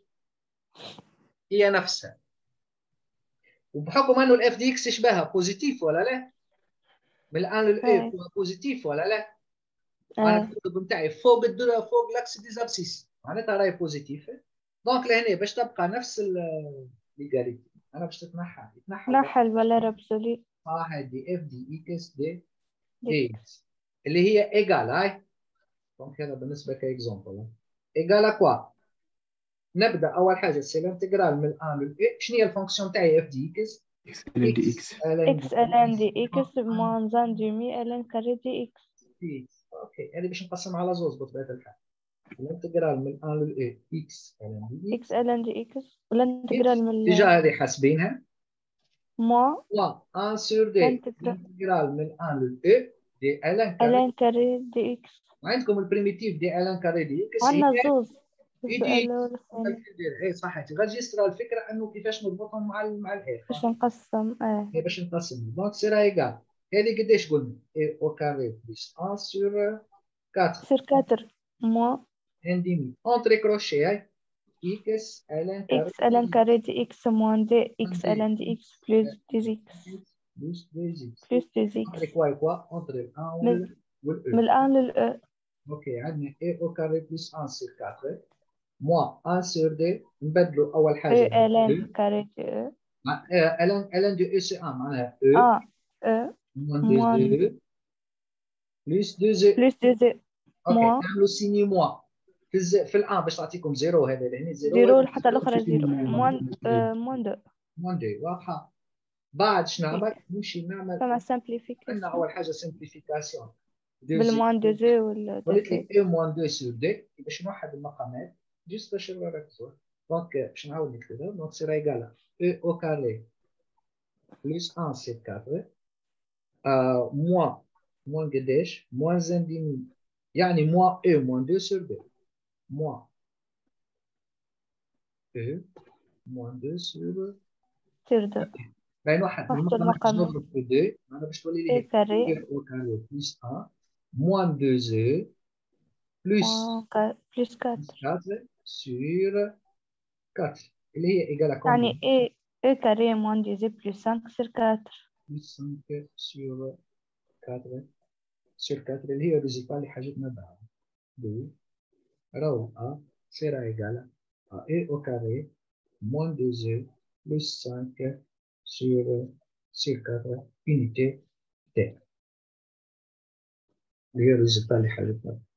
هي نفسها، وبحكم انه الاف دي اكس يشبهها بوزيتيف ولا لا؟ من الان للاو بوزيتيف ولا لا؟ انا الكتب نتاعي فوق الدولار فوق لاكس ديزابسيس معناتها راهي بوزيتيف. دونك لهنا باش تبقى نفس ليغاليتي انا باش تتنحى يتنحى
نحى الفالور ابسولي
اه دي اف دي اكس دي دي اكس اللي هي ايجال. هاي دونك هذا بالنسبه كاكزومبل ايجال كوا. نبدا اول حاجه سي الانتجرال من الان للاي. شنو هي الفونكسيون تاعي اف دي اكس؟
اكس ال دي اكس
اكس ال ان دي اكس موان زان دومي ال ان كاري دي اكس.
اوكي هذه باش نقسم على زوز بطبيعه الحال. الانتجرال من الان للاي اكس ال ان دي
اكس ال ان دي اكس والانتجرال من
ديجا هذه حاسبينها
موا
واحد سور دي الانتجرال من الان للاي دي ال ان
ال ان كاري دي اكس.
وعندكم البريميتيف دي ال ان كاري دي اكس
عندنا زوز.
السؤال اي صحيح غير الفكره انه كيفاش نربطهم مع ال مع الاي
باش نقسم. اه
باش نقسم دونك سي راهي كاع هذه قداش قلنا اي او كاري بلس واحد سور أربعة
سور أربعة موا
ان ديمي اونتري كروشي هاي اكس ال ان كاري
اكس ال ان كاري دي اكس موان دي اكس ال ان دي اكس بلس دي اكس
بلس دي اكس
بلس دي
اونتري
اكس
كوا كوا اونتري الان والاو.
من الان للاو.
اوكي عندنا اي او كاري بلس واحد سور أربعة موا واحد سور دي نبدلوا اول حاجه
اي ال ان كاري دي او
ال ان ال ان دي او سي ان معناها او
اه او
موان دو بلس دو زي
بلس دو زي
اوكي
موا
نعملوا سيني موا في الز... في الان باش تعطيكم زيرو. هذا لهنا زيرو
زيرو حتى الاخرى زيرو موان موان دو
موان دو. واضحه؟ بعد شنو نعمل؟ نمشي نعمل
فما
عندنا
سامبليفيكاسيون
اول حاجه سامبليفيكاسيون
بالموان دو زي ولا دو
وليت
زي
لي اي موان دو سور دي باش نوحد المقامات جوست باش نركزوا. دونك باش نعاود نكتبها. دونك سي ايكال اي او كاري بلس واحد سي أربعة آه موان موان قداش؟ موان ان ديمي يعني موان اي موان دو سور دي موان اي موان دو سور
سور دو.
باين واحد من المقامات باش نضرب في دو انا باش تولي لي
اي كاري
اف او كاري بلس واحد موان دو زي بلس
بلس أربعة
أربعة سور أربعة اللي هي ايكال
يعني اي اي كاري موان دو زي بلس خمسة سور أربعة
بلس خمسة سور أربعة سور أربعة اللي هي الريزلتا اللي حاجتنا بعد دو راهو ا سيرا ايكال ا اي او كاري موان دو زي بلس خمسة سور سور أربعة unité تي اللي هي الريزلتا اللي حاجتنا